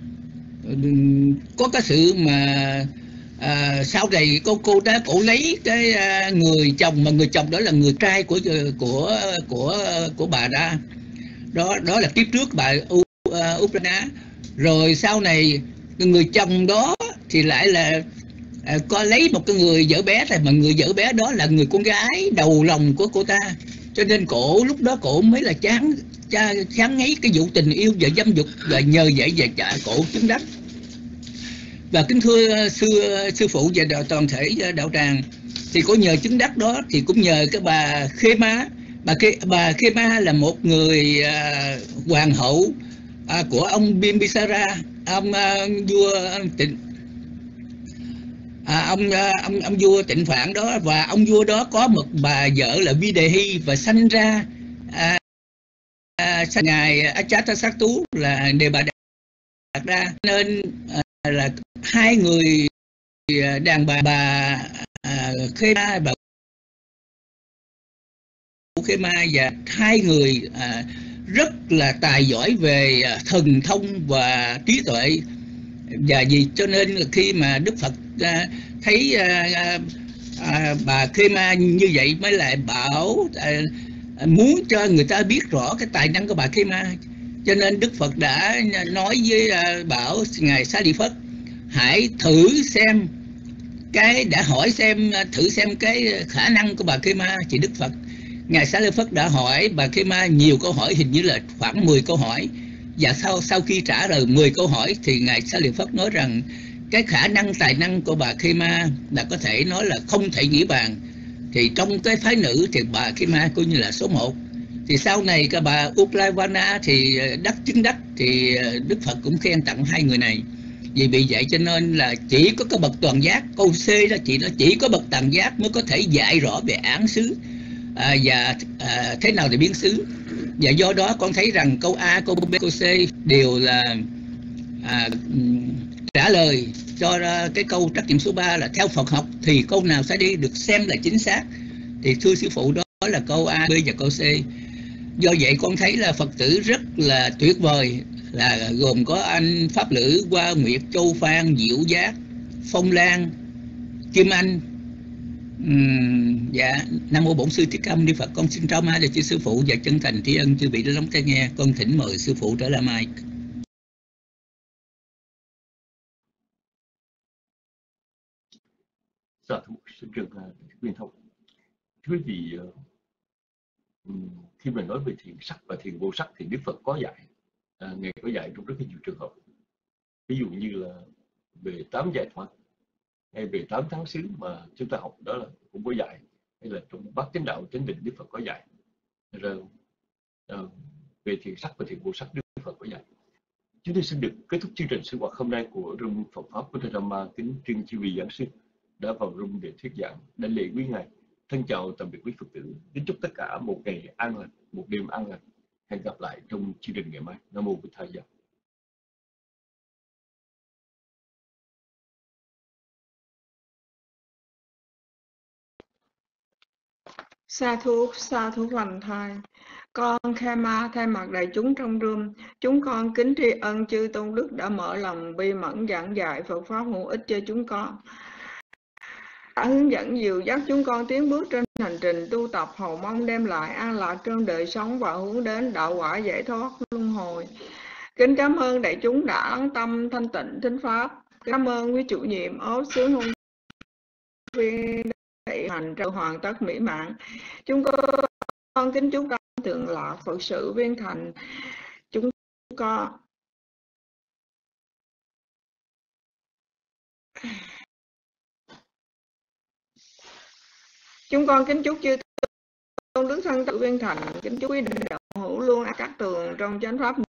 có cái sự mà à, sau này cô cô đã cổ lấy cái à, người chồng, mà người chồng đó là người trai của của của của bà ra đó, đó là kiếp trước bà U, uh, Ukraine. Rồi sau này người chồng đó thì lại là à, có lấy một cái người vợ bé này, mà người vợ bé đó là người con gái đầu lòng của cô ta, cho nên cổ lúc đó cổ mới là chán cha chán ngấy cái vụ tình yêu và dâm dục, và nhờ vậy và trả cổ chứng đắc. Và kính thưa sư sư phụ và đạo, toàn thể đạo tràng, thì có nhờ chứng đắc đó thì cũng nhờ cái bà Khê Ma, bà bà Khema là một người à, hoàng hậu à, của ông Bimbisara, ông à, vua Tịnh à, ông, ông ông vua Tịnh Phạn đó, và ông vua đó có một bà vợ là Videhi và sanh ra à, à, ngài Ajatasattu là Đề Bà Đạt Đa, nên à, là hai người đàn bà bà à, Khema, bà Khema và hai người à, rất là tài giỏi về à, thần thông và trí tuệ. Và vì cho nên là khi mà Đức Phật à, thấy à, à, bà Khema như vậy mới lại bảo à, muốn cho người ta biết rõ cái tài năng của bà Khema, cho nên Đức Phật đã nói với à, bảo ngài Xá利Phất hãy thử xem cái đã hỏi xem thử xem cái khả năng của bà Khema. Thì Đức Phật ngài Xá Lợi Phất đã hỏi bà Khema nhiều câu hỏi, hình như là khoảng mười câu hỏi, và sau sau khi trả lời mười câu hỏi thì ngài Xá Lợi Phất nói rằng cái khả năng tài năng của bà Khema là có thể nói là không thể nghĩ bàn. Thì trong cái phái nữ thì bà Khema coi như là số một. Thì sau này các bà Uddlavana thì đắc chứng đắc, thì Đức Phật cũng khen tặng hai người này. Vì vì vậy cho nên là chỉ có cái bậc toàn giác, câu C đó chị, nó chỉ có bậc toàn giác mới có thể dạy rõ về áng xứ à, và à, thế nào để biến xứ. Và do đó con thấy rằng câu A, câu B, câu C đều là à, trả lời cho cái câu trắc nghiệm số ba là theo Phật học thì câu nào sẽ đi được xem là chính xác. Thì thưa sư phụ, đó là câu A, B và câu C. Do vậy con thấy là Phật tử rất là tuyệt vời, là gồm có anh Pháp Lữ, Hoa Nguyệt, Châu Phan, Diệu Giác, Phong Lan, Kim Anh. Uhm, dạ, Nam Mô Bổn Sư Thích Ca Mâu Ni Phật. Con xin trao mai để chư sư phụ và chân thành tri ân chư vị đã lắng tai nghe. Con thỉnh mời sư phụ trở lại mai. Dạ, sư trưởng Quyền Thông. Thưa quý vị, khi mà nói về thiền sắc và thiền vô sắc thì Đức Phật có dạy, à, Ngài có dạy trong rất nhiều trường hợp. Ví dụ như là về tám giải thoát, hay về tám tháng xứ mà chúng ta học đó là cũng có dạy, hay là trong bát chánh đạo chánh định Đức Phật có dạy. Rồi à, về thiền sắc và thiền vô sắc Đức Phật có dạy. Chúng tôi xin được kết thúc chương trình sinh hoạt hôm nay của room Phật pháp của Thầy Rama. Kính trân chư vị giảng sư đã vào room để thuyết giảng, đại lễ quý ngài. Thân chào tạm biệt quý Phật tử. Kính chúc tất cả một ngày an lành, một đêm an lành. Hẹn gặp lại trong chương trình ngày mai. Nam mô Bụt Thầy. Sa thú, sa thú hoành thai. Con Khema thay mặt đại chúng trong room, chúng con kính tri ân chư tôn đức đã mở lòng bi mẫn giảng dạy Phật pháp hữu ích cho chúng con, đã hướng dẫn dìu dắt chúng con tiến bước trên hành trình tu tập, hầu mong đem lại an lạc trong đời sống và hướng đến đạo quả giải thoát luân hồi. Kính cảm ơn đại chúng đã lắng tâm thanh tịnh thính pháp. Cảm ơn quý chủ nhiệm ốp sướng hôn viên hành trợ hoàn tất mỹ mãn. Chúng con kính chúc các thượng lạc Phật sự viên thành. Chúng con chúng con kính chúc chư tôn đức thân tự viên thành, kính chúc quý đạo hữu luôn các tường trong chánh pháp